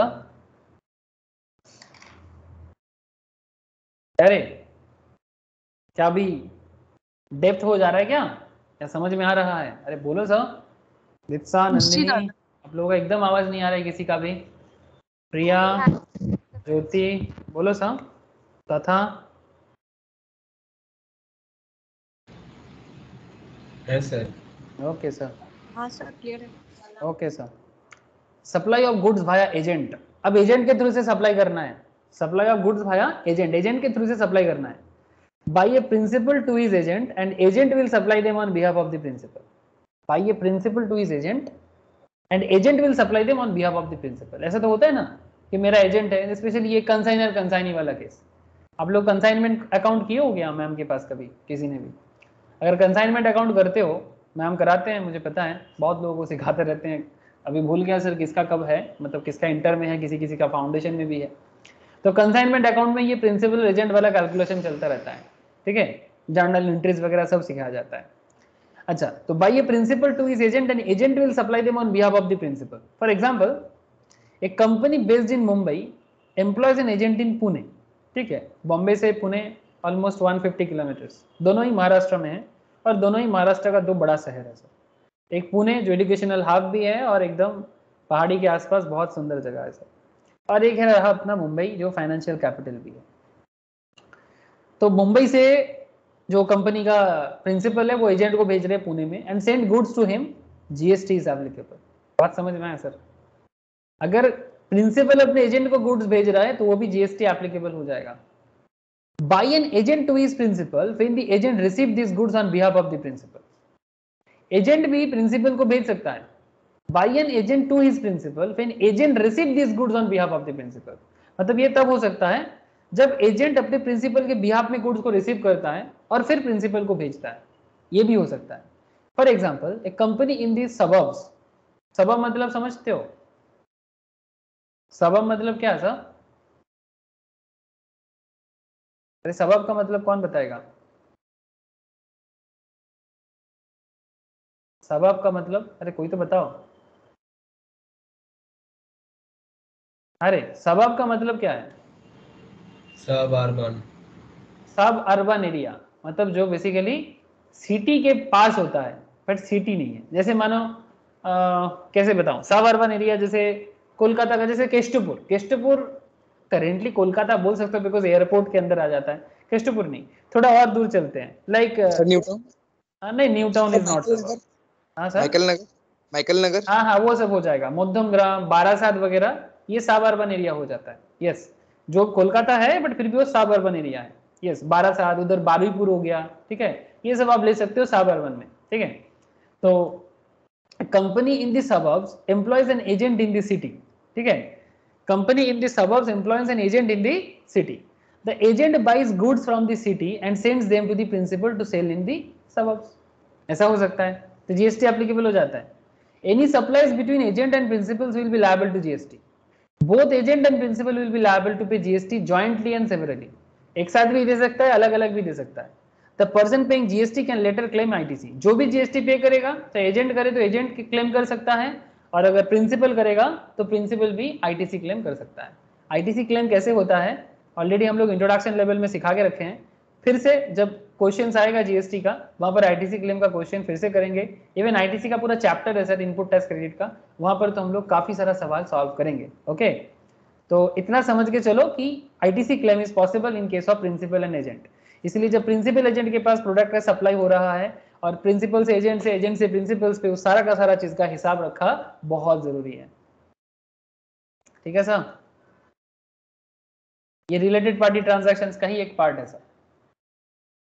अरे क्या भी डेप्थ हो जा रहा है क्या समझ में आ रहा है? अरे बोलो सर। दित्सा, निश्चित नंदिनी, आप लोगों का एकदम आवाज नहीं आ रहा है किसी का भी। प्रिया, ज्योति, बोलो सर। तथा है सर। ओके सर, हाँ सर क्लियर है। Okay sir. Supply of goods via agent, अब एजेंट के थ्रू से सप्लाई करना है। Supply of goods via agent, agent के थ्रू से सप्लाई करना है। By a principal to his agent and agent will supply them on behalf of the principal. By a principal to his agent and agent will supply them on behalf of the principal. ऐसा तो होता है ना कि मेरा agent है, specially ये consignor consignee वाला केस। आप लोग कंसाइनमेंट अकाउंट किए हो गया मैम के पास कभी, किसी ने भी? अगर कंसाइनमेंट अकाउंट करते हो, मैम कराते हैं, मुझे पता है, बहुत लोगों को सिखाते रहते हैं। अभी भूल गया सर किसका कब है, मतलब किसका इंटर में है, किसी किसी का फाउंडेशन में भी है। तो कंसाइनमेंट अकाउंट में ये प्रिंसिपल एजेंट वाला कैलकुलेशन चलता रहता है, ठीक है, जर्नल एंट्रीज वगैरह सब सिखाया जाता है। अच्छा, तो by a principal to his agent and agent will supply them on behalf of the principal. For example, A company based in Mumbai employs an agent in Pune, ठीक है, बॉम्बे से पुणे ऑलमोस्ट 150 किलोमीटर्स, दोनों ही महाराष्ट्र में है और दोनों ही महाराष्ट्र का दो बड़ा शहर है सर। एक पुणे जो एजुकेशनल हब भी है और एकदम पहाड़ी के आसपास बहुत सुंदर जगह है सर, और एक है रहा अपना मुंबई जो फाइनेंशियल कैपिटल भी है। तो मुंबई से जो कंपनी का प्रिंसिपल है वो एजेंट को भेज रहे हैं पुणे में and send goods to him, GST is applicable. बात समझ में आया सर? अगर प्रिंसिपल अपने एजेंट को गुड्स भेज रहा है तो वो भी जीएसटी एप्लीकेबल हो जाएगा। By an agent to his principal when the agent receive this goods on behalf of the principal. Agent भी प्रिंसिपल को भेज सकता है by an agent to his principal when agent receive this goods on behalf of the principal. मतलब ये तब हो सकता है जब एजेंट अपने प्रिंसिपल के बिहाफ में गुड्स को रिसीव करता है और फिर प्रिंसिपल को भेजता है, ये भी हो सकता है। For example, a company in the suburbs, suburb मतलब समझते हो? सबर्ब मतलब क्या है सर? अरे सबर्ब का मतलब कौन बताएगा? सबर्ब का मतलब, अरे कोई तो बताओ। अरे सबर्ब का मतलब क्या है? सब अर्बन। सब अर्बन एरिया, मतलब जो बेसिकली सिटी के पास होता है बट सिटी नहीं है। जैसे मानो कैसे बताऊं, सब अर्बन एरिया जैसे कोलकाता का, जैसे केष्टपुर, केष्टपुर करेंटली कोलकाता बोल सकते हो बिकॉज एयरपोर्ट के अंदर आ जाता है। केष्टपुर नहीं, थोड़ा और दूर चलते हैं, लाइक न्यू टाउन, नहीं, New Town is not Michael सब। नगर, हाँ सर, माइकल नगर, माइकल नगर। हाँ हाँ वो सब हो जाएगा, मध्यम ग्राम, बारासात वगैरह, ये सब अर्बन एरिया हो जाता है। यस, जो कोलकाता है बट फिर भी वो सब अर्बन एरिया है। यस, बारासात, उधर बारुईपुर हो गया, ठीक है, ये सब आप ले सकते हो सब अर्बन में, ठीक है। तो company in the suburbs employs an agent in the city, ठीक है, company in the suburbs employs an agent in the city. The agent buys goods from the city and sends them to the principal to sell in the suburbs. ऐसा हो सकता है, तो GST applicable हो जाता है। Any supplies between agent and principals will be liable to GST. Both agent and principal will be liable to pay GST jointly and severally. एक साथ भी दे सकता है, अलग अलग भी दे सकता है। The person paying GST can later claim ITC. जो भी GST पे करेगा, तो एजेंट करे तो एजेंट क्लेम कर सकता है, और अगर प्रिंसिपल करेगा तो प्रिंसिपल भी ITC क्लेम कर सकता है। ITC क्लेम कैसे होता है ऑलरेडी हम लोग इंट्रोडक्शन लेवल में सिखा के रखे हैं। फिर से जब क्वेश्चन आएगा जीएसटी का, वहां पर आईटीसी क्लेम का क्वेश्चन फिर से करेंगे। इवन आईटीसी का पूरा चैप्टर है सर, इनपुट टैक्स क्रेडिट का, वहां पर तो हम लोग काफी सारा सवाल सॉल्व करेंगे। ओके, तो इतना समझ के चलो कि ITC claim is possible in case of principal and agent. इसलिए जब प्रिंसिपल एजेंट के पास प्रोडक्ट का सप्लाई हो रहा है और प्रिंसिपल से एजेंट से प्रिंसिपल्स पे, उस सारा का सारा चीज का हिसाब रखा बहुत जरूरी है। ठीक है सर, ये रिलेटेड पार्टी ट्रांजैक्शंस का ही एक पार्ट है sir.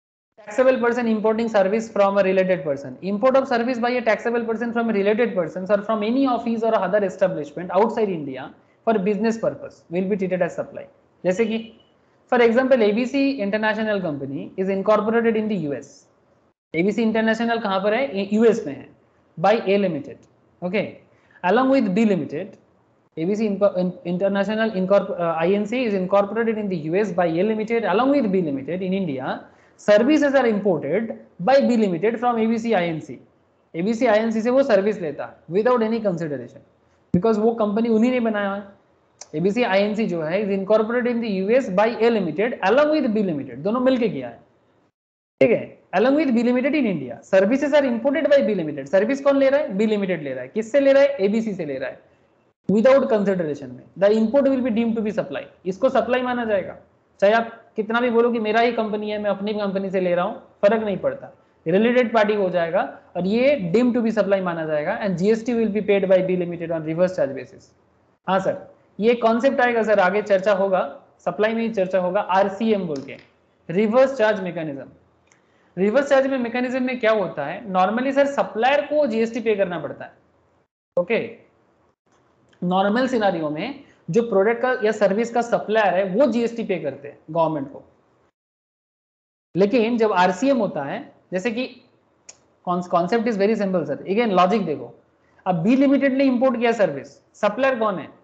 taxable person importing service from a related person. Import of service by a taxable person from a related person or from any office or other establishment outside India for business purpose will be treated as supply. जैसे कि for example ABC International Company is incorporated in the US. ABC International कहाँ पर है? US में है by A Limited. Okay, along with B Limited, ABC International INC is incorporated in the US by A Limited along with B Limited in India. Services are imported by B Limited from ABC INC. ABC INC से वो service लेता है without any consideration, because वो company उन्हीं ने बनाया है. ABC INC जो है is incorporated in the US by A Limited along with B Limited, दोनों मिलके किया है. ठीक है, along with B Limited in India. Services are imported by B Limited. Service कौन ले रहा है? B Limited ले रहा है. किससे ले रहा है? ABC से ले रहा है विदाउट कंसिडरेशन में. The import will be deemed to be supply. इसको सप्लाई माना जाएगा. चाहे आप कितना भी बोलो कि मेरा ही कंपनी है, मैं अपनी कंपनी से ले रहा हूं, फर्क नहीं पड़ता, रिलेटेड पार्टी हो जाएगा और ये डीम्ड टू बी सप्लाई माना जाएगा. And GST will be paid by B Limited on reverse charge basis. हाँ सर, ये कॉन्सेप्ट आएगा सर, आगे चर्चा होगा, सप्लाई में ही चर्चा होगा. आरसीएम बोल के, reverse charge mechanism. Reverse charge में मैकेनिज्म में क्या होता है? नॉर्मली सर सप्लायर को जीएसटी पे करना पड़ता है. ओके, नॉर्मल सिनारियो में जो प्रोडक्ट का या सर्विस का सप्लायर है वो जीएसटी पे करते हैं गवर्नमेंट को. लेकिन जब आरसीएम होता है, जैसे कि concept is very simple sir, again logic देखो. अब बी लिमिटेड ने इंपोर्ट किया सर्विस, सप्लायर कौन है?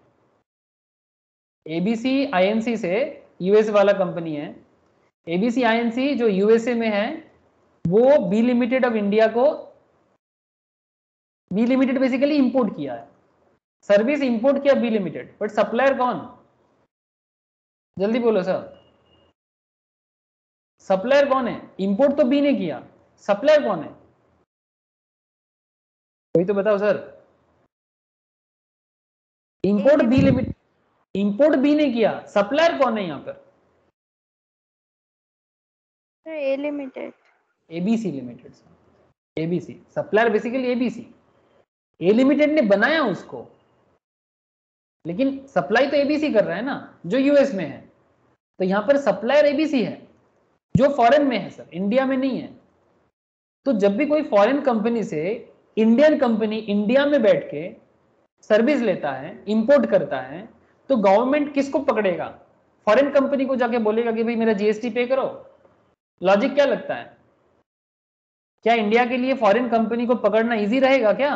एबीसी आईएनसी से यूएस वाला कंपनी है. एबीसी आईएनसी जो यूएसए में है वो बी लिमिटेड ऑफ इंडिया को, बी लिमिटेड बेसिकली इंपोर्ट किया है, सर्विस इंपोर्ट किया बी लिमिटेड, बट सप्लायर कौन? जल्दी बोलो सर, सप्लायर कौन है? इंपोर्ट तो बी ने किया, सप्लायर कौन है? कोई तो बताओ sir. Import B limited, import B ने किया, सप्लायर कौन है यहाँ पर? A limited, ABC limited. ABC supplier basically ABC. A limited ने बनाया उसको, लेकिन सप्लाई तो एबीसी कर रहा है ना, जो यूएस में है. तो यहां पर सप्लायर एबीसी है जो फॉरेन में है सर, इंडिया में नहीं है. तो जब भी कोई फॉरेन कंपनी से इंडियन कंपनी इंडिया में बैठ के सर्विस लेता है, इंपोर्ट करता है, तो गवर्नमेंट किसको पकड़ेगा? फॉरेन कंपनी को जाके बोलेगा कि भाई मेरा जीएसटी पे करो. लॉजिक क्या लगता है? क्या इंडिया के लिए फॉरेन कंपनी को पकड़ना इजी रहेगा क्या?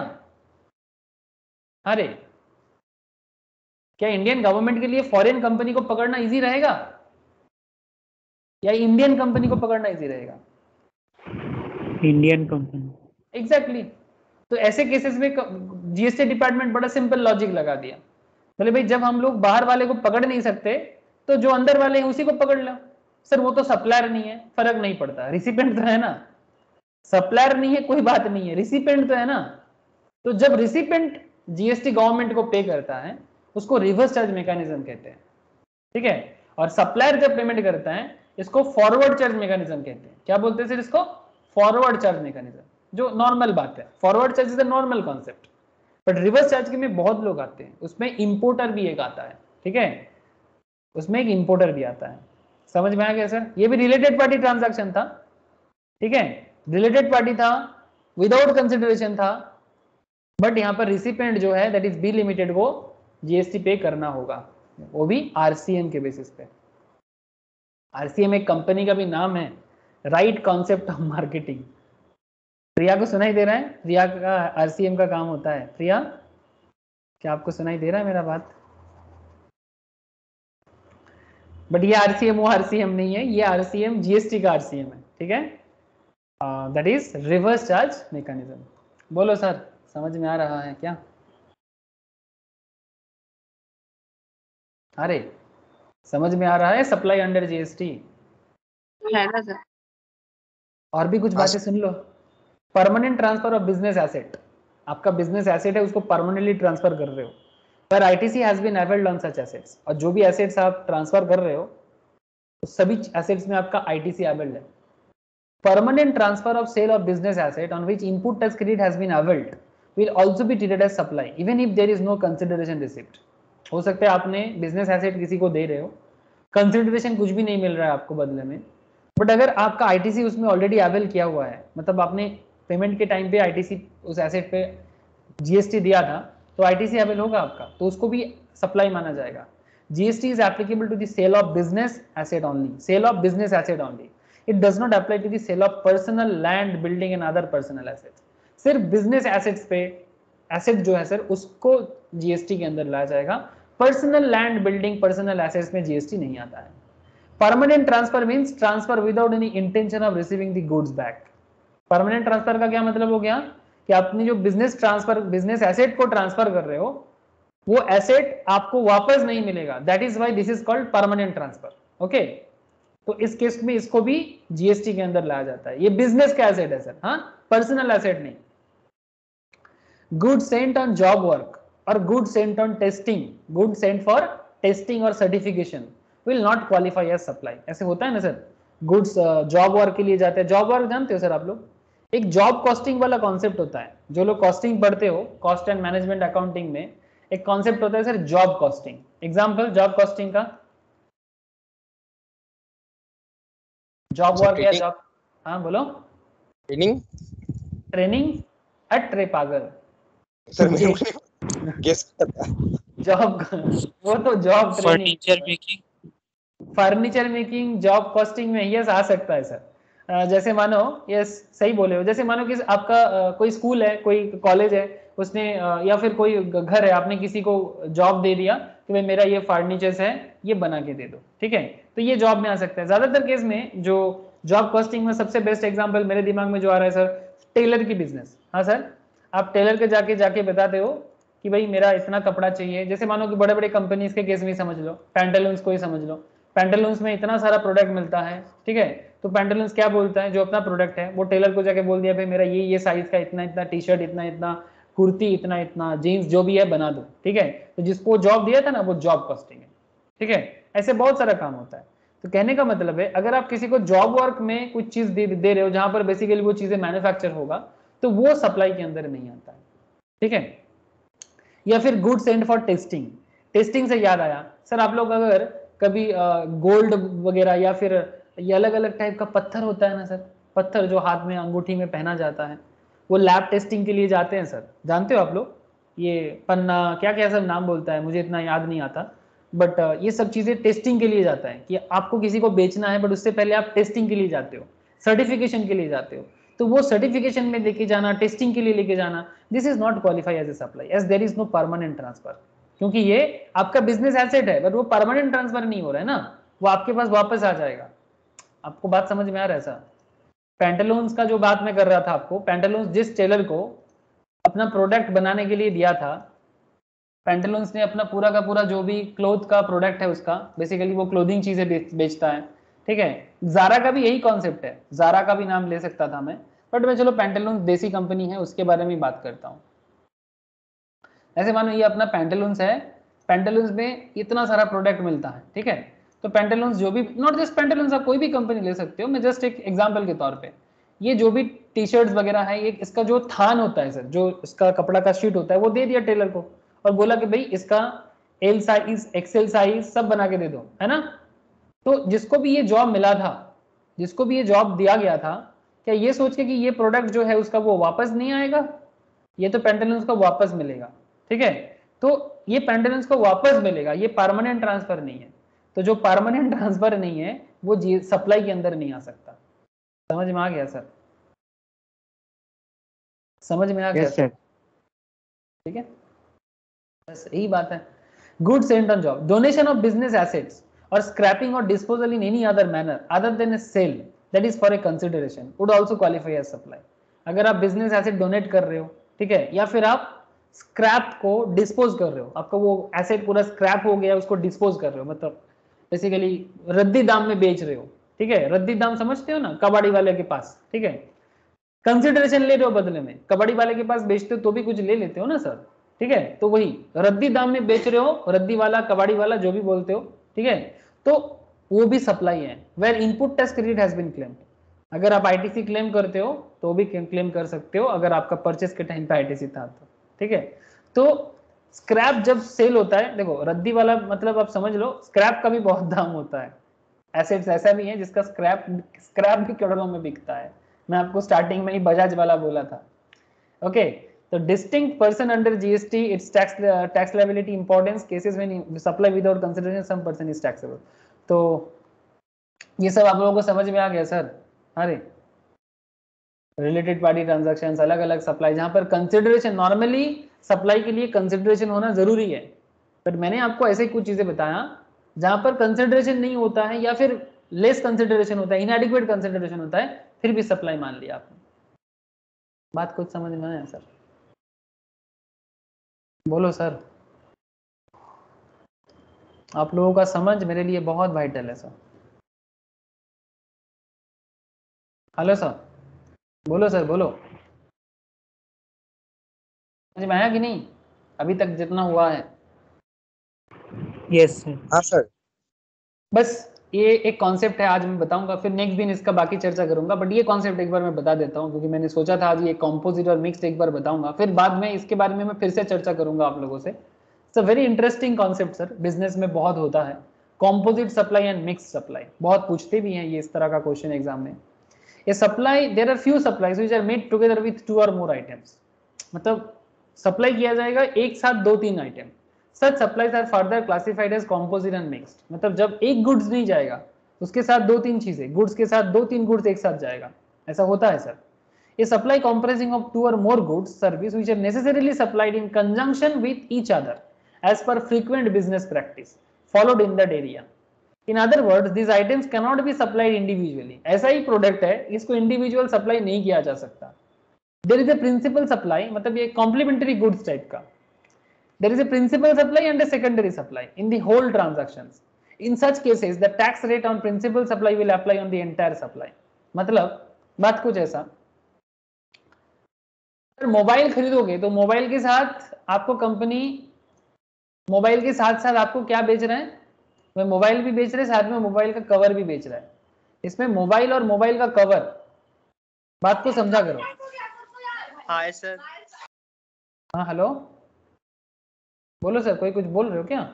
अरे क्या इंडियन गवर्नमेंट के लिए फॉरेन कंपनी को पकड़ना इजी रहेगा या इंडियन कंपनी को पकड़ना इजी रहेगा? Indian company. एग्जैक्टली. तो ऐसे केसेस में जीएसटी डिपार्टमेंट बड़ा सिंपल लॉजिक लगा दिया, बोले भाई जब हम लोग बाहर वाले को पकड़ नहीं सकते तो जो अंदर वाले हैं उसी को पकड़ लो. सर वो तो सप्लायर नहीं है, फर्क नहीं पड़ता, रिसिपेंट तो है ना. सप्लायर नहीं है कोई बात नहीं है, रिसिपेंट तो है ना. तो जब रिसिपेंट जीएसटी गवर्नमेंट को पे करता है उसको रिवर्स चार्ज मैकेनिज्म कहते हैं. ठीक है, और सप्लायर जब पेमेंट करता है इसको फॉरवर्ड चार्ज मैकेनिज्म कहते हैं. क्या बोलते हैं सर इसको? Forward charge mechanism. जो नॉर्मल बात है, forward charge is a normal concept, but reverse charge के में बहुत लोग आते हैं. उसमें इंपोर्टर भी एक आता है. ठीक है, उसमें एक इंपोर्टर भी आता है. समझ में आ गया सर? ये भी रिलेटेड पार्टी ट्रांजैक्शन था. ठीक है, रिलेटेड पार्टी था, विदाउट कंसिडरेशन था, बट यहाँ पर रिसिपेंट जो है दैट इज बी लिमिटेड को जीएसटी पे करना होगा, वो भी आरसीएम के बेसिस पे. आरसीएम एक कंपनी का भी नाम है, right concept of marketing. Priya को सुनाई दे रहा है? प्रिया का आरसीएम का काम होता है. प्रिया क्या आपको सुनाई दे रहा है मेरा बात? बट ये आरसीएम वो आरसीएम नहीं है, ये आरसीएम जीएसटी का आरसीएम है. ठीक है, that is reverse charge mechanism. बोलो सर, समझ में आ रहा है क्या? अरे समझ में आ रहा है? सप्लाई अंडर जीएसटी है ना सर? और भी कुछ बातें सुन लो. Permanent transfer of business asset. आपका बिजनेस एसेट है उसको परमानेंटली ट्रांसफर कर रहे हो, पर ITC has been availed on such assets. और जो भी एसेट्स आप ट्रांसफर कर रहे हो तो सभी एसेट्स में आपका आईटीसी अवेल्ड है. Permanent transfer of sale of business asset on which input tax credit has been availed will also be treated as supply even if there is no consideration receipt. हो सकता है आपने business asset किसी को दे रहे हो, consideration कुछ भी नहीं मिल रहा है आपको बदले में, बट अगर आपका आईटीसी उसमें ऑलरेडी अवेल किया हुआ है, मतलब आपने पेमेंट के टाइम पे आईटीसी उस एसेट पे जीएसटी दिया था, तो आईटीसी अवेल होगा आपका, तो उसको भी सप्लाई माना जाएगा। GST is applicable to the sale of business asset only, sale of business asset only, it does not apply to the sale of personal land building and other personal assets. सिर्फ business assets पे asset जो है sir उसको GST के अंदर लाया जाएगा, personal land building personal assets में जीएसटी नहीं आता है। Permanent transfer means transfer without any intention of receiving the goods back. Permanent transfer का क्या मतलब हो गया कि आपने जो बिजनेस ट्रांसफर बिजनेस एसेट को ट्रांसफर कर रहे हो वो एसेट आपको वापस नहीं मिलेगा, that is why this is called permanent transfer. Okay, तो इस केस में इसको भी जीएसटी के अंदर लाया जाता है। ये बिजनेस का एसेट है सर, हाँ, पर्सनल एसेट नहीं। Good sent on job work और good sent on testing, good sent for testing और certification will not qualify as supply. ऐसे होता है ना सर, गुड्स जॉब वर्क के लिए जाते हैं। जॉब वर्क जानते हो सर आप लोग, एक जॉब कॉस्टिंग वाला कॉन्सेप्ट होता है। जो लोग कॉस्टिंग पढ़ते हो, कॉस्ट एंड मैनेजमेंट अकाउंटिंग में एक कॉन्सेप्ट होता है sir job costing. Example job costing का, जॉब वर्क या जॉब, हाँ बोलो। ट्रेनिंग, ट्रेनिंग हट रे पागल सर मैं गेस करता। जॉब वो तो job furniture making, furniture making job costing में यस आ सकता है सर। जैसे मानो, यस सही बोले हो, जैसे मानो कि आपका कोई स्कूल है, कोई कॉलेज है, उसने या फिर कोई घर है, आपने किसी को जॉब दे दिया कि भाई मेरा ये फर्नीचर्स है, ये बना के दे दो, ठीक है, तो ये जॉब में आ सकता है। ज्यादातर केस में जो जॉब कॉस्टिंग में सबसे बेस्ट एग्जाम्पल मेरे दिमाग में जो आ रहा है सर, टेलर की बिजनेस। हाँ सर, आप टेलर के जाके बताते हो कि भाई मेरा इतना कपड़ा चाहिए। जैसे मानो कि बड़े बड़े कंपनीज के केस में समझ लो, पैंटालून्स को ही समझ लो, पैंटालून्स में इतना सारा प्रोडक्ट मिलता है, ठीक है, तो पैंटालून्स क्या बोलता है, जो अपना प्रोडक्ट है वो टेलर को जाके बोल दिया भाई मेरा ये साइज का इतना इतना टी शर्ट, इतना इतना कुर्ती, इतना इतना जीन्स, जो भी है बना दो, ठीक है। तो जिसको जॉब दिया था ना वो जॉब कॉस्टिंग है, ठीक है। ऐसे बहुत सारा काम होता है। तो कहने का मतलब है अगर आप किसी को जॉब वर्क में कुछ चीज दे रहे हो जहां पर बेसिकली वो चीजें मैन्युफैक्चर होगा, तो वो सप्लाई के अंदर नहीं आता है, ठीक है। या फिर good sent for testing. Testing से याद आया सर, आप लोग अगर कभी गोल्ड वगैरह या फिर ये अलग अलग टाइप का पत्थर होता है ना सर, पत्थर जो हाथ में अंगूठी में पहना जाता है, वो लैब टेस्टिंग के लिए जाते हैं सर, जानते हो आप लोग, ये पन्ना क्या क्या सब नाम बोलता है, मुझे इतना याद नहीं आता, बट ये सब चीजें टेस्टिंग के लिए जाता है कि आपको किसी को बेचना है, बट उससे पहले आप टेस्टिंग के लिए जाते हो, सर्टिफिकेशन के लिए जाते हो। तो वो सर्टिफिकेशन में लेके जाना, टेस्टिंग के लिए लेके जाना, this is not qualify as a supply, as there is no permanent transfer, क्योंकि ये आपका बिजनेस एसेट है, बट वो परमानेंट ट्रांसफर नहीं हो रहा है ना, वो आपके पास वापस आ जाएगा। आपको बात समझ में आ रहा है सर? पैंटालून्स का जो बात मैं कर रहा था आपको, पैंटालून्स जिस टेलर को अपना प्रोडक्ट बनाने के लिए दिया था, पैंटालून्स ने अपना पूरा का पूरा जो भी क्लोथ का प्रोडक्ट है उसका, बेसिकली वो क्लोथिंग चीजें बेचता है, ठीक है। जारा का भी यही कॉन्सेप्ट है, जारा का भी नाम ले सकता था मैं, बट मैं चलो पैंटालून्स देसी कंपनी है उसके बारे में बात करता हूँ। ऐसे मानो ये अपना पैंटालून्स है, पैंटालून्स में इतना सारा प्रोडक्ट मिलता है, ठीक है। तो पैंटालून्स जो भी, नॉट जस्ट पैंटालून्स, आप कोई भी कंपनी ले सकते हो, मैं जस्ट एक एग्जांपल के तौर पे, ये जो भी टी शर्ट्स वगैरह है, ये इसका जो थान होता है सर, जो इसका कपड़ा का शीट होता है, वो दे दिया टेलर को और बोला कि भाई इसका एल साइज, एक्सएल साइज सब बना के दे दो, है ना। तो जिसको भी ये जॉब मिला था, जिसको भी ये जॉब दिया गया था, क्या ये सोच के कि ये प्रोडक्ट जो है उसका वो वापस नहीं आएगा, ये तो पैंटालून्स को वापस मिलेगा, ठीक है। तो ये पैंटालून्स को वापस मिलेगा, ये परमानेंट ट्रांसफर नहीं है। तो जो परमानेंट ट्रांसफर नहीं है वो सप्लाई के अंदर नहीं आ सकता। समझ में आ गया सर? समझ में आ गया सर? ठीक है, बस यही बात है। Good sent on job, donation of business assets और स्क्रैपिंग और disposal in any other manner other than a sale that is for a consideration would also qualify as supply. अगर आप बिजनेस एसेट डोनेट कर रहे हो, ठीक है, या फिर आप स्क्रैप को डिस्पोज कर रहे हो, आपका वो एसेट पूरा स्क्रैप हो गया, उसको डिस्पोज कर रहे हो, मतलब बेसिकली रद्दी दाम में बेच रहे हो, ठीक है। रद्दी दाम समझते हो ना, कबाड़ी वाले के पास, ठीक है, कंसिडरेशन ले रहे हो बदले में, कबाड़ी वाले के पास बेचते हो तो भी कुछ ले लेते हो ना सर, ठीक है। तो वही रद्दी दाम में बेच रहे हो, रद्दी वाला, कबाड़ी वाला, जो भी बोलते हो, ठीक है, तो वो भी सप्लाई है। Where input tax credit has been claimed, अगर आप आईटीसी क्लेम करते हो तो भी क्लेम कर सकते हो, अगर आपका परचेस के टाइम पे आईटीसी था तो, ठीक है। तो स्क्रैप जब सेल होता है, देखो रद्दी वाला मतलब आप समझ लो, स्क्रैप का भी बहुत दाम होता है, एसेट्स ऐसा भी है जिसका स्क्रैप भी करोड़ों में बिकता है। मैं आपको स्टार्टिंग में ही बजाज वाला बोला था। ओके, तो distinct person under GST, it's tax liability importance, cases when supply without consideration some person is taxable. तो ये सब आप लोगों को समझ में आ गया सर? अरे रिलेटेड पार्टी ट्रांजैक्शंस, अलग अलग सप्लाई, जहां पर कंसिडरेशन, नॉर्मली सप्लाई के लिए कंसिडरेशन होना जरूरी है, बट मैंने आपको ऐसे ही कुछ चीजें बताया जहां पर कंसिडरेशन नहीं होता है या फिर लेस कंसिडरेशन होता है, इनएडिक्वेट कंसिडरेशन होता है, फिर भी सप्लाई मान लिया आपने। बात कुछ समझ में आया सर? बोलो सर। आप लोगों का समझ मेरे लिए बहुत वाइटल है सर। हेलो सर, बोलो सर, बोलो। समझ में आया कि नहीं अभी तक जितना हुआ है? Yes sir. हाँ सर। बस ये एक कॉन्सेप्ट है, आज मैं बताऊंगा, फिर नेक्स्ट दिन इसका बाकी चर्चा करूंगा, बट ये कॉन्सेप्ट एक बार मैं बता देता हूं क्योंकि मैंने सोचा था आज ये कॉम्पोजिट और मिक्स्ड एक बार बताऊंगा, फिर बाद में इसके बारे में मैं फिर से चर्चा करूंगा आप लोगों से। It's a very interesting concept sir, business में बहुत होता है composite supply and mixed supply, बहुत पूछते भी हैं ये इस तरह का क्वेश्चन एग्जाम में। ये supply, there are few supplies which are made together with 2 और मोर आइटम्स, मतलब सप्लाई किया जाएगा एक साथ 2-3 item. Such supplies are further classified as composite and mixed, मतलब जब एक गुड्स नहीं जाएगा उसके साथ 2-3 चीजें, गुड्स के साथ 2-3 गुड्स एक साथ जाएगा, ऐसा होता है सर। ये supply comprising of 2 or more goods service which are necessarily supplied in conjunction with each other as per frequent business practice followed in that area. In other words, these items cannot be supplied individually. ऐसा ही product है, इसको individual supply नहीं किया जा सकता। There is a principal supply, मतलब ये complementary goods type का। There is a principal supply and a secondary supply in the whole transactions. In such cases, the tax rate on principal supply will apply on the entire supply. मतलब बात कुछ ऐसा, अगर mobile खरीदोगे तो mobile के साथ आपको कंपनी, मोबाइल के साथ साथ आपको क्या बेच रहे हैं? वह मोबाइल भी बेच रहे हैं, साथ में मोबाइल का कवर भी बेच रहा है। इसमें मोबाइल और मोबाइल का कवर, बात को समझा करो। Hi sir. हाँ हेलो, बोलो सर, कोई कुछ बोल रहे हो क्या?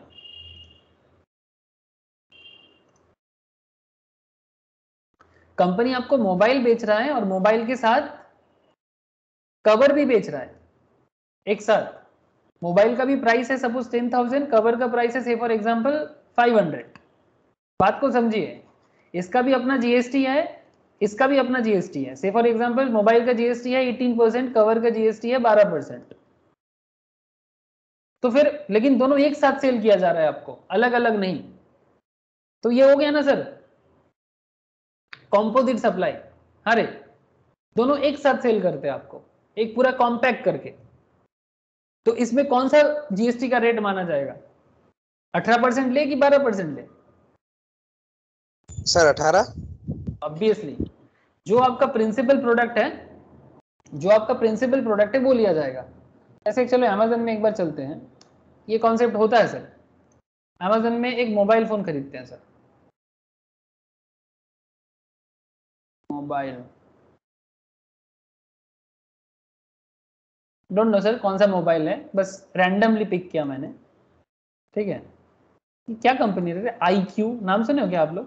कंपनी आपको मोबाइल बेच रहा है और मोबाइल के साथ कवर भी बेच रहा है एक साथ। मोबाइल का भी प्राइस है सपोज 10,000, कवर का प्राइस है से फॉर एग्जांपल 500। बात को समझिए, इसका भी अपना जीएसटी है, इसका भी अपना जीएसटी है। से फॉर एग्जांपल मोबाइल का जीएसटी है 18%, कवर का जीएसटी है 12%। तो फिर लेकिन दोनों एक साथ सेल किया जा रहा है आपको, अलग अलग नहीं। तो ये हो गया ना सर कॉम्पोजिट सप्लाई। अरे दोनों एक साथ सेल करते हैं आपको, एक पूरा कॉम्पैक्ट करके। तो इसमें कौन सा जीएसटी का रेट माना जाएगा? 18% ले कि 12% ले? सर 18। ऑब्वियसली जो आपका प्रिंसिपल प्रोडक्ट है, जो आपका प्रिंसिपल प्रोडक्ट है वो लिया जाएगा। ऐसे चलो अमेजन में एक बार चलते हैं, ये कॉन्सेप्ट होता है सर। अमेजन में एक मोबाइल फोन खरीदते हैं sir, mobile, don't know sir कौन सा मोबाइल है, बस रैंडमली पिक किया मैंने, ठीक है। क्या कंपनी है? IQ नाम सुने हो क्या आप लोग?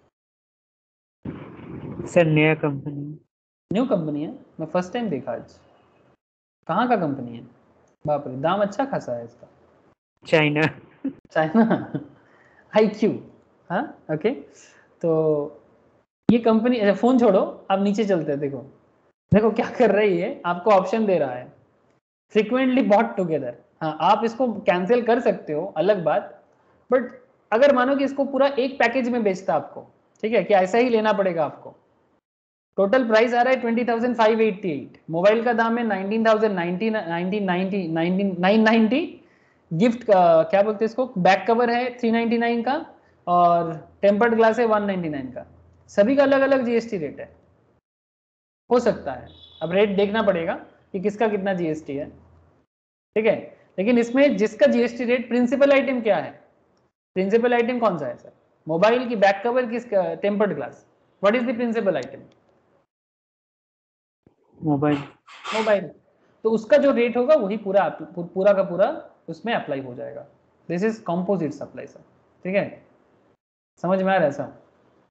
सर नया कंपनी। न्यू कंपनी है, मैं फर्स्ट टाइम देखा आज। कहाँ का कंपनी है? बाप रे, दाम अच्छा खासा है इसका। चाइना। चाइना। IQ, हाँ ओके। तो ये कंपनी, अच्छा फोन छोड़ो, अब नीचे चलते हैं। देखो देखो क्या कर रही है, आपको ऑप्शन दे रहा है फ्रीक्वेंटली बॉट टुगेदर। हाँ आप इसको कैंसिल कर सकते हो, अलग बात, बट अगर मानो कि इसको पूरा एक पैकेज में बेचता आपको, ठीक है, कि ऐसा ही लेना पड़ेगा आपको। टोटल प्राइस आ रहा है 20,588, मोबाइल का दाम है 19,990, गिफ्ट क्या बोलते हैं इसको, बैक कवर है 399 का, और टेम्पर्ड ग्लास है 199 का। सभी का अलग अलग जीएसटी रेट है, हो सकता है, अब रेट देखना पड़ेगा कि किसका कितना जीएसटी है, ठीक है। लेकिन इसमें जिसका जीएसटी रेट, प्रिंसिपल आइटम क्या है? प्रिंसिपल आइटम कौन सा है सर? मोबाइल की बैक कवर, किसका tempered glass? What is the principal item? Mobile. Mobile. तो उसका जो रेट होगा वही पूरा पूरा का पूरा उसमें अप्लाई हो जाएगा। This is composite supply sir, ठीक है, समझ में आ रहा है सर?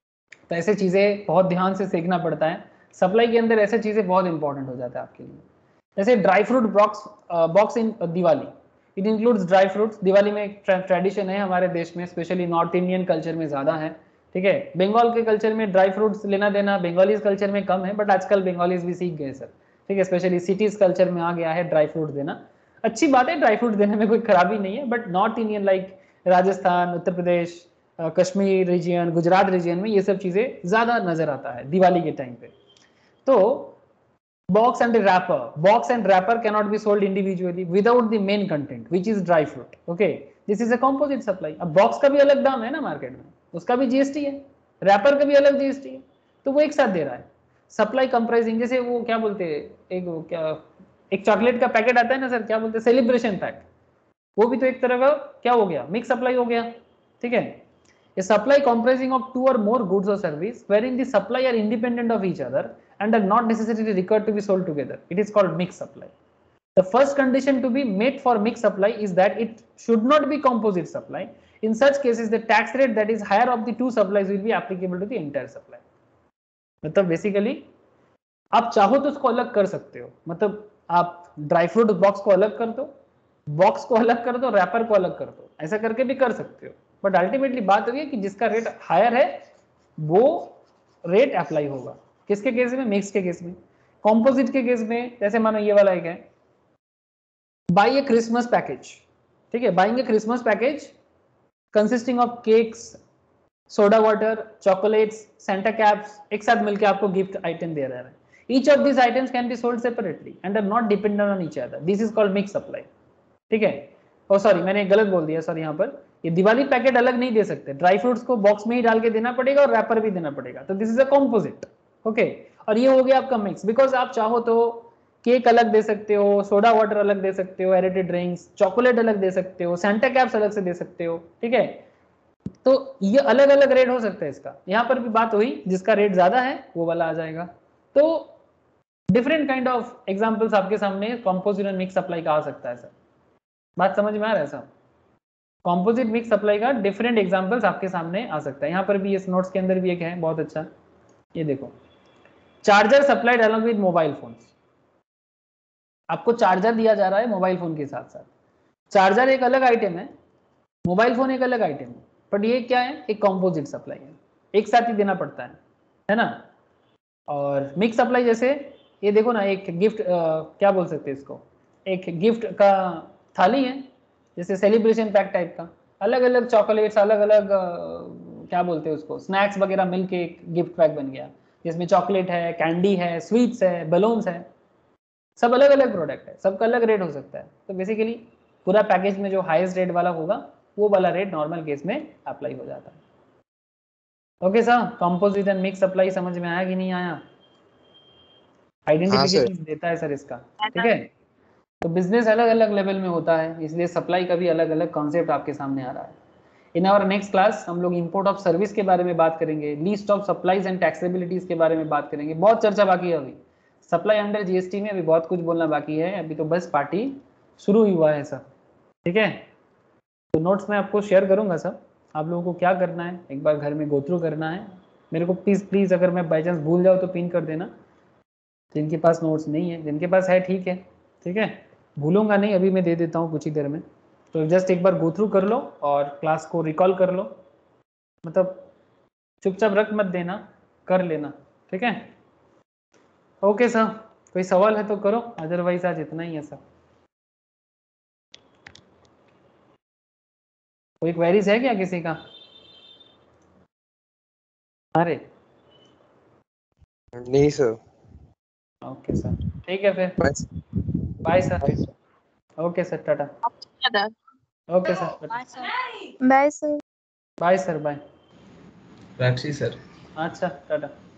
तो ऐसे चीज़ें बहुत ध्यान से सीखना पड़ता है। सप्लाई के अंदर ऐसे चीज़ें बहुत इंपॉर्टेंट हो जाता है आपके लिए। जैसे dry fruit box in Diwali, it includes dry fruits. Diwali में एक ट्रेडिशन है हमारे देश में, स्पेशली नॉर्थ इंडियन कल्चर में ज़्यादा है, ठीक है। बंगाल के कल्चर में ड्राई फ्रूट्स लेना देना बंगालीज कल्चर में कम है, बट आजकल बंगालीज भी सीख गए सर, ठीक है। स्पेशली सिटीज कल्चर में आ गया है ड्राई फ्रूट देना। अच्छी बात है, ड्राई फ्रूट देने में कोई खराबी नहीं है, but north Indian like Rajasthan, Uttar Pradesh, Kashmir region, Gujarat region में ये सब चीज़ें ज़्यादा नज़र आता है दिवाली के टाइम पे। तो box and wrapper cannot be sold individually without the main content which is dry fruit. Okay, this is a composite supply. अब बॉक्स का भी अलग दाम है ना मार्केट में, उसका भी जीएसटी है, रैपर का भी अलग जीएसटी है, तो वो एक साथ दे रहा है। सप्लाई कंप्राइजिंग, जैसे वो क्या बोलते हैं, एक चॉकलेट का पैकेट आता है ना सर, क्या बोलते हैं, सेलिब्रेशन पैक, वो भी तो एक तरह का क्या हो गया, मिक्स सप्लाई हो गया, ठीक है। A supply comprising of two or more goods or service wherein the supply are independent of each other and are not necessarily required to be sold together, it is called mixed supply. The first condition to be met for mixed supply is that it should not be composite supply. In such cases, the tax rate that is higher of the two supplies will be applicable to the entire supply. मतलब basically आप चाहो तो उसको अलग कर सकते हो, मतलब आप ड्राई फ्रूट बॉक्स को अलग कर दो, बॉक्स को अलग कर दो, रैपर को अलग कर दो, ऐसा करके भी कर सकते हो, बट अल्टीमेटली बात हो गई कि जिसका रेट हायर है वो रेट अप्लाई होगा। किसके केस में, मिक्स के केस में। कॉम्पोजिट के केस में जैसे मानो ये वाला एक है, बाई ए क्रिसमस पैकेज, ठीक है, buying a Christmas package consisting of cakes, soda water, chocolates, Santa caps, एक साथ मिलकर आपको गिफ्ट आइटम दे रहा है। Each of this items can be sold separately and are not dependent on each other, this is called mix supply, ठीक है। ओ sorry, मैंने गलत बोल दिया, सॉरी, यहाँ पर ये दिवाली पैकेट अलग नहीं दे सकते, ड्राई फ्रूट्स को बॉक्स में ही डाल के देना पड़ेगा और रैपर भी देना पड़ेगा, तो this is a composite, okay. और ये हो गया आपका मिक्स, बिकॉज आप चाहो तो केक अलग दे सकते हो, सोडा वाटर अलग दे सकते हो, एरेटेड ड्रिंक्स, चॉकलेट अलग दे सकते हो, सेंटा कैप्स अलग से दे सकते हो, ठीक है। तो ये अलग अलग रेट हो सकता है इसका। यहाँ पर भी बात हुई, जिसका रेट ज्यादा है वो वाला आ जाएगा। तो डिफरेंट काइंड ऑफ एग्जांपल्स आपके सामने कंपोजिट एंड मिक्स सप्लाई का आ सकता है सर, बात समझ में आ रहा है सर? कंपोजिट मिक्स सप्लाई का डिफरेंट एग्जांपल्स आपके सामने आ सकता है। यहाँ पर भी इस नोट्स के अंदर भी एक है बहुत अच्छा, ये देखो, charger supplied along with mobile phones. आपको चार्जर दिया जा रहा है मोबाइल फोन के साथ साथ, चार्जर एक अलग आइटम है, मोबाइल फोन एक अलग आइटम है, बट ये क्या है, एक कंपोजिट सप्लाई है, एक साथ ही देना पड़ता है ना। और मिक्स सप्लाई जैसे ये देखो ना, एक गिफ्ट क्या बोल सकते हैं इसको, एक गिफ्ट का थाली है, जैसे सेलिब्रेशन पैक टाइप का, अलग अलग चॉकलेट्स, अलग अलग क्या बोलते हैं उसको, स्नैक्स वगैरह मिलके एक गिफ्ट पैक बन गया, जिसमें चॉकलेट है, कैंडी है, स्वीट्स है, बलून्स है, सब अलग अलग प्रोडक्ट है, सबका अलग रेट हो सकता है। तो बेसिकली पूरा पैकेज में जो हाईएस्ट रेट वाला होगा वो वाला रेट नॉर्मल केस में अप्लाई हो जाता है। Okay sir, composite and mix supply समझ में आया कि नहीं आया? आइडेंटिफिकेशन देता है सर इसका, ठीक है। तो बिजनेस अलग अलग लेवल में होता है, इसलिए सप्लाई का भी अलग अलग कॉन्सेप्ट आपके सामने आ रहा है। इन आवर नेक्स्ट क्लास हम लोग इंपोर्ट ऑफ सर्विस के बारे में बात करेंगे, list of supplies and taxabilities के बारे में बात करेंगे। बहुत चर्चा बाकी है अभी, सप्लाई अंडर जीएसटी में अभी बहुत कुछ बोलना बाकी है, अभी तो बस पार्टी शुरू ही हुआ है सर, ठीक है। तो नोट्स मैं आपको शेयर करूंगा सर, आप लोगों को क्या करना है एक बार घर में गो थ्रू करना है। मेरे को प्लीज़ अगर मैं बाई चांस भूल जाऊँ तो पिन कर देना, जिनके पास नोट्स नहीं है, जिनके पास है ठीक है, ठीक है, भूलूंगा नहीं, अभी मैं दे देता हूँ कुछ ही देर में। तो जस्ट एक बार गो थ्रू कर लो और क्लास को रिकॉल कर लो, मतलब चुपचाप रख मत देना, कर लेना, ठीक है। ओके सर, कोई सवाल है तो करो, अदरवाइज आज इतना ही है सर। कोई क्वेरीज है क्या किसी का? अरे नहीं सर। ओके सर, ठीक है फिर, bye sir. Okay sir, tata. Okay sir, bye sir. Bye sir, bye. राक्षी सर। अच्छा, टाटा।